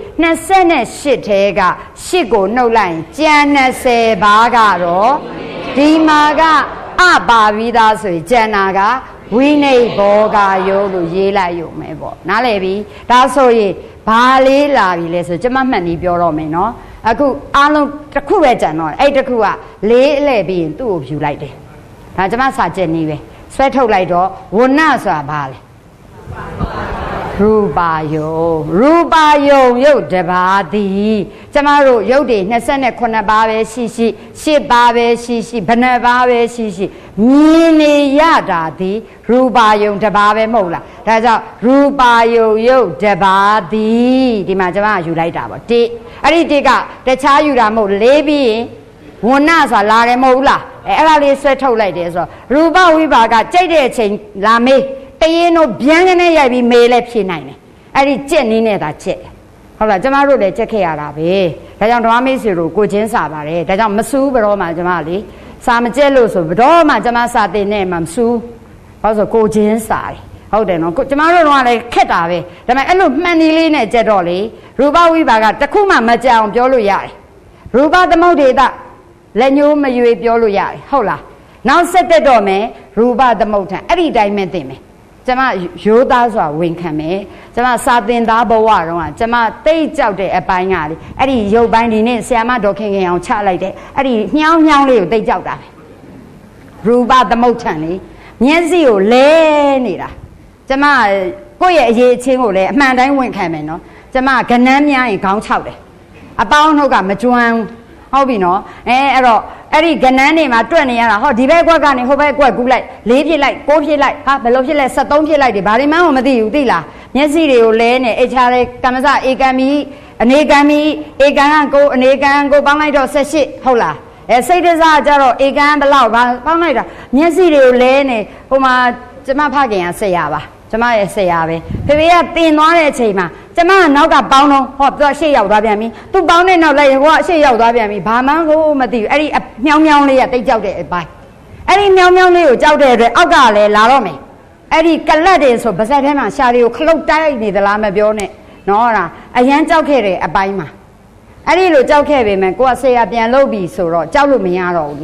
28ထဲက8ကိုနှုတ်လိုက်ကျန်20ပါးကတော့ဒီမှာကအပါပြီးသားဆိုရင်ကျန်တာကဝိနေဘောဂယုတ်လို့ရေးလိုက်ရုံပဲပေါ့နားလည်ပြီဒါဆိုရင်ဘာလေးလာပြီလဲဆိုကျမမှတ်နေပြောတော့မယ်နော်အခုအားလုံးတစ်ခုပဲကြံတော့အဲ့တစ်ခုကလေးအလဲပြီးရင်သူ့ကိုယူလိုက်တယ်ဒါကျမစာချက်နည်းပဲဆွဲထုတ်လိုက်တော့ဝဏဆိုတာဘာလဲရူပါယုတ်တပါးသည်ကျမတို့ရုပ်တွေ28ပါးပဲရှိ8ပါးပဲရှိဘယ်နှပါးပဲရှိမြင်နေရတာသည်ရူပါယုံတပါးပဲမဟုတ်လားဒါကြောင့်ရူပါယုံရုပ်တပါးသည်ဒီမှာကျမယူလိုက်တာပေါ့1အဲ့ဒီ1ကတခြားယူတာမဟုတ်4ပြီးရင်ဝဏဆိုတာလာတယ်မဟုတ်လားအဲ့ဒါလေးဆွဲထုတ်လိုက်တယ်ဆိုတော့ရူပဝိပါကကြိတ်တဲ့အချိန်လာမေးတရင်တို့ဗျံကနေရိုက်ပြီးမေးလဲဖြေနိုင်တယ်အဲ့ဒီကြက်နည်းနဲ့သာကြက်ဟုတ်လားကျမတို့လည်းကြက်ခဲ့ရတာပဲဒါကြောင့်ဓမ္မမိတ်ဆွေတို့ကိုချင်းစာပါတယ်ဒါကြောင့်မစူးဘရောမှကျမလေစာမကြက်လို့ဆိုဘရောမှကျမစာတင်နေမှမစူးဘာလို့ဆိုကိုချင်းစာတယ်ဟုတ်တယ်နော်ကျမတို့တော့လည်းခက်တာပဲဒါပေမဲ့အဲ့လိုမှန်ဒီလေးနဲ့ကြက်တော့လေရူပဝိပါကတခုမှမကြအောင်ပြောလို့ရတယ်ရူပသမုဒ္ဒေတလက်ညိုးမရွေပြောလို့ရတယ်ဟုတ်လားနောက်ဆက်တက်တော့မယ်ရူပသမုဋ္ဌံအဲ့ဒီတိုင်းပဲသင်မယ်ကျမရိုးသားစွာဝန်ခံမယ်ကျမစာသင်သားဘဝတုန်းကကျမတိတ်ကြောက်တဲ့အပိုင်းကလေအဲ့ဒီရုပ်ပိုင်းဒီနေ့ဆရာမဒေါ်ခင်ခင်အောင်ချလိုက်တယ်အဲ့ဒီညောင်းလေးကိုတိတ်ကြောက်တာပဲရူပသမုဋ္ဌံလေမျက်စိကိုလဲနေတာကျမကိုယ့်ရဲ့အရေးအချင်းကိုလည်းအမှန်တိုင်းဝန်ခံမယ်နော်ကျမကနန်းများရင်ခေါင်းခြောက်တယ်အပေါင်းနှုတ်ကမကျွမ်းဟုတ်ပြီနော်အဲ့တော့အဲ့ဒီကနန်းနေမှာတွက်နေရတာဟောဒီဘက်ကွက်ကနေဟိုဘက်ကွက်ကူးလိုက်4ဖြစ်လိုက်6ဖြစ်လိုက်ဟာဘယ်လိုဖြစ်လဲ73ဖြစ်လိုက်တယ်ဘာတွေမှမသိဘူးသိလားမျက်စိတွေကိုလဲနေအိတ်ချာတဲ့ကမ္မစဧကံမီအနေကံမီဧကံကကိုအနေကံကိုပေါင်းလိုက်တော့18ဟုတ်လားစိတ်တစားကြတော့ဧကံဘလောက်ပေါင်းလိုက်တာမျက်စိတွေကိုလဲနေဟိုမှာကျမဖခင်ကဆရာပါကျမရဲ့ဆရာပဲဖေဖေကတင်သွားတဲ့အချိန်မှာကျမကနောက်ကပေါင်းတော့ဟောသူကရှေ့ရောက်သွားပြန်ပြီသူပေါင်းတဲ့နောက်လိုက်ဟိုကအရှေ့ရောက်သွားပြန်ပြီဘာမှကိုမသိဘူးအဲ့ဒီမြောင်းမြောင်းလေးကတိတ်ကြောက်တဲ့အပိုင်းအဲ့ဒီမြောင်းမြောင်းလေးကိုကြောက်တဲ့အတွက်အောက်ကလည်းလာတော့မယ်အဲ့ဒီကလတ်တယ်ဆိုဗစက်ထဲမှာရှာတွေကိုခလုတ်တိုက်နေသလားမပြောနဲ့နော်လားအရန်ကြောက်ခဲ့တဲ့အပိုင်းမှာအဲ့ဒီလိုကြောက်ခဲ့ပေမဲ့ကိုကဆရာပြန်လုပ်ပြီဆိုတော့ကြောက်လို့မရတော့ဘူးလေ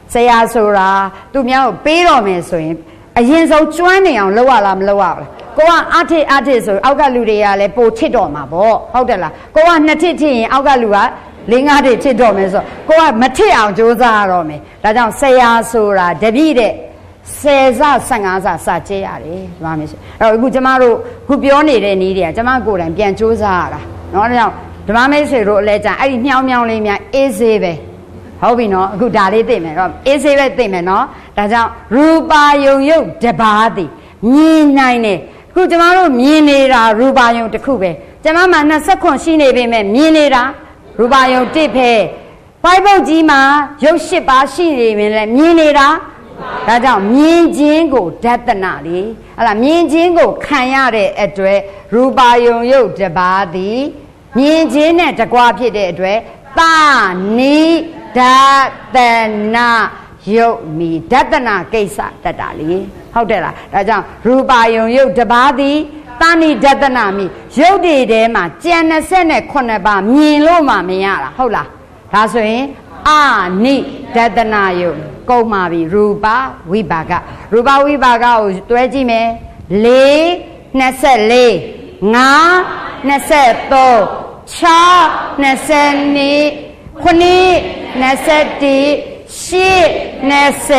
ဆရာဆိုတာသူများကိုပေးတော့မယ်ဆိုရင်အရင်ဆုံးကျွမ်းနေအောင်လုပ်ရလားမလုပ်ရဘူးကိုကအထစ်ဆိုအောက်ကလူတွေကလည်းပိုထစ်တော့မှာပေါ့ဟုတ်တယ်လားကိုက2ထစ်ထစ်ရင်အောက်ကလူက4-5ထစ်ထစ်တော့မယ်ဆိုကိုကမထစ်အောင်ကြိုးစားရတော့မယ်ဒါကြောင့်ဆရာဆိုတာတပည့်တဲ့10 ဆ15 စကြေးရတယ်ဒီမှာမျိုးအဲ့တော့အခုကျမတို့ခုပြောနေတဲ့နည်းတွေကကျမကိုယ်တိုင်ပြန်ကြိုးစားရတာနော်ဒါကြောင့်ဓမ္မမိတ်ဆွေတို့အလဲကြအဲ့ဒီမြောင်းလေးများအေးစေးပဲဟုတ်ပြီနော်အခုဒါလေးသိမယ်တော့အေးစေးပဲသိမယ်နော်ဒါကြောင့်ရူပါယုံယုတ်တပါးသည်မြင်နိုင်တယ်အခုကျမတို့မြင်နေတာရူပါယုံတစ်ခုပဲကျမမှာ29ရှိနေပေမဲ့မြင်နေတာရူပါယုံ1ပဲပိုက်ပုတ်ကြီးမှာရုပ်8ပါးရှိနေပြီလေမြင်နေတာဒါကြောင့်မြင်ခြင်းကိုဒသနာလေဟလာမြင်ခြင်းကိုခံရတဲ့အတွက်ရူပါယုံယုတ်တပါးသည်မြင်ခြင်းနဲ့တကွာဖြစ်တဲ့အတွက်သာနိဒသနာယုတ်မီဒသနာကိစ္စတတ်တာလေဟုတ်တယ်လားဒါကြောင့်ရူပါယုံယုတ်တပါးသည်သာနိဒသနာမီရုပ်တွေထဲမှာကျန်29ပါးမြင်လို့မှမရတာဟုတ်လားဒါဆိုရင်အာနိဒသနာယုတ်ကုန်ပါပြီရူပဝိပါကရူပဝိပါကကိုတွဲကြည့်မယ်4 24 5 23 6 22 9 21 10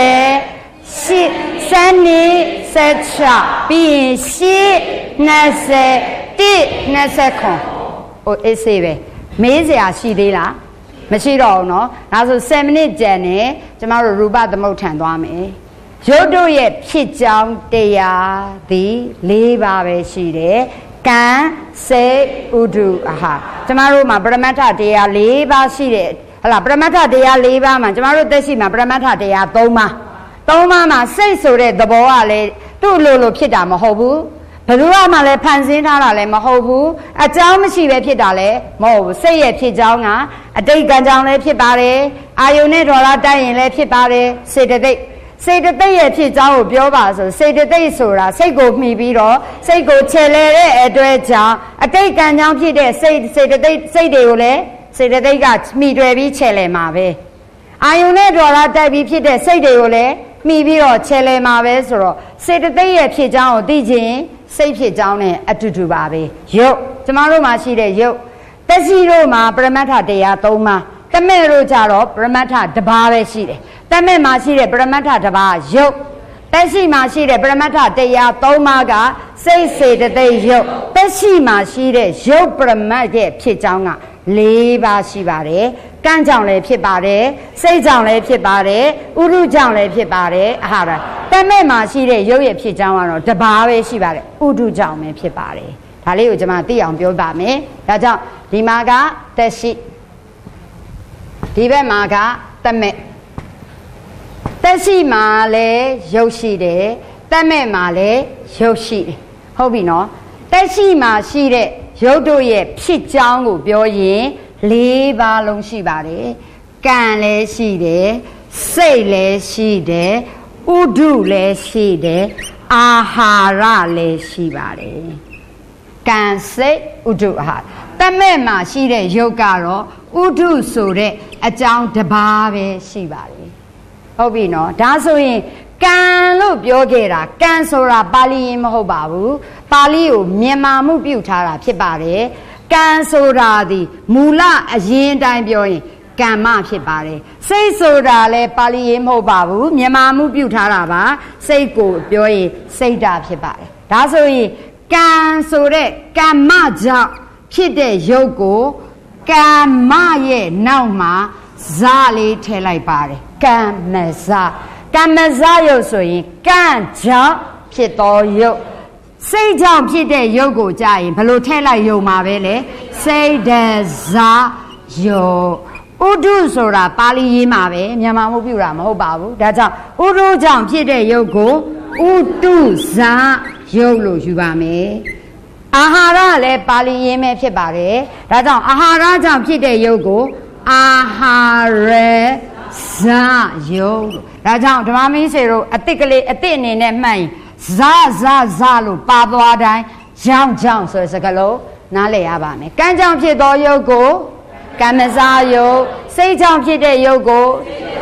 20 ပြီးရင်20 ဟိုအေးစေးပဲမေးစရာရှိသေးလားမရှိတော့ဘူးเนาะဒါဆို7မိနစ်ကြံနေကျမတို့ရူပသမုဋ္ဌာန်သွားမယ်ရုပ်တို့ရဲ့ဖြစ်ကြောင်းတရားသည်4ပါးပဲရှိတယ်ကံစေဥဒုအာဟာကျမတို့မှာပရမတ္ထတရား4ပါးရှိတယ်ဟလာပရမတ္ထတရား4ပါးမှာကျမတို့သက်ရှိမှာပရမတ္ထတရား3ပါးမှာစိတ်ဆိုတဲ့သဘောကလည်းသူ့လိုဖြစ်တာမဟုတ်ဘူးဘယ်သူမှလည်းဖန်ဆင်းထားတာလည်းမဟုတ်ဘူးအကြောင်းမရှိပဲဖြစ်တာလည်းမဟုတ်ဘူးစိတ်ရဲ့ဖြစ်ကြောင်းကအတိတ်ကံကြောင့်လည်းဖြစ်ပါတယ်အာယုန်နဲ့ဒေါ်လာတိုက်ရင်လည်းဖြစ်ပါတယ်စေတသိက်ရဲ့ဖြစ်ကြောင်းကိုပြောပါဆိုစေတသိက်ဆိုတာစိတ်ကိုမှီပြီးတော့စိတ်ကိုခြေလဲတဲ့အတွက်ကြောင့်အတိတ်ကံကြောင့်ဖြစ်တဲ့စေတသိက်စိတ်တွေကိုလည်းစေတသိက်ကမှီတွယ်ပြီးခြေလဲမှာပဲအာယုန်နဲ့ဒေါ်လာတိုက်ပြီးဖြစ်တဲ့စိတ်တွေကိုလည်းမှီပြီးတော့ခြေလဲမှာပဲဆိုတော့စေတသိက်ရဲ့ဖြစ်ကြောင်းကိုသိခြင်းစိတ်ဖြစ်ကြောင်းနဲ့အတူတူပါပဲယုတ်ကျမတို့မှာရှိတဲ့ယုတ်တက်ရှိတို့မှာပရမတ္ထတရား3ပါးတမဲ့တို့ကြတော့ပရမတ္ထ1ပါးပဲရှိတယ်တမဲ့မှာရှိတဲ့ပရမတ္ထ1ပါးယုတ်တက်ရှိမှာရှိတဲ့ပရမတ္ထတရား3ပါးကစိတ်စေတသိက်ယုတ်တက်ရှိမှာရှိတဲ့ယုတ်ပရမတ်ရဲ့ဖြစ်ကြောင်းက4ပါးရှိပါတယ်ကံကြောင့်လည်းဖြစ်ပါတယ်စိတ်ကြောင့်လည်းဖြစ်ပါတယ်ဥရုကြောင့်လည်းဖြစ်ပါတယ်အာဟာရတမဲ့မှာရှိတဲ့ရုပ်ရဲ့ဖြစ်ကြောင်းကတော့1ပါးပဲရှိပါတယ်ဥဒုကြောင့်ပဲဖြစ်ပါတယ်ဒါလေးကိုကျွန်မသိအောင်ပြောပါမယ်ဒါကြောင့်ဒီမှာကတက်ရှိဒီဘက်မှာကတမဲ့တက်ရှိမှာလည်းရုပ်ရှိတယ်တမဲ့မှာလည်းရုပ်ရှိတယ်ဟုတ်ပြီနော်တက်ရှိမှာရှိတဲ့ရုပ်တို့ရဲ့ဖြစ်ကြောင်းကိုပြောရင်4ပါးလုံးရှိပါတယ်ကံလည်းရှိတယ်စိတ်လည်းရှိတယ်ဥဒုလည်းရှိတယ်အာဟာရလည်းရှိပါတယ်ကံစိတ်ဥဒုအာဟာရတမဲ့မှာရှိတဲ့ရုပ်ကတော့ဥဒုဆိုတဲ့အကြောင်း1ပါးပဲရှိပါတယ်ဟုတ်ပြီနော်ဒါဆိုရင်ကံလို့ပြောခဲ့တာကံဆိုတာပါဠိရင်းမဟုတ်ပါဘူးပါဠိကိုမြန်မာမှုပြုထားတာဖြစ်ပါတယ်ကံဆိုတာဒီမူလအရင်တိုင်းပြောရင်ကမ္မဖြစ်ပါတယ်စိတ်ဆိုတာလည်းပါဠိရင်းမဟုတ်ပါဘူးမြန်မာမှုပြုထားတာပါစိတ်ကိုပြောရင်စိတ်ဓာတ်ဖြစ်ပါတယ်ဒါဆိုရင်ကံဆိုတဲ့ကမ္မကြောင့်ဖြစ်တဲ့ရုပ်ကိုကမ္မရဲ့နောက်မှာဇလေးထည့်လိုက်ပါတယ်ကမ္မဇရုပ်ဆိုရင်ကံကြောင့်ဖြစ်သောရုပ်စိတ်ကြောင့်ဖြစ်တဲ့ရုပ်ကိုကြာရင်ဘယ်လိုထည့်လိုက်ရုံမှာပဲလေစိတ်ဒဇရုပ်ဥဒုဆိုတာပါဠိရင်းမှာပဲမြန်မာမှုပြတာမဟုတ်ပါဘူးဒါကြောင့်ဥဒုကြောင့်ဖြစ်တဲ့ရုပ်ကိုဥတုဇရုပ်လို့ယူပါမယ်အာဟာရလည်းပါဠိရင်းပဲဖြစ်ပါတယ်ဒါကြောင့်အာဟာရကြောင့်ဖြစ်တဲ့ရုပ်ကိုအာဟာရဇရုပ်ဒါကြောင့်ဓမ္မမင်းစေတို့အတိတ်ကလေးအတိတ်အနေနဲ့မှတ်ရင်ဇလို့ပါသွားတိုင်းကြောင့်ဆိုတဲ့စကားလုံးနားလည်ရပါမယ်ကံကြောင့်ဖြစ်သောရုပ်ကိုကမ္မဇရုပ်စိတ်ကြောင့်ဖြစ်တဲ့ရုပ်ကို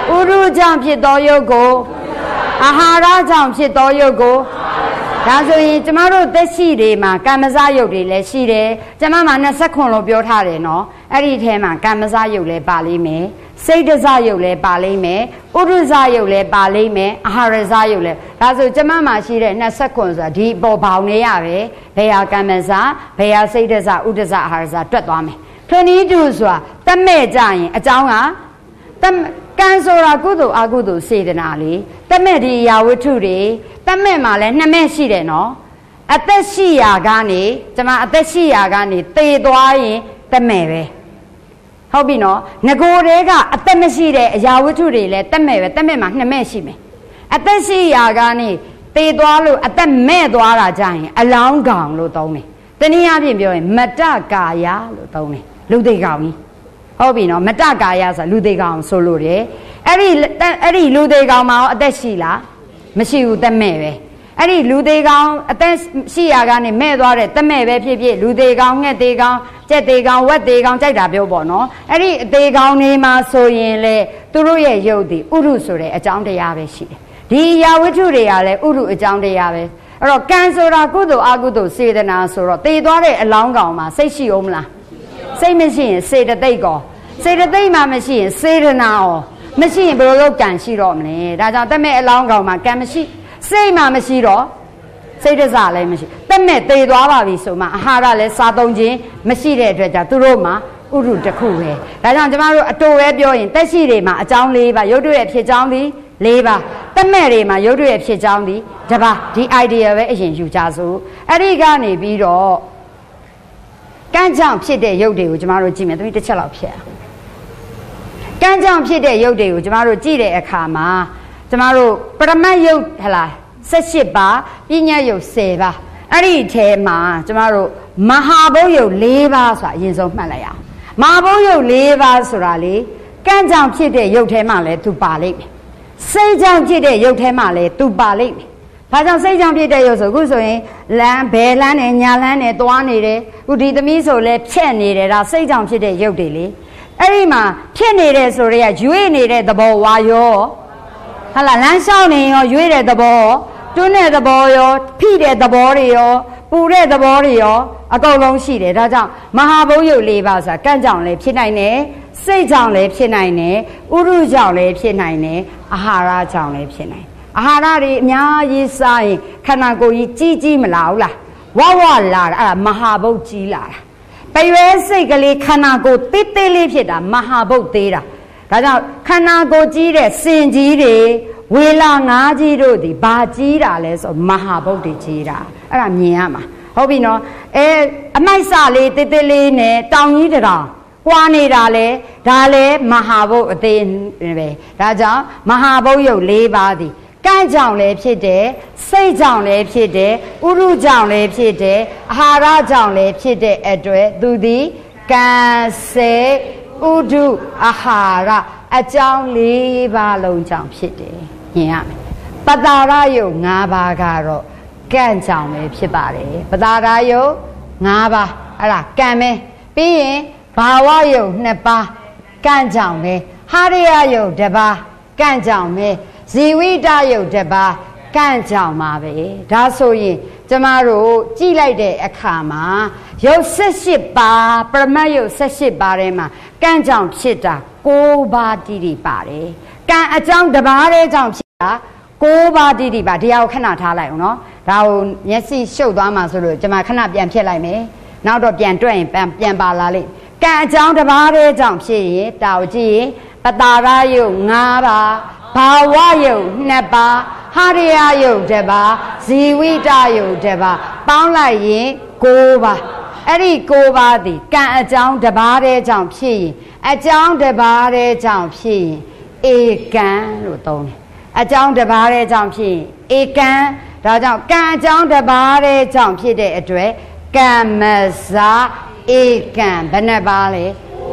ရုကြောင့်ဖြစ်သောယုတ်ကိုအာဟာရကြောင့်ဖြစ်သောယုတ်ကိုဒါဆိုရင်ကျမတို့သက်ရှိတွေမှာကမ္မဇယုတ်တွေလည်းရှိတယ်ကျမမှာ29လို့ပြောထားတယ်နော်အဲ့ဒီထဲမှာကမ္မဇယုတ်လည်းပါလိမ့်မယ်စိတ်တဇယုတ်လည်းပါလိမ့်မယ်ဥရုဇယုတ်လည်းပါလိမ့်မယ်အာဟာရဇယုတ်လည်းဒါဆိုကျမမှာရှိတဲ့29ဆိုတာဒီပေါ်ပေါင်းနေရပဲဘယ်ဟာကမ္မဇဘယ်ဟာစိတ်တဇဥဒဇအာဟာရဇတွက်သွားမယ်22ဆိုတာတမဲ့ကြရင်အကြောင်းကကံဆိုတာကုသိုလ်အကုသိုလ်စေတနာလေတမဲ့ဒီအရာဝတ္ထုတွေတမဲ့မှာလည်း2မဲ့ရှိတယ်နော်အသက်ရှိရာကနေကျမအသက်ရှိရာကနေသေသွားရင်တမဲ့ပဲဟုတ်ပြီနော်ငကိုယ်တွေကအသက်မရှိတဲ့အရာဝတ္ထုတွေလည်းတမဲ့ပဲတမဲ့မှာ2မဲ့ရှိမယ်အသက်ရှိရာကနေသေသွားလို့အသက်မဲ့သွားတာကြရင်အလောင်းကောင်လို့သုံးတယ်တနည်းအားဖြင့်ပြောရင်မတ္တကာယလို့သုံးတယ်လူသိကောင်ကြီးဟုတ်ပြီနော်မတ္တကာယဆိုတာလူသေးကောင်ဆိုလို့တယ်အဲ့ဒီလူသေးကောင်မှာအသက်ရှိလားမရှိဘူးသက်မဲ့ပဲအဲ့ဒီလူသေးကောင်အသက်ရှိရာကနေမဲ့သွားတဲ့သက်မဲ့ပဲဖြစ်ဖြစ်လူသေးကောင်ငှက်သေးကောင်ကြက်သေးကောင်ဝက်သေးကောင်ကြိုက်တာပြောပေါ့နော်အဲ့ဒီအသေးကောင်တွေမှာဆိုရင်လေသူတို့ရဲ့ယုတ်ဒီဥရုဆိုတဲ့အကြောင်းတရားပဲရှိတယ်ဒီယာဝတ္ထုတွေကလည်းဥရုအကြောင်းတရားပဲအဲ့တော့ကံဆိုတာကုသိုလ်အကုသိုလ်စေတနာဆိုတော့သေသွားတဲ့အလောင်းကောင်မှာစိတ်ရှိအောင်မလားစိတ်မရှိရင်စေတသိက်ကောစေတသိက်မှမရှိရင်စေတနာရောမရှိရင်ဘယ်လိုလုပ်ကံရှိတော့မလဲဒါကြောင့်တမဲ့အလောင်းကောင်မှာကံမရှိစိတ်မှမရှိတော့စိတ်တစားလည်းမရှိတမဲ့သေသွားပါပြီဆိုမှအာဟာရလည်းစားသုံးခြင်းမရှိတဲ့အတွက်ကြောင့်သူတို့မှာဥရုတစ်ခုပဲဒါကြောင့်ကျမတို့အတူပဲပြောရင်တက်ရှိတွေမှာအကြောင်း၄ပါးရုပ်တို့ရဲ့ဖြစ်ကြောင်းသည်၄ပါးတမဲ့တွေမှာရုပ်တို့ရဲ့ဖြစ်ကြောင်းသည်တစ်ပါးဒီ idea ပဲအရင်ယူကြစို့အဲ့ဒီကနေပြီးတော့ကံကြောင့်ဖြစ်တဲ့ရုပ်တွေကိုကျမတို့ကြည့်မယ်တစ်ချက်လောက်ဖြစ်ကံကြောင့်ဖြစ်တဲ့ရုပ်တွေကိုကျမတို့ကြည့်တဲ့အခါမှာကျမတို့ပရမတ်ရုပ်ဟလား18ပါးပညာရုပ်10ပါးအဲ့ဒီထဲမှာကျမတို့မဟာဘုတ်ရုပ်4ပါးဆိုတာအရင်ဆုံးမှတ်လိုက်အောင်မဟာဘုတ်ရုပ်4ပါးဆိုတာလေကံကြောင့်ဖြစ်တဲ့ရုပ်ထဲမှာလည်းသူပါလိမ့်မယ်စိတ်ကြောင့်ဖြစ်တဲ့ရုပ်ထဲမှာလည်းသူပါလိမ့်မယ်ဘာကြောင့်စိတ်ကြောင့်ဖြစ်တဲ့ရုပ်ဆိုခုဆိုရင်လမ်းဘယ်လမ်းနဲ့ညာလမ်းနဲ့သွားနေတယ်ခုဒီသမီးဆိုလဲဖြက်နေတယ်ဒါစိတ်ကြောင့်ဖြစ်တဲ့ရုပ်တွေလေအဲ့ဒီမှာဖြစ်နေတဲ့ဆိုရဲရွေ့နေတဲ့သဘောဝါရောဟာလာလမ်းလျှောက်နေရောရွေ့တဲ့သဘောတွန်းတဲ့သဘောရောဖိတဲ့သဘောတွေရောပူတဲ့သဘောတွေရောအကုန်လုံးရှိတယ်ဒါကြောင့်မဟာဘုတ်ရုပ်၄ပါးဆိုတာကံကြောင့်လည်းဖြစ်နိုင်တယ်စိတ်ကြောင့်လည်းဖြစ်နိုင်တယ်ဥရုကြောင့်လည်းဖြစ်နိုင်တယ်အာဟာရကြောင့်လည်းဖြစ်နိုင်အာဟာရတွေအများကြီးစားရင်ခန္ဓာကိုယ်ကြီးကြီးမလာဘူးလားဝဝလာတာအဲ့ဒါမဟာဘုတ်ကြီးလာတာပရွဲစိတ်ကလေးခန္ဓာကိုယ်သေးသေးလေးဖြစ်တာမဟာဘုတ်သေးတာဒါကြောင့်ခန္ဓာကိုယ်ကြီးတဲ့စင်ကြီးတွေဝေလာငါးကြီးတို့ဒီဘာကြီးတာလဲဆိုမဟာဘုတ်တွေကြီးတာအဲ့ဒါမြင်ရမှာဟုတ်ပြီနော်အမိုက်စလေးသေးသေးလေးနဲ့တောင်ကြီးတောင်ကွာနေတာလေဒါလည်းမဟာဘုတ်အသေးပဲဒါကြောင့်မဟာဘုတ်ရုပ်၄ပါးသည်ကံကြောင့်လည်းဖြစ်တယ်စိတ်ကြောင့်လည်းဖြစ်တယ်ဥရုကြောင့်လည်းဖြစ်တယ်အာဟာရကြောင့်လည်းဖြစ်တဲ့အတွက်သူသည်ကံစေဥဒုအာဟာရအကြောင်း၄ပါးလုံးကြောင့်ဖြစ်တယ်မြင်ရမယ်ပတာရယုတ်၅ပါးကတော့ကံကြောင့်ပဲဖြစ်ပါတယ်ပတာရယုတ်၅ပါးအဲ့ဒါကံပဲပြီးရင်ဘာဝယုတ်2ပါးကံကြောင့်ပဲဟာရယယုတ်1ပါးကံကြောင့်ပဲဇီဝိတယုတ်1ပါးကံကြောင့်ပါပဲဒါဆိုရင်ကျမတို့ကြည့်လိုက်တဲ့အခါမှာရုပ်18ပါးပရမတ်ရုပ်18ပါးထဲမှာကံကြောင့်ဖြစ်တာ9ပါးတိတိပါတယ်ကံအကြောင်းတစ်ပါးတည်းကြောင့်ဖြစ်တာ9ပါးတိတိပါဒီဟာကိုခဏထားလိုက်အောင်နော်ဒါကိုမျက်စိရှုပ်သွားမှာဆိုလို့ကျမခဏပြန်ဖြစ်လိုက်မယ်နောက်တော့ပြန်တွက်ရင်ပြန်ပါလာလိမ့်ကံအကြောင်းတစ်ပါးတည်းကြောင့်ဖြစ်ရင်ဒါကိုကြည့်ရင်ပတာရယုတ်5ပါးဘာဝယုတ်2ပါးဟာရယုတ်1ပါးဇီဝိတယုတ်1ပါးပေါင်းလိုက်ရင်9ပါးအဲ့ဒီ9ပါးသည်ကံအကြောင်းတစ်ပါးတည်းကြောင့်ဖြစ်ရင်အကြောင်းတစ်ပါးတည်းကြောင့်ဖြစ်ရင်ဧကံလို့သုံးတယ်အကြောင်းတစ်ပါးတည်းကြောင့်ဖြစ်ရင်ဧကံဒါကြောင့်ကံအကြောင်းတစ်ပါးတည်းကြောင့်ဖြစ်တဲ့အတွက်ကမ္မဇာဧကံဘယ်နှပါလဲ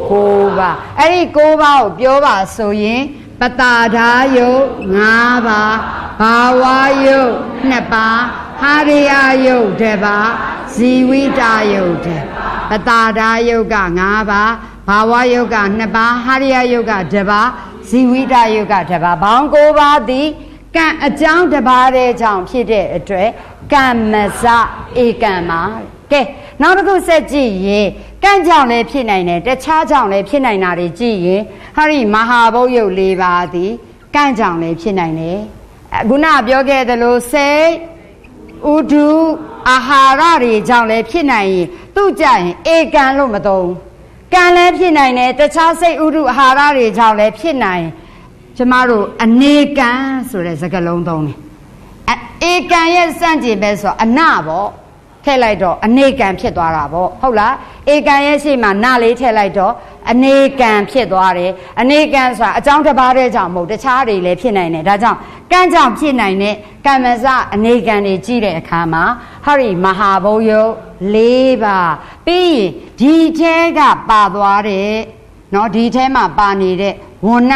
9ပါးအဲ့ဒီ9ပါးကိုပြောပါဆိုရင်ပတာဒါယုတ်5ပါးဘာဝယုတ်2ပါးဟာရယုတ်1ပါးဇီဝိတယုတ်1ပတာဒါယုတ်က5ပါးဘာဝယုတ်က2ပါးဟာရယုတ်က1ပါးဇဇီဝိတယုတ်ကတပါးဘောင်း9ပါးသည်ကံအကြောင်းတစ်ပါးတဲ့ကြောင့်ဖြစ်တဲ့အတွက်ကမ္မစဧကံမှာကဲနောက်တစ်ခုဆက်ကြည့်ရင်ကံကြောင့်လည်းဖြစ်နိုင်တယ်တခြားကြောင့်လည်းဖြစ်နိုင်တာတွေကြည့်ရင်ဟာဒီမဟာဘုတ်ယုတ်၄ပါးသည်ကံကြောင့်လည်းဖြစ်နိုင်တယ်ခုနပြောခဲ့သလိုစိတ်ဥဒုအာဟာရတွေကြောင့်လည်းဖြစ်နိုင်ရင်သူ့ကြရင်ဧကံလို့မသုံးကံလည်းဖြစ်နိုင်တယ်တခြားစိတ်ဥဒုအာဟာရတွေကြောင့်လည်းဖြစ်နိုင်ကျမတို့အနေကံဆိုတဲ့စကားလုံးသုံးတယ်ဧကံရဲ့စန့်ကျင်ပဲဆိုအနပေါ့ထည့်လိုက်တော့အနေကံဖြစ်သွားတာပေါ့ဟုတ်လားဧကံရဲ့ရှေ့မှာနလေးထည့်လိုက်တော့အနေကံဖြစ်သွားတယ်အနေကံဆိုတာအကြောင်းတစ်ပါးတည်းကြောင့်မဟုတ်တခြားတွေလည်းဖြစ်နိုင်တယ်ဒါကြောင့်ကံကြောင့်ဖြစ်နိုင်တဲ့ကမ္မစအနေကံတွေကြည့်တဲ့အခါမှာဟာဒီမဟာဘုတ်ယုတ်၄ပါးပြီးရင်ဒီထဲကပါသွားတဲ့เนาะဒီထဲမှာပါနေတဲ့ဝဏ္ဏ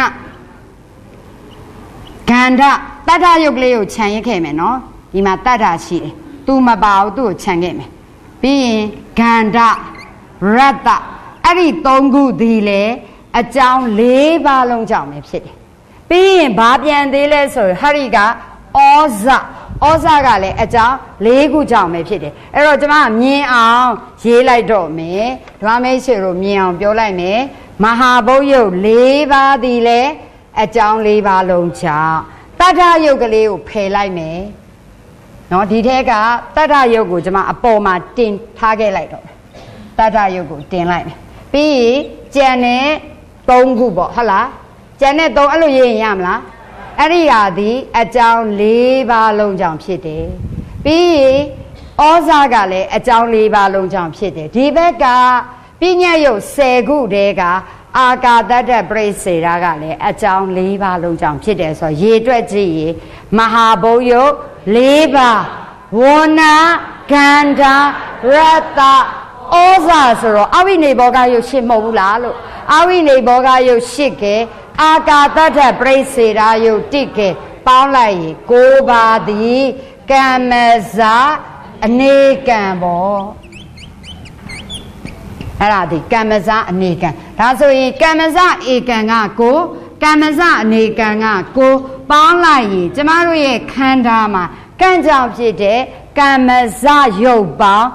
ကန္ဓတတ္ထယုတ်ကလေးကိုခြံရစ်ခဲ့မယ်เนาะဒီမှာတတ္ထရှိတယ်သူမပါဘူးသူ့ကိုခြံခဲ့မယ်ပြီးရင်ကန္ဓရတ္တအဲ့ဒီ၃ခုဒီလေအကြောင်း၄ပါးလုံးကြောင့်ပဲဖြစ်တယ်ပြီးရင်ဘာပြန်သေးလဲဆိုရင်ဟရိကဩဇကလည်းအကြောင်း၄ခုကြောင့်ပဲဖြစ်တယ်အဲ့တော့ကျွန်မမြင်အောင်ရေးလိုက်တော့မယ်ဓမ္မမိတ်ဆွေတို့မြင်အောင်ပြောလိုက်မယ်မဟာဘုတ်ယုတ်၄ပါးဒီလေအကြောင်း၄ပါးလုံးကြောင့်တတ္ထယုတ်ကလေးကိုဖယ်လိုက်မယ်နော်ဒီထဲကတတ္ထယုတ်ကိုကျွန်မအပေါ်မှာတင်ထားခဲ့လိုက်တော့တတ္ထယုတ်ကိုတင်လိုက်မယ်ပြီးရင်ကြံတဲ့၃ခုပေါ့ဟုတ်လားကြံတဲ့၃အဲ့လိုရေးရင်ရမလားအဲ့ဒီဟာဒီအကြောင်း၄ပါးလုံးကြောင့်ဖြစ်တယ်ပြီးရင်ဩဇာကလည်းအကြောင်း၄ပါးလုံးကြောင့်ဖြစ်တယ်ဒီဘက်ကပညာယုတ်10ခုတည်းကအာကာတတ္တပရိစေရာကလည်းအကြောင်း၄ပါးလုံးကြောင့်ဖြစ်တယ်ဆိုတော့ရေတွက်ကြည့်ရင်မဟာဘုတ်ယုတ်၄ပါးဝဏ္ဏကန္ဓရတ္တဩဇာဆိုတော့အဝိနေဘောဂယုတ်ရှစ်မဟုတ်ဘူးလားလို့အဝိနေဘောဂယုတ်ရှစ်ကဲအာကာတတ္တပရိစေရာယုတ်တစ်ကဲပေါင်းလိုက်ရင်၉ပါးသည်ကမ္မဇအနေကံပေါ့အဲ့ဒါဒီကမ္မဇအနေကံဒါဆိုရင်ကမ္မဇဧကံကကိုကမ္မဇအနေကံကကိုပေါင်းလိုက်ရင်ကျမတို့ရဲ့ခန္ဓာမှာကံကြောင့်ဖြစ်တဲ့ကမ္မဇယုတ်ပေါင်း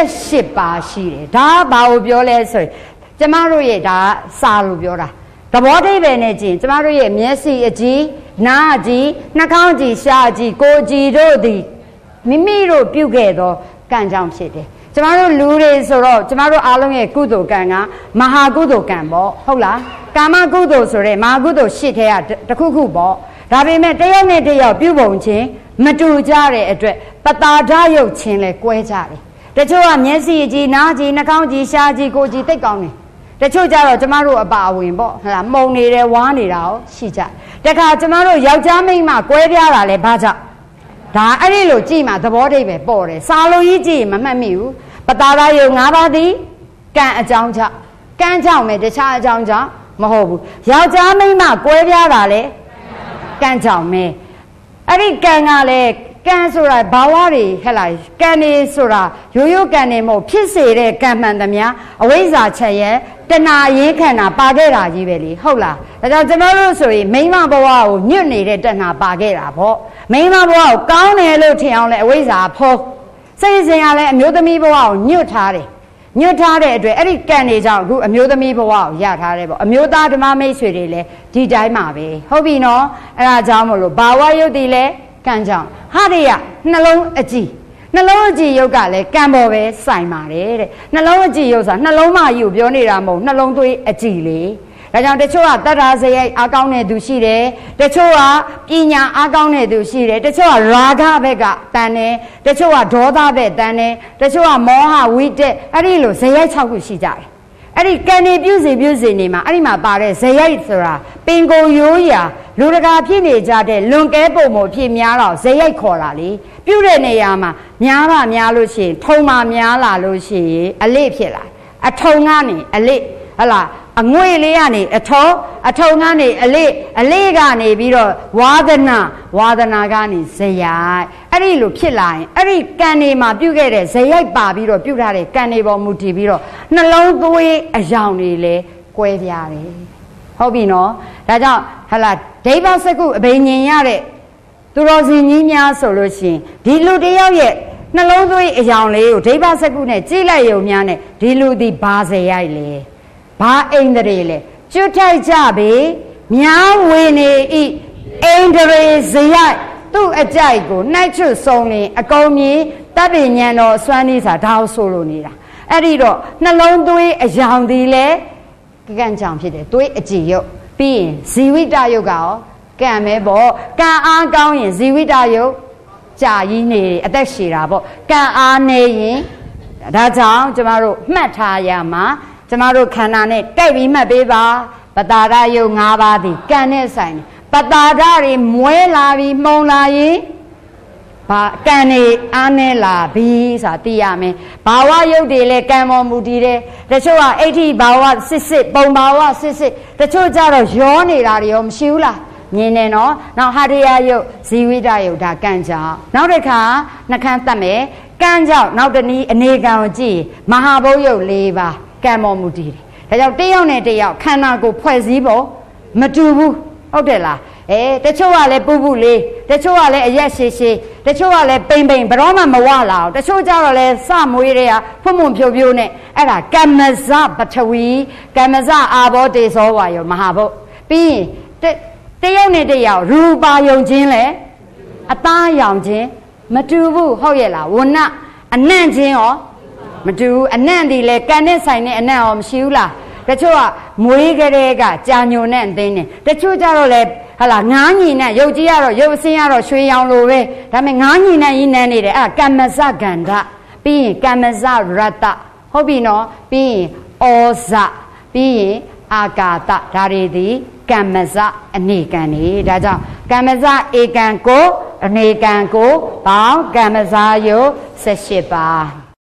18ပါးရှိတယ်ဒါဘာကိုပြောလဲဆိုရင်ကျမတို့ရဲ့ဒါစာလို့ပြောတာသဘောအဓိပ္ပာယ်နဲ့ကြည့်ကျမတို့ရဲ့မျက်စိအကြည့်နားအကြည့်နှာခေါင်းကြည့်ရှားကြည့်ကိုယ်ကြည့်တို့သည်မိမိတို့ပြုခဲ့သောကံကြောင့်ဖြစ်တယ်ကျမတို့လူတွေဆိုတော့ကျမတို့အားလုံးရဲ့ကုသိုလ်ကံကမဟာကုသိုလ်ကံပေါ့ဟုတ်လားကာမကုသိုလ်ဆိုတဲ့မဟာကုသိုလ်ရှစ်ထဲကတစ်ခုခုပေါ့ဒါပေမဲ့တယောက်နဲ့တယောက်ပြုပုံချင်းမတူကြတဲ့အတွက်ပတာဒရုပ်ချင်းလဲကွဲကြတယ်တချို့ကမျက်စိကြည့်နားကြည့်နှာခေါင်းကြည့်ရှားကြည့်ကိုယ်ကြည့်သိကောင်းတယ်တချို့ကြတော့ကျမတို့အပါအဝင်ပေါ့ဟုတ်လားမှုံနေတယ်ဝါးနေတာရောရှိကြတခါကျမတို့ယောက်ျားမိန်းမကွဲပြားတာလဲဘာကြောင့်ဒါအဲ့ဒီလိုကြည့်မှသဘောတည်းပဲပေါ်တယ်စာလုံးကြီးကြည့်ရင်မမှတ်မိဘူးပတာဒရုပ်၅ပါးသည်ကံအကြောင်းကြောင့်ကံကြောင့်ပဲတခြားအကြောင်းကြောင့်မဟုတ်ဘူးယောက်ျားမိန်းမကွဲပြားတာလဲကံကြောင့်ပဲအဲ့ဒီကံကလည်းကံဆိုတာဘာဝတွေဟဲ့လားကံနေဆိုတာရိုးရိုးကံနေမဟုတ်ဖြစ်စေတဲ့ကံမှန်သမျှအဝိဇ္ဇာချက်ရဲ့တဏှာရင်းခန္ဓာပါခဲ့တာကြီးပဲလေဟုတ်လားဒါကြောင့်ကျွန်တော်တို့ဆိုရင်မိန်းမဘဝကိုညွတ်နေတဲ့တဏှာပါခဲ့တာပေါ့မိန်းမဘဝကိုကောင်းတယ်လို့ထင်အောင်လဲအဝိဇ္ဇာဖောစိတ်စဉ်ကလည်းအမျိုးသမီးဘဝကိုညွတ်ထားတယ်ညွတ်ထားတဲ့အတွက်အဲ့ဒီကံတွေကြောင့်အခုအမျိုးသမီးဘဝကိုရထားတယ်ပေါ့အမျိုးသားဓမ္မမိတ်ဆွေတွေလည်းဒီတိုင်းမှာပဲဟုတ်ပြီနော်အဲ့ဒါကြောင့်မလို့ဘာဝယုတ်တွေလည်းကံကြောင့်ဟာတွေရနှလုံးအကြည့်နှလုံးအကြည့်ယုတ်ကလည်းကံပေါ်ပဲစိုင်ပါတယ်တဲ့နှလုံးအကြည့်ယုတ်ဆိုတာနှလုံးမယူပြောနေတာမဟုတ်နှလုံးသွေးအကြည့်လေဒါကြောင့်တချို့ကတတ္ထာစရိုက်အားကောင်းတဲ့သူရှိတယ်တချို့ကပညာအားကောင်းတဲ့သူရှိတယ်တချို့ကရာဂဘက်ကတန်တယ်တချို့ကဒေါသဘက်တန်တယ်တချို့ကမောဟဝိတက်အဲ့ဒီလိုစရိုက်6ခုရှိကြတယ်အဲ့ဒီကံနေပြုစီနေမှာအဲ့ဒီမှာပါတဲ့ဇယိုက်ဆိုတာပင်ကိုရိုးရာလူတကာဖြစ်နေကြတဲ့လွန်ကဲပုံမဖြစ်များတော့ဇယိုက်ခေါ်တာလေပြုတဲ့နေရာမှာများလို့ရှိရင်ထုံမှာများလာလို့ရှိရင်အလေးဖြစ်လာအထုံကနေအလေးဟလာအငွေလေးကနေအထုံကနေအလေးကနေပြီးတော့ဝါဒနာကနေဇယိုက်အဲ့ဒီလိုဖြစ်လာရင်အဲ့ဒီကံနေမှာပြုတ်ခဲ့တဲ့ဇယိုက်ပါပြီးတော့ပြုတ်ထားတဲ့ကံနေပေါ်မူတည်ပြီးတော့နှလုံးသွေးအယောင်တွေလည်းကွဲပြားတယ်ဟဟုတ်ပြီနော်ဒါကြောင့်ဟလာဒိဗ္ဗစကုအဘိညာဉ်ရတဲ့သူတော်စင်ကြီးများဆိုလို့ရှိရင်ဒီလူတယောက်ရဲ့နှလုံးသွေးအယောင်လေးကိုဒိဗ္ဗစကုနဲ့ကြည့်လိုက်ရုံများနဲ့ဒီလူဒီဘာစေရိုက်လဲဘာအိန္ဒြေလဲကျွတ်ထိုက်ကြပြီများဝေနေဤအိန္ဒြေဇရိုက်သူ့အကြိုက်ကိုနှိုက်ချွတ်ဆုံးနေအကုန်မြင်တပ်ပညာတော်အစွမ်းနည်းစာဒါကိုဆိုလိုနေတာအဲ့ဒီတော့နှလုံးသွေးအယောင်ဒီလဲကံကြောင့်ဖြစ်တယ်သွေးအကြည်ရုပ်ပြီးရင်ဇီဝိတယုတ်ကရောကံပဲပေါ့ကံအားကောင်းရင်ဇီဝိတယုတ်ကြာကြီးနေအသက်ရှည်တာပေါ့ကံအားနေရင်ဒါကြောင့်ကျမတို့မှတ်ထားရမှာကျမတို့ခန္ဓာနဲ့ကြိုက်ပြီးမှတ်ပေးပါပတာရယုတ်၅ပါးသည်ကံနဲ့ဆိုင်တယ်ပတာရတွေမွဲလာပြီးမှုံလာရင်ဘာကံနေအားနေလာပြီဆိုတာသိရမယ်ဘာဝယုတ်တွေလည်းကံပေါ်မူတည်တယ်တချို့ကအဋ္ဌိဘာဝစစ်ပုံဘာဝစစ်တချို့ကြတော့ရောနေတာတွေရောမရှိဘူးလားမြင်နေနော်နောက်ဟာရိယယုတ်ဇီဝိတယုတ်ဒါကံကြောင့်နောက်တစ်ခါနှခမ်းတတ်မယ်ကံကြောင့်နောက်တနည်းအနေကံကိုကြည့်မဟာဘုတ်ယုတ်၄ပါးကံပေါ်မူတည်တယ်ဒါကြောင့်တယောက်နဲ့တယောက်ခန္ဓာကိုဖွဲ့စည်းဖို့မတူဘူးဟုတ်တယ်လားတချို့ကလည်းပူပူလေးတချို့ကလည်းအရက်ရှည်ရှည်တချို့ကလည်းပိန်ဘယ်တော့မှမဝလာအောင်တချို့ကြတော့လည်းစမွေးတွေကဖွံ့ဖွံ့ဖြိုးဖြိုးနဲ့အဲ့ဒါကမ္မဇပထဝီကမ္မဇအာဘောတေဇောဝါယောမဟာဘုတ်ပြီးရင်တယောက်နဲ့တယောက်ရူပါယုံခြင်းလဲအသားရောင်ခြင်းမတူဘူးဟုတ်ရဲ့လားဝဏအနံ့ခြင်းရောမတူဘူးအနံ့ဒီလဲကံနဲ့ဆိုင်တဲ့အနံ့ရောမရှိဘူးလားတချို့ကမွေးကလေးကကြာညိုနဲ့အသိနေတချို့ကြတော့လဲဟလာငားညီနဲ့ရုပ်ကြီးကတော့ရုပ်အစင်းကတော့ရွှေရောင်လိုပဲဒါပေမဲ့ငားညီနဲ့ရင်းနေနေတယ်အဲ့ကမ္မဇကန္ဓပြီးရင်ကမ္မဇရတ္တဟုတ်ပြီနော်ပြီးရင်ဩဇပြီးရင်အာကာသဒါတွေဒီကမ္မဇအနေကံနေဒါကြောင့်ကမ္မဇဧကံကိုအနေကံကိုပေါင်းကမ္မဇယုတ်18ပါး